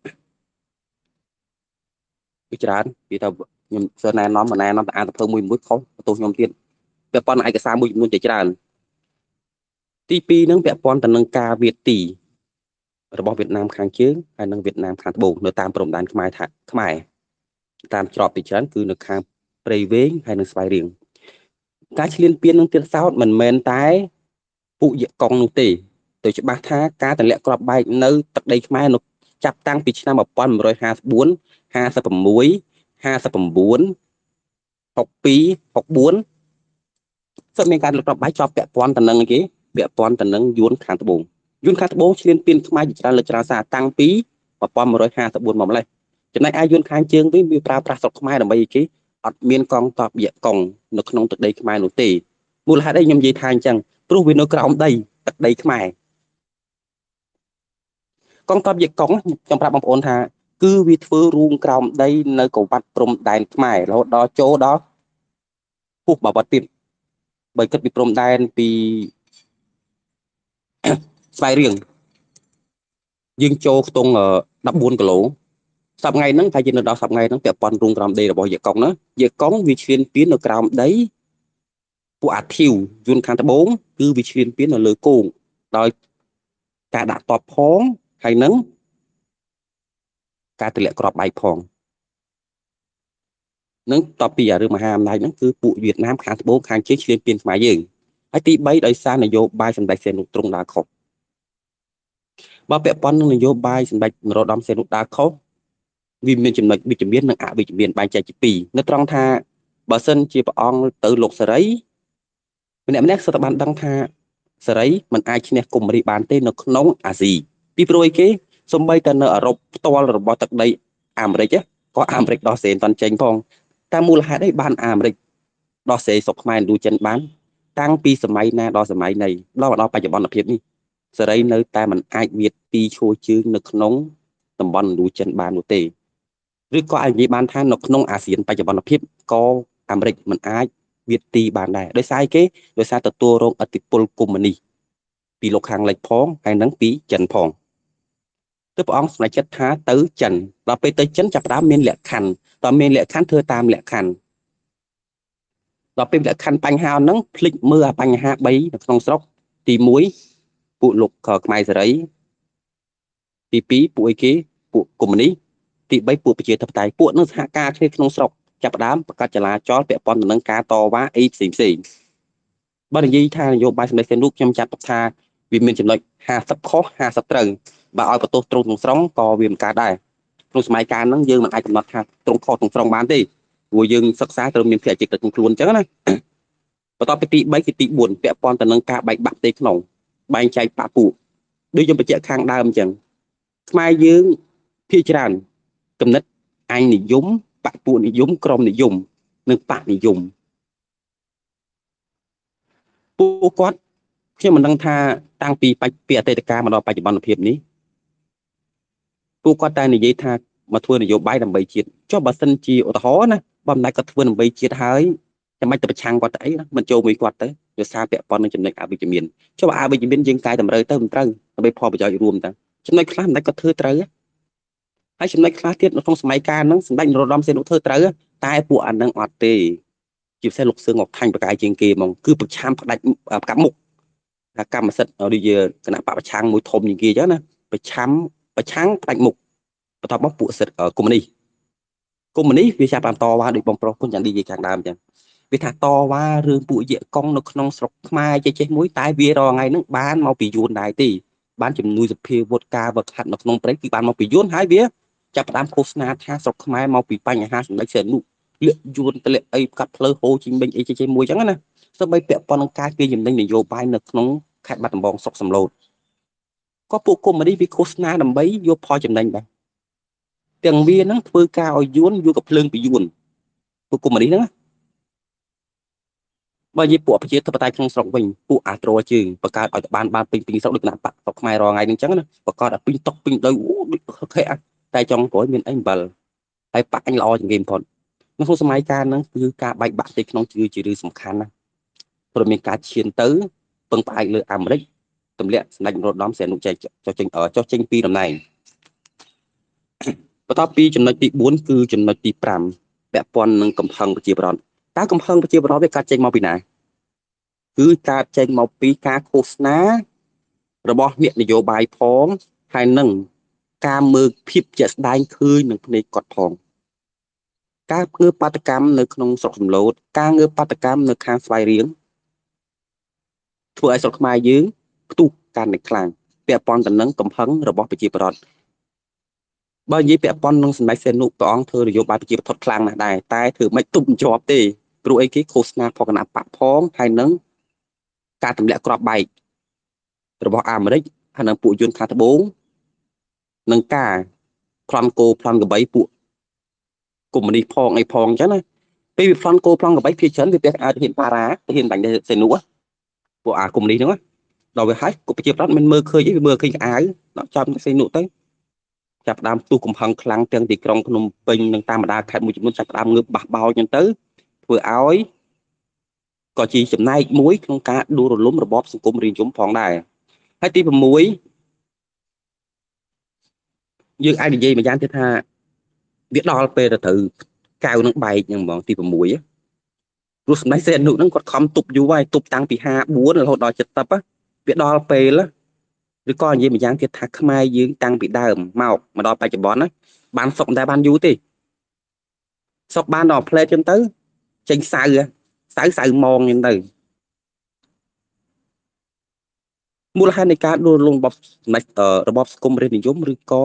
វិចារនិយាយថាខ្ញុំសើណែនាំណែនាំតែអានទៅមួយមួយខុសបន្ទោសខ្ញុំទៀតពាក់ព័ន្ធឯកសារមួយចំនួនជាច្រើនទីពីរនឹងពាក់ព័ន្ធទៅនឹងការវាទីរបស់វៀតណាមខាងជើងហើយនិងវៀតណាមខាងត្បូងនៅតាមព្រំដែនខ្មែរថាខ្មែរតាមច្រកពីច្រើនគឺនៅខាងព្រៃវែងហើយនិងស្វាយរៀងការឈ្លានពាននឹងទៀតសោតមិនមែនតែពួកយកកងនោះទេទៅច្បាស់ថាការទម្លាក់គ្រាប់បែកនៅទឹកដីខ្មែរនៅចាប់តាំងពីឆ្នាំmột nghìn một trăm hai mươi tưห้าสิบหกห้าสิบเก้าหกสิบเก้าหกពីរ หกสี่សិតមានការលុបគ្រាប់បែកជាប់ពាក់ព័ន្ធទៅនឹងគេពាក់ព័ន្ធទៅនឹងយួនខាងត្បូងយួនខាងត្បូងឈ្លានពានខ្មែរជាច្រើនលើកច្រើនសារតាំងពីmột nghìn một trăm hai mươi tưមកម្លេះចំណែកឯយួនខាងជើងវិញវាប្រើប្រាស់ស្រុកខ្មែរដើម្បីអីគេអត់មានកងទ័ពយកងនៅក្នុងទឹកដីខ្មែរនោះទេមូលហេតុអីខ្ញុំនិយាយថាអញ្ចឹងព្រោះវានៅក្រោមដីទឹកដីខ្មែរកងទ័ពយកងខ្ញុំប្រាប់បងប្អូនថាគឺវាធ្វើរូងក្រោមដីនៅកវ៉ាត់ព្រំដែនខ្មែររហូតដល់ចូលដល់ពុះបាវត្តទៀតបើគិតពីព្រំដែនពីស្វាយរៀងយើងចូលខ្ទង់ដប់បួនគីឡូសប្តាហ៍ថ្ងៃហ្នឹងតែយើងនៅដល់សប្តាហ៍ថ្ងៃហ្នឹងពាក់ព័ន្ធរូងក្រោមដីរបស់យកងណាយកងវាឈ្លានពាននៅក្រោមដីពួកអាធីវយន្តខាងត្បូងគឺវាឈ្លានពាននៅលើគោកដោយការដាក់តបផងហើយនឹងការទម្លាក់គ្រាប់បែកផងនឹងតបពីអារឿងមហាអំណាចហ្នឹងគឺពួកវៀតណាមខាងត្បូងខាងជើងឈ្លានពានខ្មែរយើងហើយទី3ដោយសារនយោបាយសម្ដេចសៀនុទ្រង់ដើរខុសបើពាក់ព័ន្ធនឹងនយោបាយសម្ដេចនរោត្តមសីហនុដើរខុសវាមានចំណុចវិជ្ជមាននិងអវិជ្ជមានបែងចែកជាពីរនៅត្រង់ថាបើសិនជាព្រះអង្គទៅលោកសេរីម្នាក់ម្នាក់សុទ្ធតែបានដឹងថាសេរីមិនអាចឈ្នះកុម្មុយនីសបានទេនៅក្នុងអាស៊ីពីព្រោះអីគេសំបីតែនៅអឺរ៉ុបផ្ទាល់របស់ទឹកដីអាមេរិកក៏អាមេរិកដោះសេនតន់ចេញផងតែមូលហេតុអីបានអាមេរិកដោះសេស្រុកខ្មែរឥណ្ឌូចិនបានតាំងពីសម័យណាដល់សម័យណីដល់មកដល់បច្ចុប្បន្នភាពនេះសេរីនៅតែមិនអាចវាទីឈរជើងនៅក្នុងតំបន់ឥណ្ឌូចិនបាននោះទេឬក៏អាចនិយាយបានថានៅក្នុងអាស៊ានបច្ចុប្បន្នភាពក៏អាមេរិកមិនអាចវាទីបានដែរដោយសារគេដោយសារទទួលរងឥទ្ធិពលកុម្មុយនីសពីលោកខាងលិចផងហើយនឹងពីចិនផងទើបព្រះអង្គសម្រេចចិត្តថាទៅចិនដល់ពេលទៅចិនចាប់ផ្ដើមមានលក្ខខណ្ឌតើមានលក្ខខណ្ឌធ្វើតាមលក្ខខណ្ឌដល់ពេលលក្ខខណ្ឌបញ្ហាហ្នឹងភ្លេចមើលអាបញ្ហាបីនៅក្នុងស្រុកទីមួយពួកលោកខ្មែរសេរីទីពីរពួកអីគេពួកកុម្មុយនីសទីបីពួកប្រជាធិបតេយ្យពួកនឹងសហការគ្នាក្នុងស្រុកចាប់ផ្ដើមបង្កើតចលាចលពាក់ព័ន្ធទៅនឹងការតវ៉ាអីផ្សេងផ្សេងបើនិយាយថានយោបាយសម្ដេចសៀនរូបខ្ញុំចាត់ទុកថាវាមានចំណុចห้าสิบខុសห้าสิบត្រូវបើឲ្យបន្ទោសត្រង់ក្នុងស្រុងក៏វាមិនកើតដែរក្នុងសម័យកាលហ្នឹងយើងមិនអាចកំណត់ថាត្រង់ខុសក្នុងស្រុងបានទេព្រោះយើងសិក្សាត្រូវមានភារកិច្ចក្នុងខ្លួនអញ្ចឹងណាបន្ទាប់ពីទីបីគឺទីបួនពាក់ព័ន្ធទៅនឹងការបែកបាក់ផ្ទៃក្នុងបែងចែកបកពួកដូចយើងបញ្ជាក់ខាងដើមអញ្ចឹងខ្មែរយើងភាគច្រើនគំនិតអញនិយមបកពួកនិយមក្រុមនិយមនិងបកនិយមពួកគាត់ខ្ញុំមិនដឹងថាតាំងពីពីអតីតកាលមកដល់បច្ចុប្បន្នភាពនេះពួកគាត់តែនិយាយថាមកធ្វើនយោបាយដើម្បីជាតិចុះបើសិនជាឧទាហរណ៍ណាបើមិនដែរគាត់ធ្វើដើម្បីជាតិហើយចាំបាច់ទៅប្រឆាំងគាត់ទៅអីណាមិនចូលមួយគាត់ទៅដោយសារពាក់ព័ន្ធនឹងចំណុចអវិជ្ជមានចុះបើអវិជ្ជមានយើងកែតម្រូវទៅមិនត្រូវដើម្បីផលប្រយោជន៍រួមទៅចំណុចខ្លះមិនដែរគាត់ធ្វើត្រូវហើយចំណុចខ្លះទៀតនៅក្នុងសម័យកាលហ្នឹងសម្ដេចនរោត្តមសីហនុធ្វើត្រូវតែពួកអានឹងអត់ទេជាពិសេសលោកសឿងអុកខាញ់បកាយជាងគេហ្មងគឺប្រឆាំងផ្ដាច់ផ្កាប់មុខថាកម្មសិទ្ធិដូចជាគណៈបពប្រឆាំងមួយធំជាងគេអញ្ចឹងណាប្រឆាំងប្រឆាំងផ្ដាច់មុខបន្ទាប់មកពួកសិទ្ធិកុម្មុយនីសកុម្មុយនីសវាចាប់បានតវ៉ាដូចបងប្រុសគុណយ៉ាងនិយាយខាងដើមអញ្ចឹងវាថាតវ៉ារឿងពួកយៈកុងនៅក្នុងស្រុកខ្មែរចេះចេះមួយតែវារងថ្ងៃហ្នឹងបានមកពីយួនដែរទេបានជំនួយសភាវុធការវឹកហាត់នៅក្នុងព្រៃគឺបានមកពីយួនហើយវាចាប់ផ្ដើមឃោសនាថាស្រុកខ្មែរមកពីបញ្ហាសម្ដេចសៀនុលាកយួនទម្លាក់អីកាត់ផ្លូវហូជីមិញអីចេះចេះមួយអញ្ចឹងណាសូម្បីពាក់ព័ន្ធនឹងការគេចំណេញនយោបាយនៅក្នុងខេត្តបាត់ដំបងស្រុកសំឡូតក៏ពួកកុម្មុយនីសវាឃោសនាដើម្បីយកផលចំណេញដែរទាំងវាហ្នឹងធ្វើការឲ្យយួនយកកំភ្លើងពីយួនពួកកុម្មុយនីសហ្នឹងបើនិយាយពួកប្រជាធិបតេយ្យក្នុងស្រុកវិញពួកអាត្រជើងបង្កើតឲ្យបានបានពេញពេញស្រុកដូចគណៈបកស្រុកខ្មែររងថ្ងៃហ្នឹងអញ្ចឹងណាបង្កើតឲ្យពេញតុកពេញដោយអូដូចខេតែចង់ក្រោយមានអីអំបិលហើយបាក់អញល្អជាងគេបំផុតនៅក្នុងសម័យកាលហ្នឹងគឺការបែកបាក់ផ្ទៃក្នុងគឺជារឿងសំខាន់ណាស់ព្រោះមានការឈានទៅពឹងផ្អែកលើអាមេរិកទម្លាក់សម្ដេចនរោត្តមសីហនុចុះចេញចុះចេញពីតំណែងបន្ទាប់ពីចំណុចទីបួនគឺចំណុចទីប្រាំពាក់ព័ន្ធនឹងកំហឹងប្រជាប្រដ្ឋតើកំហឹងប្រជាប្រដ្ឋវាកើតចេញមកពីណាគឺកើតចេញមកពីការឃោសនារបស់អ្នកនយោបាយផងហើយនឹងការមើលភាពជាក់ស្ដែងឃើញនឹងភ្នែកគាត់ផងការងើបបាតកម្មនៅក្នុងស្រុកសំឡូតការងើបបាតកម្មនៅខាងស្វាយរៀងធ្វើឲ្យស្រុកខ្មែរយើងផ្ទុះកាន់តែខ្លាំងពាក់ព័ន្ធទៅនឹងកំហឹងរបស់ប្រជាប្រដ្ឋបើនិយាយពាក់ព័ន្ធនឹងសម្ដេចសីហនុព្រះអង្គធ្វើនយោបាយប្រជាប្រដ្ឋខ្លាំងណាស់ដែរតែធ្វើមិនទប់ជាប់ទេព្រោះអីគេឃោសនាផកណបកផងហើយនឹងការទម្លាក់គ្រាប់បែករបស់អាមេរិកហើយនឹងពួកយន្តខាងត្បូងនឹងការប្លន់គោប្លន់កបីពួកកុម្មុយនីសផងអីផងអញ្ចឹងណាពេលវាប្លន់គោប្លន់កបីភាគច្រើនវាទៅអាចហ៊ានប៉ារ៉ាទៅហ៊ានបាញ់សីហនុពួកអាកុម្មុយនីសហ្នឹងដល់វាហើយក៏ប្រជាប្រដ្ឋមិនមើលឃើញអីវាមើលឃើញក្អៅដល់ចាប់សីហនុទៅចាប់ដើមផ្ទុះកំហឹងខ្លាំងទាំងទីក្រុងភ្នំពេញនិងតាមបណ្ដាខេត្តមួយចំនួនចាប់ដើមងើបបះបោចហ្នឹងទៅធ្វើឲ្យក៏ជាចំណែកមួយក្នុងការដួលរលំរបបសង្គមរាជនិយមផងដែរហើយទី6យើងអាចនិយាយម្យ៉ាងទៀតថាវាដល់ពេលទៅត្រូវកៅនឹងបែកហ្នឹងហ្មងទី6 รู้สมัยเซนหนุนั่งกดคอมตุบอยู่ไว้ตุบตังปีห้าบัวเราดอยจัดตับอะเวียดดอลเปละหรือก้อนยี่มันยังเทียทักขมายยืงตังปีเดิมเมามาดอยไปจับบอลนะบ้านศกได้บ้านยูติศกบ้านดอกเพลจนตื้อเจงสายอะสายสายมองยังไงมูลค่าในการดูลงบบในเอ่อระบบกรมเรียนนิยมหรือก็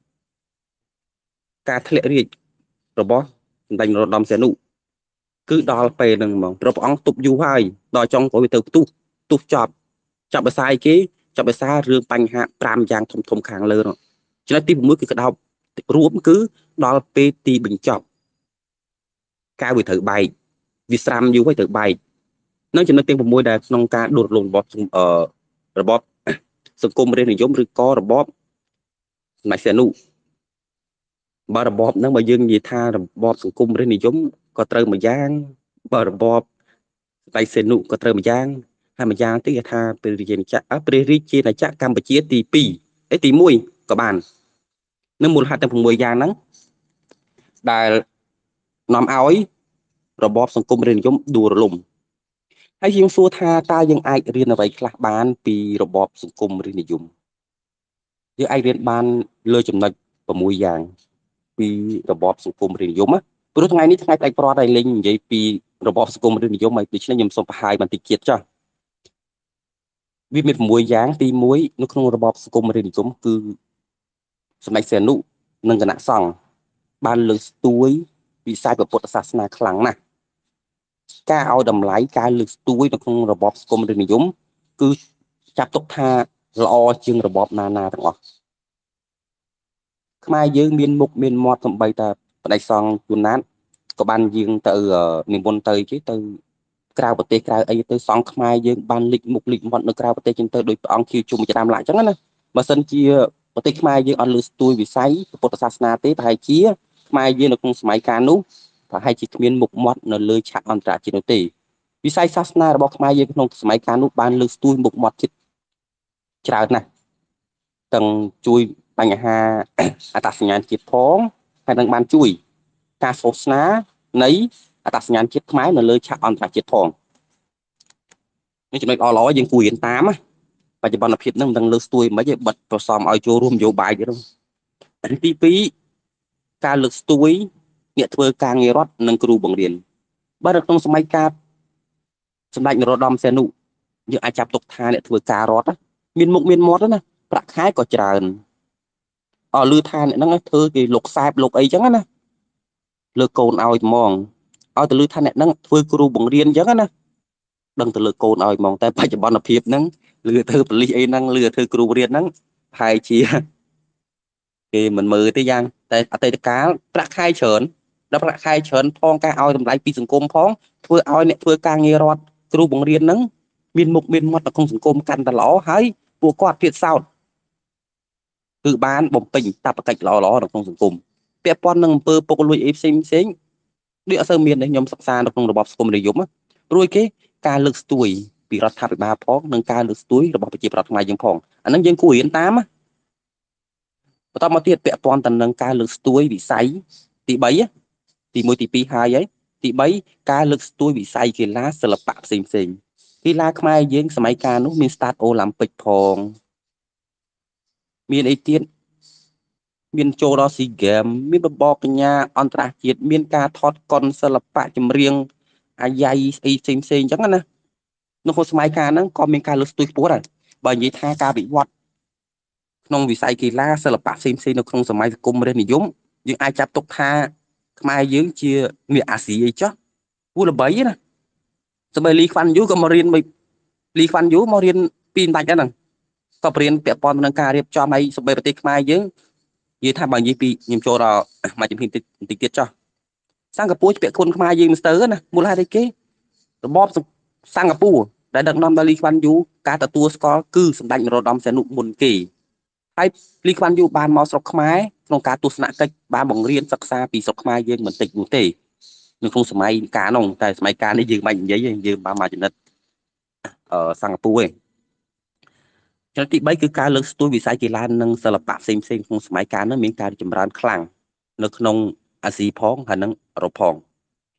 การทะเลเรียกระบบในระดับเซนุคือดอลเปหนึ่งมองระบบอังตุบอยู่ให้ดอยจงก็ไปเติมตุตุจับจับไปใส่กี้จับไปใส่เรื่องปัญหาปรามยางทมทมขางเลยเนาะฉะนั้นที่ผมมือคือกระดาษรวมคือดอลเปตีบึงจับการไปถือใบวิสามอยู่ไว้ถือใบนั่นฉะนั้นที่ผมมือได้นองการโดดลงบอเอ่อระบบสังคมเรียนนิยมหรือก็ระบบในเซนุบาระบอบนั่งมายืนยีท่าระบอบสังคมเรียนนิยมก็เติมมาย่างบาระบอบในเซนุก็เติมมาย่างให้มาย่างที่ท่าไปเรียนจะอ่ะไปเรียนจีนจะกัมพูชีตีปีไอ้ตีมวยกับบานนั่งมูลค่าแต่ผมมวยย่างนั้นได้นำเอาไอ้ระบอบสังคมเรียนนิยมดูระลมให้ยังสู้ท่าตายังไอเรียนอะไรคลาบานปีระบอบสังคมเรียนนิยมยังไอเรียนบานเลยจำนวนประมวยย่างปีระบอบสังคมเรียนนิยมอ่ะเพราะทั้งไงนี้ทั้งไงแต่ปลอดได้เล็งใหญ่ปีระบอบสังคมเรียนนิยมมาดิฉันยังสมภายมันติเกียรติจ้ะวิมิตมวยยางตีมวยนึกถึงระบอบสังคมเรียนนิยมคือสมัยเสนุนังกนะสั่งบ้านเลือกตัววิสัยแบบพุทธศาสนาครั้งนะการเอาดำไหลการเลือกตัวนึกถึงระบอบสังคมเรียนนิยมคือจับตกท่าละอจึงระบอบนานาทั้งหมดขมายยืงเมียนมุกเมียนมอดสมัยแต่ในซองจุนนั้นก็บ้านยืงแต่นิมนต์เตยที่เตยกล่าวประเทศกล่าวไอ้เตยซองขมายยืงบ้านลิกมุกลิกมอดในกล่าวประเทศจนเตยโดยองคิวจุ่มจะทำหลายจังนั้นนะมาสันเชียประเทศขมายยืงอันลือตัววิสัยพุทธศาสนาเตยไปเชียขมายยืงในกรุงสมัยการนู้ไปให้จิตเมียนมุกมอดในเลยฉะอันตรายจินเตยวิสัยศาสนาระบบขมายยืงในสมัยการนู้บ้านลือตัวมุกมอดจิตจรานะตั้งจุยปัญหาอัตราสัญญาณจิตพ้องให้ดังบ้านจุยการโฆษณาในอัตราสัญญาณจิตไม้ในเลยฉากอันตรายจิตพ้องนี่จะไม่เอาล้อยังคุยกันตามอ่ะปัจจุบันอภิษนั่งดังเลือกตัวไม่ใช่บัดตัวซ้อมเอาโจรวมโยบายอยู่แล้วที่ปีการเลือกตัวเนี่ยเธอการเงรอดนังครูบังเรียนบ้านเราต้องสมัยการสมัยเราดอมเซนุยังอาจับตกทาเนี่ยเธอการรอดนะมีนมุกมีนมอดนะประคายก็จราอ๋อลือทานเนี่ยนั่งเธอกี่หลกแซบหลกไอ้จังนะเลือกโกนเอามองเอาแต่ลือทานเนี่ยนั่งเธอครูบังเรียนจังนะดังแต่เลือกโกนเอามองแต่ปัจจุบันอภิษนั่งเลือเธอปลีไอ้นั่งเลือเธอครูเรียนนั่งพายเชียกี่เหมือนมือที่ยังแต่แต่ตะการประคายเฉินแล้วประคายเฉินพองการเอาทำลายปีสังคมพ้องเธอเอาเนี่ยเธอการเงรอดครูบังเรียนนั่งมีนมุกมีนมัดแต่คงสังคมกันตลอดให้ปวดกอดเพียรเศร้าคือบ้านบ่มปิ่งตาประกายล้อล้อของสังคมเปียปอนนึงเปิดปกลุยเอฟซิงเซ็งเดี๋ยวเสมียนในยมศึกษาในระบบสังคมนิยมรวยเกการเลือกตุยปีรัฐบาลพ้องหนึ่งการเลือกตุยระบบประชีพรัฐบาลยังพ้องอันนั้นยังคุยกันตามอ่ะต้องมาเทียบเปียปอนแต่หนึ่งการเลือกตุยวิสัยตีใบอ่ะตีมวยตีปีหายấyตีใบการเลือกตุยวิสัยกีฬาศิลปะเซ็งเซ็งกีฬาขมายยังสมัยการนู้มีสตาร์โอลิมปิกพองมีไอเทียนมีนโจรอสีเกมมีระบบปัญญาอันตรายจิตมีการทอดกลศิลปะจำเรียงอาญาไอเซมเซนจังนะนกสมัยการนั้นก็มีการเลือกตัวปวดอ่ะบางยี่ท่าการบิวัดนงวิสัยกีฬาศิลปะเซมเซนในคงสมัยกรมเรียนนิยมยังอาจับตกท่าขมายยืงเชียมีอาศีไอจ้ะพูดระบายนะสมัยลีควันยูก็มาเรียนไปลีควันยูมาเรียนปีนไปกันนั่งก็เรียนเปียปอนนังการเรียบจอมไอสมัยปฏิขมายยืงยี่ท่าบางยี่ปียิมโจเรามาจำเป็นติดติดจ้ะสร้างกระปุกเปียคนขมายยืงสเตอร์นะมูลค่าที่เก๋ระบบสร้างกระปูได้ดักนำบาลีควันยูการตัดตัวสกอร์คือสำคัญเราดำเสนุบุญกีให้ลีควันยูบานมอสกไม้ตรงการตุสนาเกบานบังเรียนศึกษาปีสกไม้ยืงเหมือนติดอยู่เตะหนึ่งคงสมัยการนองแต่สมัยการได้ยืงมาอย่างยี่ยืงบานมาจนนั้นเอ่อสร้างกระปูเองฉะนั้นที่ใบคือการเลือกตัววิสัยกีฬาหนึ่งศิลปะเซมเซมของสมัยการนั้นมีการจำรานคลั่งในขนมอาศีพ้องหันนั้นเราพอง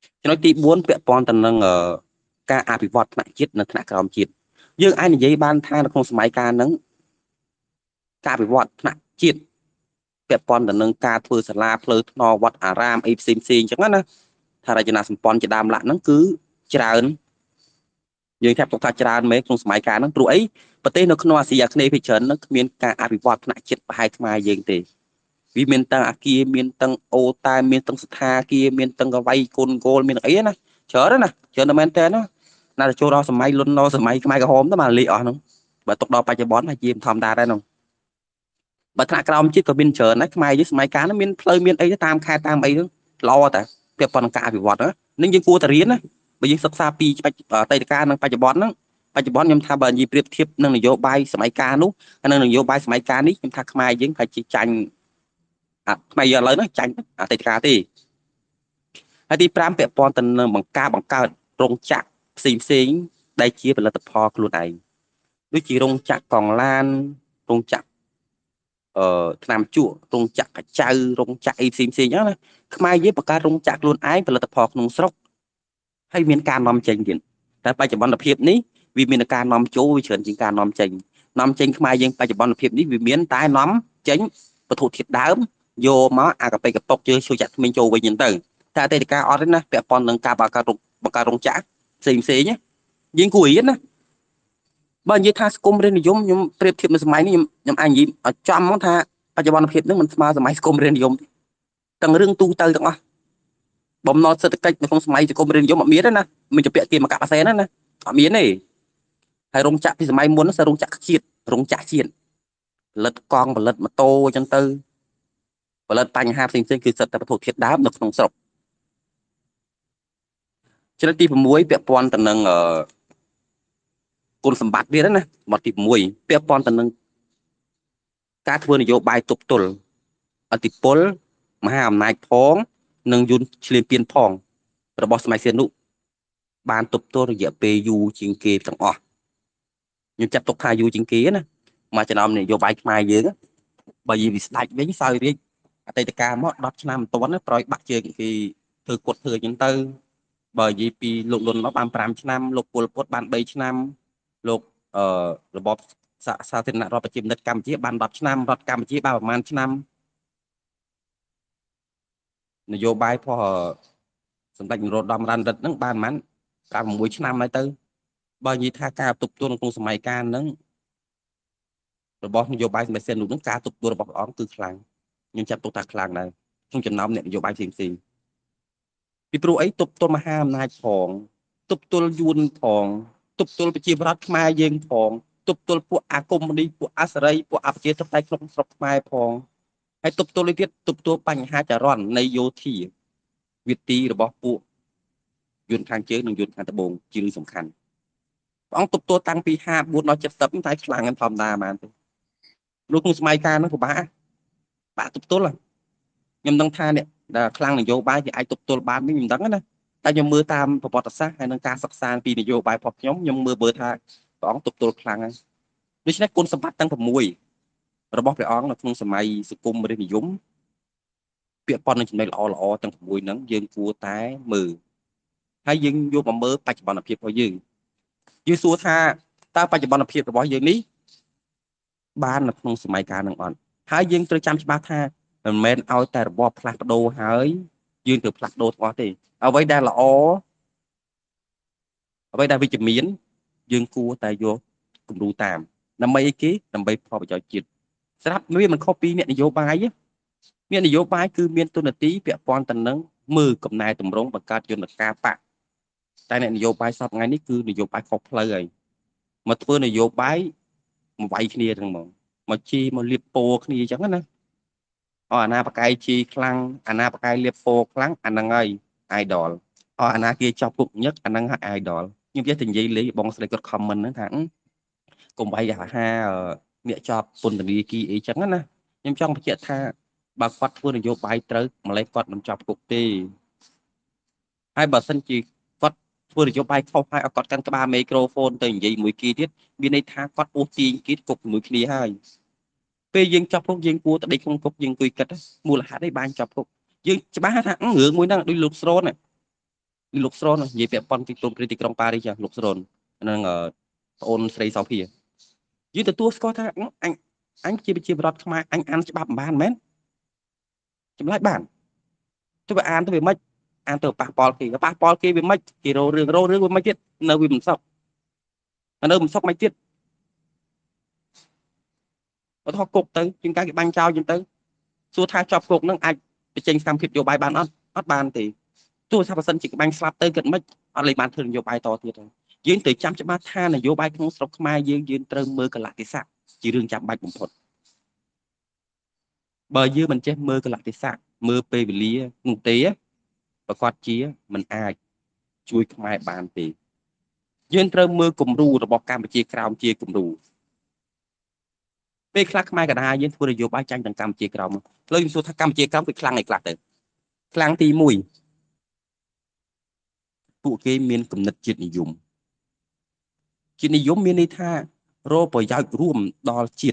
ចំណុចទីbốnពាក់ព័ន្ធទៅនឹងការអភិវឌ្ឍថ្នាក់ជាតិនិងថ្នាក់ក្រោមជាតិយើងអាចនិយាយបានថានៅក្នុងសម័យកាលហ្នឹងការអភិវឌ្ឍថ្នាក់ជាតិពាក់ព័ន្ធទៅនឹងការធ្វើសាលាផ្លូវថ្នល់វត្តអារាមអីផ្សេងផ្សេងអញ្ចឹងណាថារចនាសម្ព័ន្ធជាដើមឡាក់ហ្នឹងគឺច្រើនយើងថាទុកថាច្រើនមែនក្នុងសម័យកាលហ្នឹងព្រោះអីប្រទេសនៅក្នុងអាស៊ីអាគ្នេយ៍ភាគច្រើនហ្នឹងគ្មានការអភិវឌ្ឍថ្នាក់ជាតិប្រហែលខ្មែរយើងទេវាមានទាំងអាគារមានទាំងអូតែមានទាំងស្ថាគារមានទាំងកវៃគុនគោលមានអីណាច្រើនណាច្រើនតែមែនតើណាណាទៅចូលដល់សម័យលុនណសម័យខ្មែរក្រហមទៅមកលេខអស់ហ្នឹងបើទុកដល់បច្ចុប្បន្នហើយជាធម្មតាដែរហ្នឹងបើថ្នាក់ក្រោមជាតិក៏មានច្រើនដែរខ្មែរយើងសម័យកាលហ្នឹងមានផ្លូវមានអីតាមខេត្តតាមអីហ្នឹងល្អតែពាក់ព័ន្ធនឹងការអភិវឌ្ឍហ្នឹងយើងគួរតែរៀនណាបើយើងសិក្សាពីអតីតកាលនិងបច្ចុប្បន្នហ្នឹងបច្ចុប្បន្នខ្ញុំថាបើនិយាយប្រៀបធៀបនឹងនយោបាយសម័យកាលនោះហើយនឹងនយោបាយសម័យកាលនេះខ្ញុំថាខ្មែរយើងប្រហែលជាចាញ់អាថ្មីឥឡូវហ្នឹងចាញ់អតីតកាលទេហើយទី5ពាក់ព័ន្ធទៅនឹងបង្ការបង្កើតរោងចក្រផ្សេងផ្សេងដែលជាផលិតផលខ្លួនឯងដូចជារោងចក្រកង់ឡានរោងចក្រអឺថ្នាំជក់រោងចក្រកាចៅរោងចក្រអីផ្សេងផ្សេងអញ្ចឹងណាខ្មែរយើងបង្កើតរោងចក្រខ្លួនឯងផលិតផលក្នុងស្រុកហើយមានការនាំចេញទៀតតែបច្ចុប្បន្នភាពនេះវាមានការនាំចូលវាច្រើនជាងការនាំចេញនាំចេញខ្មែរយើងបច្ចុប្បន្នភាពនេះវាមានតែនាំចេញវត្ថុធាតុដើមយកមកអាកប៉ិកប៉ុកជើជួយចាក់ថ្មីចូលវិញហ្នឹងទៅតែអតីតកាលអត់ទេណាពាក់ព័ន្ធនឹងការបង្កើតបង្កើតរោងចក្រផ្សេងផ្សេងយើងគួររៀនណាបើនិយាយថាសង្គមរាស្ត្រនិយមខ្ញុំប្រៀបធៀបនៅសម័យនេះខ្ញុំខ្ញុំអាចនិយាយឲ្យចំមកថាបច្ចុប្បន្នភាពហ្នឹងមិនស្មើសម័យសង្គមរាស្ត្រនិយមទាំងរឿងទូទៅទាំងអស់បំណុលសេដ្ឋកិច្ចនៅក្នុងសម័យសង្គមរាស្ត្រនិយមអត់មានទេណាមិនជាពាក់គេមកកាប់អាសែនណាអត់មានទេហើយរោងចក្រពីសម័យមុនហ្នឹងគឺរោងចក្រជាតិរោងចក្រជាតិផលិតកង់ផលិតម៉ូតូអញ្ចឹងទៅផលិតបញ្ហាផ្សេងផ្សេងគឺសិតតែវត្ថុធាតុដើមនៅក្នុងស្រុកចំណុចទី6ពាក់ព័ន្ធទៅនឹងគុណសម្បត្តិទៀតណាបទទី6ពាក់ព័ន្ធទៅនឹងការធ្វើនយោបាយទប់ទល់អធិពលមហាអំណាចផងនិងយន្តឈ្លានពានផងរបស់សម័យសៀននោះបានទប់ទល់រយៈពេលយូរជាងគេទាំងអស់ខ្ញុំចាត់ទុកថាយូរជាងគេណាមកចំណោមនយោបាយខ្មែរយើងបើនិយាយពីស្ដេចវិញសោយរាជអតីតកាលមកដប់ឆ្នាំមិនទាន់ប្រយបាក់ជើងគេធ្វើគុតធ្វើអញ្ចឹងទៅបើនិយាយពីលោកលុនមកបាន5ឆ្នាំលោកពលពតបាន3ឆ្នាំលោកអឺរបបសាធារណរដ្ឋប្រជាមានិតកម្ពុជាបាន10ឆ្នាំរដ្ឋកម្ពុជាបានប្រហែលឆ្នាំនយោបាយផងសម្ដេចនរោត្តមរណរដ្ឋហ្នឹងបានប្រហែល6ឆ្នាំហើយទៅបើនិយាយថាការទប់ទល់ក្នុងសម័យកាលហ្នឹងរបស់នយោបាយសម្ដេចសៀននោះហ្នឹងការទប់ទល់របស់ព្រះអង្គគឺខ្លាំងខ្ញុំចាត់ទុកថាខ្លាំងដែរក្នុងចំណោមអ្នកនយោបាយផ្សេងផ្សេងពីព្រោះអីទប់ទល់មហាអំណាចផងទប់ទល់យួនផងទប់ទល់ប្រជាប្រដ្ឋខ្មែរយើងផងទប់ទល់ពួកអាកុម្មុយនីពួកអសរីពួកអប្រជាធិបតេយ្យក្នុងស្រុកខ្មែរផងហើយទប់ទល់ទៀតទប់ទល់បញ្ហាចរន្តនៃយោធាវិទីរបស់ពួកយួនខាងជើងនិងយួនខាងត្បូងជារឿងសំខាន់ព្រះអង្គទប់ទល់តាំងពីห้าបួនដល់เจ็ดสิบតែខ្លាំងធម្មតាបានទេលោកក្នុងសម័យកាលហ្នឹងពិបាកបាក់ទប់ទល់ខ្ញុំដឹងថាអ្នកដែលខ្លាំងនយោបាយគេអាចទប់ទល់បានវិញមិនដឹងណាតែខ្ញុំមើលតាមប្រវត្តិសាស្ត្រហើយនឹងការសិក្សាពីនយោបាយរបស់ខ្ញុំខ្ញុំមើលមើលថាព្រះអង្គទប់ទល់ខ្លាំងហើយដូច្នេះគុណសម្បត្តិទាំង6របស់ព្រះអង្គនៅក្នុងសម័យសង្គមរាស្ត្រនិយមពាក់ព័ន្ធនឹងចំណុចល្អល្អទាំង6ហ្នឹងយើងគួរតែមើលហើយយើងយកមកមើលបច្ចុប្បន្នភាពរបស់យើងយើងសួរថាតើបច្ចុប្បន្នភាពរបស់យើងនេះបាននៅក្នុងសម័យកាលនឹងអត់ហើយយើងត្រូវចាំច្បាស់ថាមិនមែនឲ្យតែរបបផ្លាស់ប្ដូរហើយយើងត្រូវផ្លាស់ប្ដូរទាំងអស់ទេអ្វីដែលល្អអ្វីដែលវិជ្ជមានយើងគួរតែយកគំរូតាមដើម្បីអីគេដើម្បីផលប្រយោជន៍ជាតិស្រាប់វាមិនខុសពីអ្នកនយោបាយអ្នកនយោបាយគឺមានទុននទីពាក់ព័ន្ធទៅនឹងមើលកំណែតម្រង់បង្កើតយន្តការបកតែអ្នកនយោបាយសពថ្ងៃនេះគឺនយោបាយខុសផ្លូវហើយមកធ្វើនយោបាយមកវាយគ្នាទាំងហ្មងមកជីមកលៀបពោគ្នាអញ្ចឹងណាអអាណាបកាយជីខ្លាំងអាណាបកាយលៀបពោខ្លាំងអាហ្នឹងហើយ idol អអាណាគេចាប់គុកញឹកអាហ្នឹងហើយ idol ខ្ញុំចេះតែនិយាយលេងបងស្រីគាត់ comment ហ្នឹងថាកុំវាយអាហាអ្នកជាប់ពន្ធនាគារអីចឹងណាខ្ញុំចង់បញ្ជាក់ថាបើគាត់ធ្វើនយោបាយត្រូវម្លេះគាត់មិនចាប់គុកទេហើយបើសិនជាគាត់ធ្វើនយោបាយខុសហើយឲ្យគាត់កាន់ក្បាលមីក្រូហ្វូនទៅនិយាយមួយគេទៀតមានន័យថាគាត់អូសទាញគេគុកជាមួយគ្នាហើយពេលយើងចាប់គុកយើងគួរតែដេកក្នុងគុកយើងអង្គុយគិតមូលហេតុអីបានចាប់គុកយើងច្បាស់ថារឿងមួយហ្នឹងដូចលោកស្រោន lục sron vậy bẹp pon cái tôm cái trong Paris chứ lục sron nên ở ôn sấy sáu phi dưới từ tua có tha anh anh chia chia bọt mà anh ăn cho bắp bàn mến chấm lại bàn cho bạn ăn tôi bị mất ăn từ bạc pol kia bạc pol kia bị mất kia rô rương rô rương bị mất tiết nơi bị mình sốc nơi mình sốc mất tiết nó thọ cục tới chúng ta cái bánh trao chúng tới xua tha chọc cục nó anh bị tranh tham thiệp vô bài bàn ăn ăn bàn thì tôi sao sân chỉ cái bánh slap tới gần mất ăn lấy bàn thường vô bài to thiệt rồi dưới từ trăm cho ba tha này vô bài không sốc mai dưới dưới trơn mưa cả lại cái sạc chỉ riêng chạm bài bụng thuật bờ dưới mình chết mưa cả lại cái sạc mưa pe về lia ngục tế và quạt chia mình ai chui mai bàn thì dương trơn mưa cùng ru rồi bọc cam chia cào chia cùng ru pe khắc mai cả hai dương vừa vô bài tranh đằng cam chia cào lấy số thắc cam chia cào bị khăng này khạc tới khăng thì mùi tụ cái miền cầm nứt chết này dùng chết này dùng miền này tha rồi bỏ dao rùm đo chết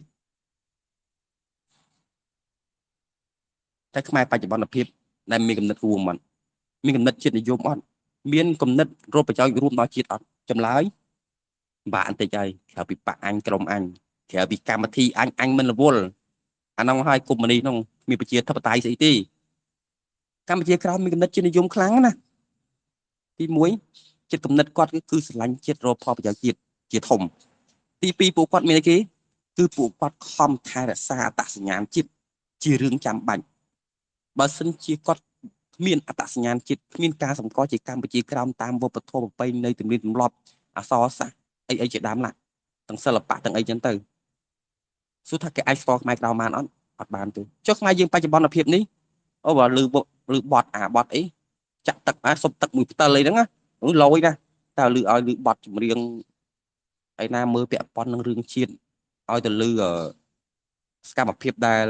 แต่ខ្មែរបច្ចុប្បន្នភាពដែលមានកំណត់រួមមិនមានកំណត់ជាតិនិយមអត់មានកំណត់រោគប្រយោជន៍រួមដល់ជាតិអត់ចម្លើយបាក់បន្តិចហើយក្រៅពីបាក់អញក្រុមអញក្រៅពីកម្មវិធីអញអញមិនរវល់អានោះហើយកុម្មុយនីនោះមានប្រជាធិបតេយ្យស្អីទេកម្ពុជាក្រោមមានកំណត់ជាតិនិយមខ្លាំងណាទីមួយចិត្តកំណត់គាត់គឺស្រឡាញ់ជាតិរោគផលប្រយោជន៍ជាតិជាធំទីពីរពួកគាត់មានអីគេគឺពួកគាត់ខំថែរក្សាអត្តសញ្ញាណជាតិជារឿងចាំបាច់បើសិនជាគាត់គ្មានអត្តសញ្ញាណជាតិគ្មានការសម្គាល់ជាកម្ពុជាក្រោមតាមវប្បធម៌ប្រពៃណីទំនៀមទម្លាប់អក្សរសាស្ត្រអីអីជាដើមណាទាំងសិល្បៈទាំងអីចឹងទៅសួរថាគេអាចស្គាល់ខ្មែរក្រោមបានអត់អត់បានទេចុះខ្មែរយើងបច្ចុប្បន្នភាពនេះអូបើលឺលឺបត់អាបត់អីចាក់ទឹកអាសុបទឹកមួយផ្ទិលអីហ្នឹងណាលយណាតើលឺឲ្យលឺបត់ចម្រៀងឯណាមើលពាក់ព័ន្ធនឹងរឿងជាតិឲ្យទៅលឺសកម្មភាពដែល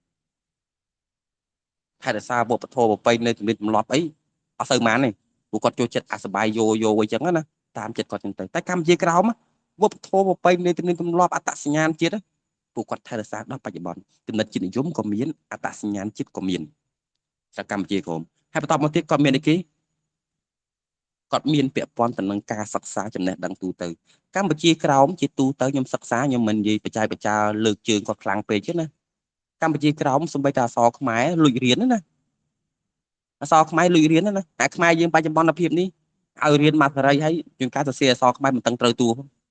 ថែរក្សាវប្បធម៌ប្រពៃណីទំនៀមទម្លាប់អីអត់សូវម៉ានទេពួកគាត់ចូលចិត្តអាសបាយយោយោអីចឹងណាតាមចិត្តគាត់ចឹងទៅតែកម្ពុជាក្រោមវប្បធម៌ប្រពៃណីទំនៀមទម្លាប់អត្តសញ្ញាណជាតិពួកគាត់ថែរក្សាដល់បច្ចុប្បន្នគំនិតជាតិនិយមក៏មានអត្តសញ្ញាណជាតិក៏មានតែកម្ពុជាក្រោមហើយបន្តមកទៀតគាត់មានអីគេគាត់មានពាក់ព័ន្ធទៅនឹងការសិក្សាចំណេះដឹងទូទៅកម្ពុជាក្រោមជាទូទៅខ្ញុំសិក្សាខ្ញុំមិននិយាយបច្ចេកបច្ចាលើកជើងគាត់ខ្លាំងពេកទេណាកម្ពុជាក្រោមសំបីតាអសរខ្មែរលួចរៀនណាអសរខ្មែរលួចរៀនណាតែខ្មែរយើងបច្ចុប្បន្នភាពនេះឲ្យរៀនមកសេរីហើយយើងការសរសេរអសរខ្មែរមិនតឹងត្រូវតួ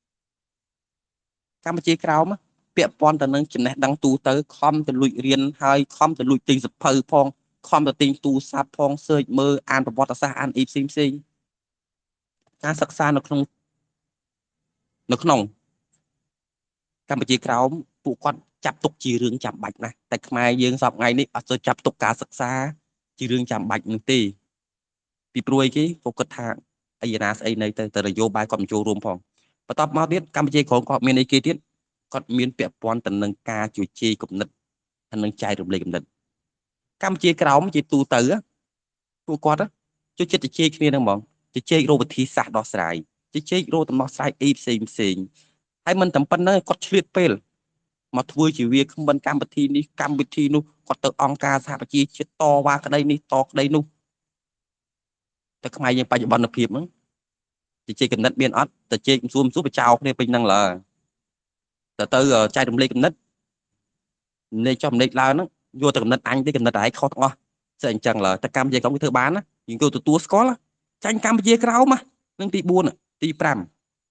កម្ពុជាក្រោមពាក់ព័ន្ធទៅនឹងចំណេះដឹងទូទៅខំទៅលួចរៀនហើយខំទៅលួចទិញសភៅផងខំទៅទិញទូរស័ព្ទផងសើចមើលអានប្រវត្តិសាស្ត្រអានអីផ្សេងផ្សេងការសិក្សានៅក្នុងនៅក្នុងកម្ពុជាក្រោមពួកគាត់ចាប់ទុកជារឿងចាំបាច់ណាស់តែខ្មែរយើងសពថ្ងៃនេះអត់ទៅចាប់ទុកការសិក្សាជារឿងចាំបាច់នោះទេពីព្រួយគេពួកគាត់ថាអីណាស្អីនៅទៅទៅនយោបាយគាត់បញ្ចូលរួមផងបន្ទាប់មកទៀតកម្ពុជាក្រោមគាត់មានអីគេទៀតគាត់មានពាក់ព័ន្ធទៅនឹងការជួយជេរគំនិតហើយនឹងចែករំលែកគំនិតកម្ពុជាក្រោមជាទូទៅពួកគាត់ជួយចិត្តជេរគ្នាហ្នឹងហ្មងជជែករកវិធីសាស្ត្រដោះស្រាយជជែករកដំណោះស្រាយអីផ្សេងផ្សេងហើយមិនតែប៉ុណ្ណឹងគាត់ឆ្លៀតពេលមកធ្វើជាវាគ្មិនកម្មវិធីនេះកម្មវិធីនោះគាត់ទៅអង្គការសហប្រជាជាតិតវ៉ាក្តីនេះតក្តីនោះតែខ្មែរយើងបច្ចុប្បន្នភាពហ្នឹងជជែកគំនិតមានអត់តែជែកសួរសួរបចោគ្នាពេញហ្នឹងឡើទៅទៅចែករំលែកគំនិតនៃចំណេកឡើងហ្នឹងយកតែគំនិតអញទេគំនិតឯងខុសទាំងអស់ស្អីអញ្ចឹងឡើតែកម្ពុជាក្រោមវាធ្វើបានណាយើងទៅទទួលស្គាល់ចាញ់កម្ពុជាក្រោមហ្នឹងទីបួនទីប្រាំ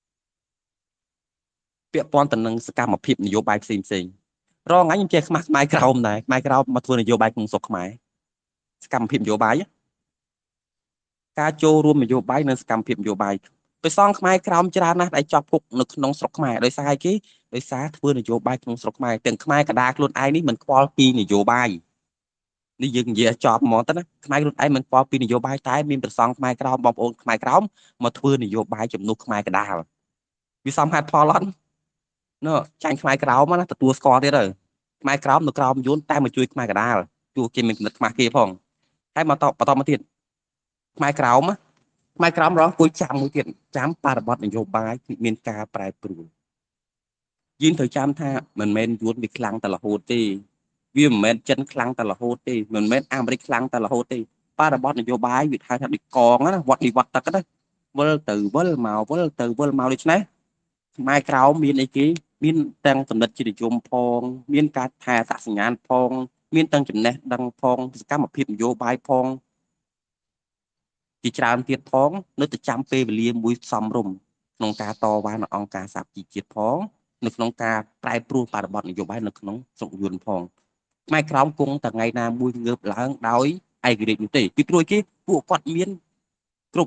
ពាក់ព័ន្ធទៅនឹងសកម្មភាពនយោបាយផ្សេងផ្សេងរងថ្ងៃខ្ញុំចេះខ្មាស់ខ្មែរក្រោមដែរខ្មែរក្រោមមកធ្វើនយោបាយក្នុងស្រុកខ្មែរសកម្មភាពនយោបាយការចូលរួមនយោបាយនិងសកម្មភាពនយោបាយដោយសងខ្មែរក្រោមច្រើនណាស់ដែលជាប់គុកនៅក្នុងស្រុកខ្មែរដោយសារគេដោយសារធ្វើនយោបាយក្នុងស្រុកខ្មែរទាំងខ្មែរកដាខ្លួនឯងនេះមិនខ្វល់ពីនយោបាយនេះយើងនិយាយចប់ហ្មងទៅណាខ្មែរខ្លួនឯងមិនខ្វល់ពីនយោបាយតែមានប្រសងខ្មែរក្រោមបងប្អូនខ្មែរក្រោមមកធ្វើនយោបាយជំនួសខ្មែរកដាលវាសមហេតុផលអត់ណ៎ចាញ់ខ្មែរក្រោមណាទទួលស្គាល់ទៀតទៅខ្មែរក្រោមនៅក្រោមយួនតែមកជួយខ្មែរកដាលទោះគេមានគំនិតខ្មាស់គេផងហើយមកតបន្តមកទៀតខ្មែរក្រោមខ្មែរក្រោមរងគួយចាំមួយទៀតចាំបរិបទនយោបាយគឺមានការប្រែប្រួលយើងត្រូវចាំថាមិនមែនយួនវាខ្លាំងតែរហូតទេវាមិនមែនចិនខ្លាំងតែរហូតទេមិនមែនអាមេរិកខ្លាំងតែរហូតទេ ba là bọn này vô bài việc hai thằng đi còn á vọt đi vọt tật đó vơ từ vơ màu vơ từ vơ màu đi này mai cáo miên ấy kí miên tăng tầm đất chỉ để chôm phong miên cá thà tạ sinh ngàn phong miên tăng chấm nét đăng phong các một phim vô bài phong chỉ tràn tiệt phong nơi từ trăm pe về liền mũi xóm rùm nông cá to ba nó ong cá sạp chỉ chiết phong nước nông cá trai pru ba bọn này vô bài nước nông sụng yuan phong mai cáo cung từ ngày nào mũi ngợp láng đói ai cái định tệ cái đôi kia vụ quạt miên cục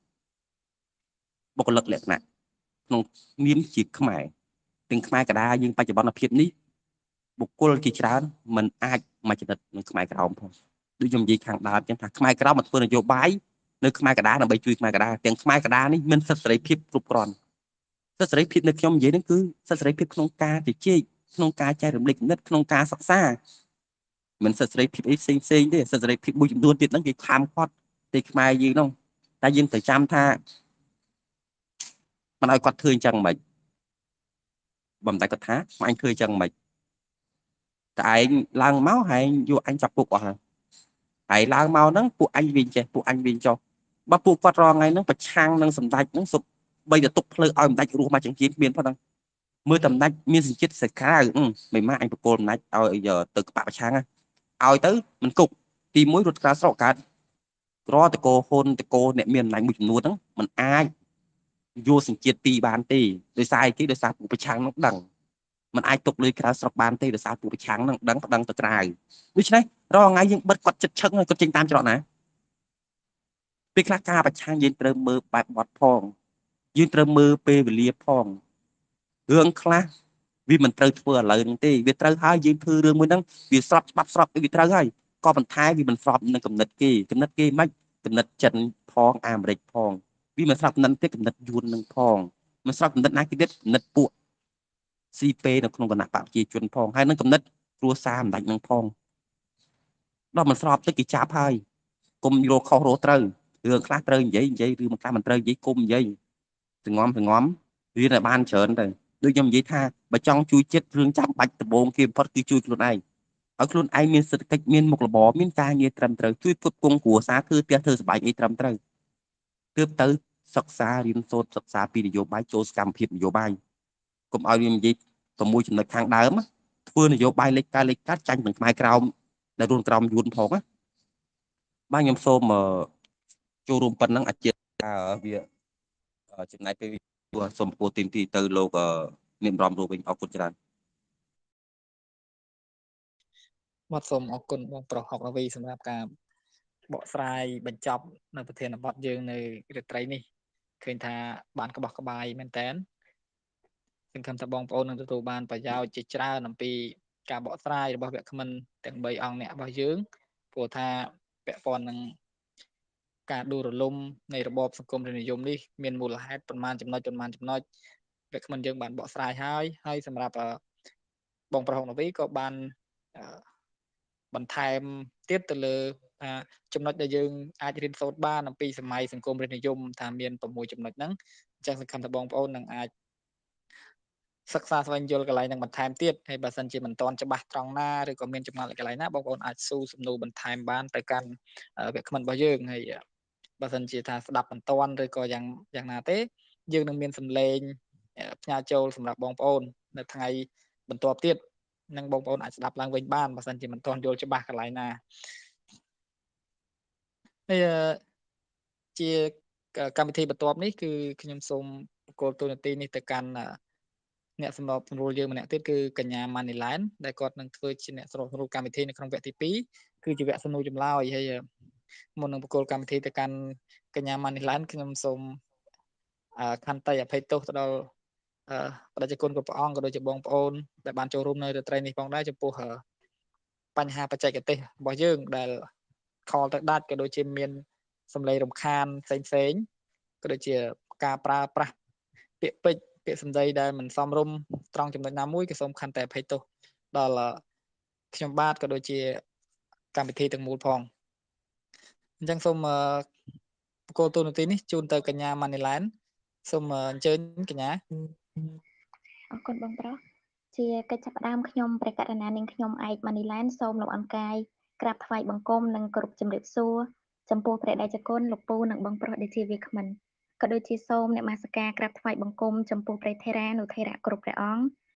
bộc lực lệ nè nông miên chỉ khmai từng khmai cả đa nhưng bây giờ bọn nó phiền ní buộc cô chỉ trán mình ai mà chỉ được khmai cả ông thôi đối với gì hàng đá chẳng thà khmai cả đó mà tôi là vô bái nơi khmai cả đá là bị chui khmai cả đá tiếng khmai cả đá ní mình sẽ lấy phép cục còn sẽ lấy phép nơi trong vậy nó cứ sẽ lấy phép nông ca thì chơi nông ca chơi rừng lịch đất nông ca sắc xa mình sẽ lấy phép xinh xinh đấy sẽ lấy phép bùi đuôn tiệt nó cái tham khoát thì khmai gì đâu ta dân phải chăm tha mà nói quạt thương chẳng mày bầm tại quạt thá mà anh thương chẳng mày tại làng máu hay vô anh chọc buộc à hãy làng máu nó buộc anh viên chơi buộc anh viên cho bà buộc quạt rò ngay nó phải trang nó sầm tay nó sụp bây giờ tục lơ ở tay ruột mà chẳng chiến biến phát đang mưa tầm tay miên sinh chết sẽ khá ừ mày má anh buộc cô này ở giờ từ các bạn trang á ao tới mình cục tìm mối ruột cá sọ cá rò từ cô hôn từ cô nẹt miền này mình nuốt đó mình ai vô sinh chết tì bàn tì để sai cái để sai buộc phải trang nó đằngมันអាចទុកលុយក្រៅស្រុកបានទេដោយសារពួកប្រឆាំងនឹងដឹងប្តឹងទៅក្រៅដូច្នេះរងថ្ងៃយើងបិទគាត់ចិត្តឈឹងគាត់ចេញតាមច្រកណាពេលខ្លះការប្រឆាំងយើងត្រូវមើលបែបបត់ផងយើងត្រូវមើលពេលវេលាផងរឿងខ្លះវាមិនត្រូវធ្វើឥឡូវហ្នឹងទេវាត្រូវហើយយើងធ្វើរឿងមួយហ្នឹងវាស្របច្បាប់ស្របវាត្រូវហើយក៏បន្ថែមវាមិនស្របនឹងកំណត់គេកំណត់គេមិនកំណត់ចិនផងអាមេរិកផងវាមិនស្របកំណត់ទេកំណត់យួននឹងផងមិនស្របកំណត់ណាគេទៀតកំណត់ពួកស៊ីពេនៅក្នុងគណៈបព្វជិជនផងហើយនឹងកំណត់គ្រួសារម្ដេចនឹងផងដល់មិនស្របទៅគេចាប់ហើយគុំរកខុសរកត្រូវរឿងខ្លះត្រូវនិយាយនិយាយឬមិនខ្លះមិនត្រូវនិយាយគុំនិយាយសងំសងំរៀនឲ្យបានច្រើនទៅដូចខ្ញុំនិយាយថាបើចង់ជួយចិត្តរឿងចាំបាច់ដំបូងគេបំផុតគឺជួយខ្លួនឯងឲ្យខ្លួនឯងមានសេដ្ឋកិច្ចមានមុខរបរមានការងារត្រឹមត្រូវជួយផ្គត់ផ្គង់គ្រួសារគឺផ្ទះធ្វើសប្បាយអីត្រឹមត្រូវទើបទៅសិក្សារៀនសូត្រសិក្សាពីនយោបាយចូលសកម្មភាពនយោបាយកុំឲ្យវានិយាយប្រមួយចំណុចខាងដើមធ្វើនយោបាយលេខការលេខកាត់ចាញ់ទាំងខ្មែរក្រោមដែលរួមក្រោមយួនផងណាបាទខ្ញុំសូមចូលរួមប៉ុណ្ណឹងអាចជាវាចំណាយពេលសូមពោលទីទីទៅលោកមានរំរួលវិញអរគុណច្រើនបាទសូមអរគុណបងប្រុសហុករវីសម្រាប់ការបកស្រាយបញ្ចប់នៅប្រធានបទយើងនៅរាត្រីនេះឃើញថាបានក្បោះក្បាយមែនតើសង្ឃឹមថាបងប្អូននឹងទទួលបានប្រយោជន៍ជាច្រើនអំពីការបកស្រាយរបស់វាគ្មិនទាំងបីអង្គអ្នករបស់យើងព្រោះថាពាក់ព័ន្ធនឹងការដួលរលំនៃរបបសង្គមរាជនិយមនេះមានមូលហេតុប្រមាណចំណុចប្រមាណចំណុចវាគ្មិនយើងបានបកស្រាយហើយហើយសម្រាប់បងប្រុសនវីក៏បានបន្ថែមទៀតទៅលើចំណុចដែលយើងអាចរៀនសូត្របានអំពីសម័យសង្គមរាជនិយមថាមាន៦ចំណុចហ្នឹងអញ្ចឹងសង្ឃឹមថាបងប្អូននឹងអាចសិក្សាស្វែងយល់កន្លែងហ្នឹងបន្ថែមទៀតហើយបើសិនជាមិនទាន់ច្បាស់ត្រង់ណាឬក៏មានចម្ងល់កន្លែងណាបងប្អូនអាចស៊ូសំណួរបន្ថែមបានទៅកាន់វាគ្មិនរបស់យើងហើយបើសិនជាថាស្ដាប់មិនទាន់ឬក៏យ៉ាងយ៉ាងណាទេយើងនឹងមានសម្លេងផ្ញើចូលសម្រាប់បងប្អូននៅថ្ងៃបន្ទាប់ទៀតនឹងបងប្អូនអាចស្ដាប់ឡើងវិញបានបើសិនជាមិនទាន់យល់ច្បាស់កន្លែងណាហើយជាកម្មវិធីបន្ទាប់នេះគឺខ្ញុំសូមបកគោលទូនាទីនេះទៅកាន់អ្នកសម្របសម្រួលយើងម្នាក់ទៀតគឺកញ្ញា Moneyland ដែលគាត់នឹងធ្វើជាអ្នកសម្របសម្រួលកម្មវិធីនៅក្នុងវគ្គទីពីរគឺជាវគ្គសំណួរចម្លើយហើយមុននឹងបកគោលកម្មវិធីទៅកាន់កញ្ញា Moneyland ខ្ញុំសូមខន្តីអភ័យទោសទៅដល់ប្រជាជនគ្រប់ព្រះអង្គក៏ដូចជាបងប្អូនដែលបានចូលរួមនៅរាត្រីនេះផងដែរចំពោះបញ្ហាបច្ចេកទេសរបស់យើងដែល call ទៅដាច់ក៏ដូចជាមានសំឡេងរំខានផ្សេងផ្សេងក៏ដូចជាការប្រើប្រាស់ពាក្យពេចន៍ពាក្យសម្ដីដែលមិនសមរម្យត្រង់ចំណុចណាមួយក៏សូមខន្តីអភ័យទោសដល់ខ្ញុំបាទក៏ដូចជាកម្មវិធីទាំងមូលផងអញ្ចឹងសូមបកគោលទូនាទីនេះជូនទៅកញ្ញា Moneyland សូមអញ្ជើញកញ្ញាអរគុណបងប្រុសជាកិច្ចចាប់ផ្ដើមខ្ញុំព្រះករុណានាងខ្ញុំឯក Moneyland សូមលោកអង្កាយក្រាបថ្វាយបង្គំនិងគោរពជំរាបសួរចំពោះព្រះតេជគុណលោកពូនិងបងប្រុសដែលជាវាគ្មិនក៏ដូចជាសូមអ្នកមាសការក្រាបថ្វាយបង្គំចំពោះព្រះថេរានុថេរៈគ្រប់ព្រះអង្គ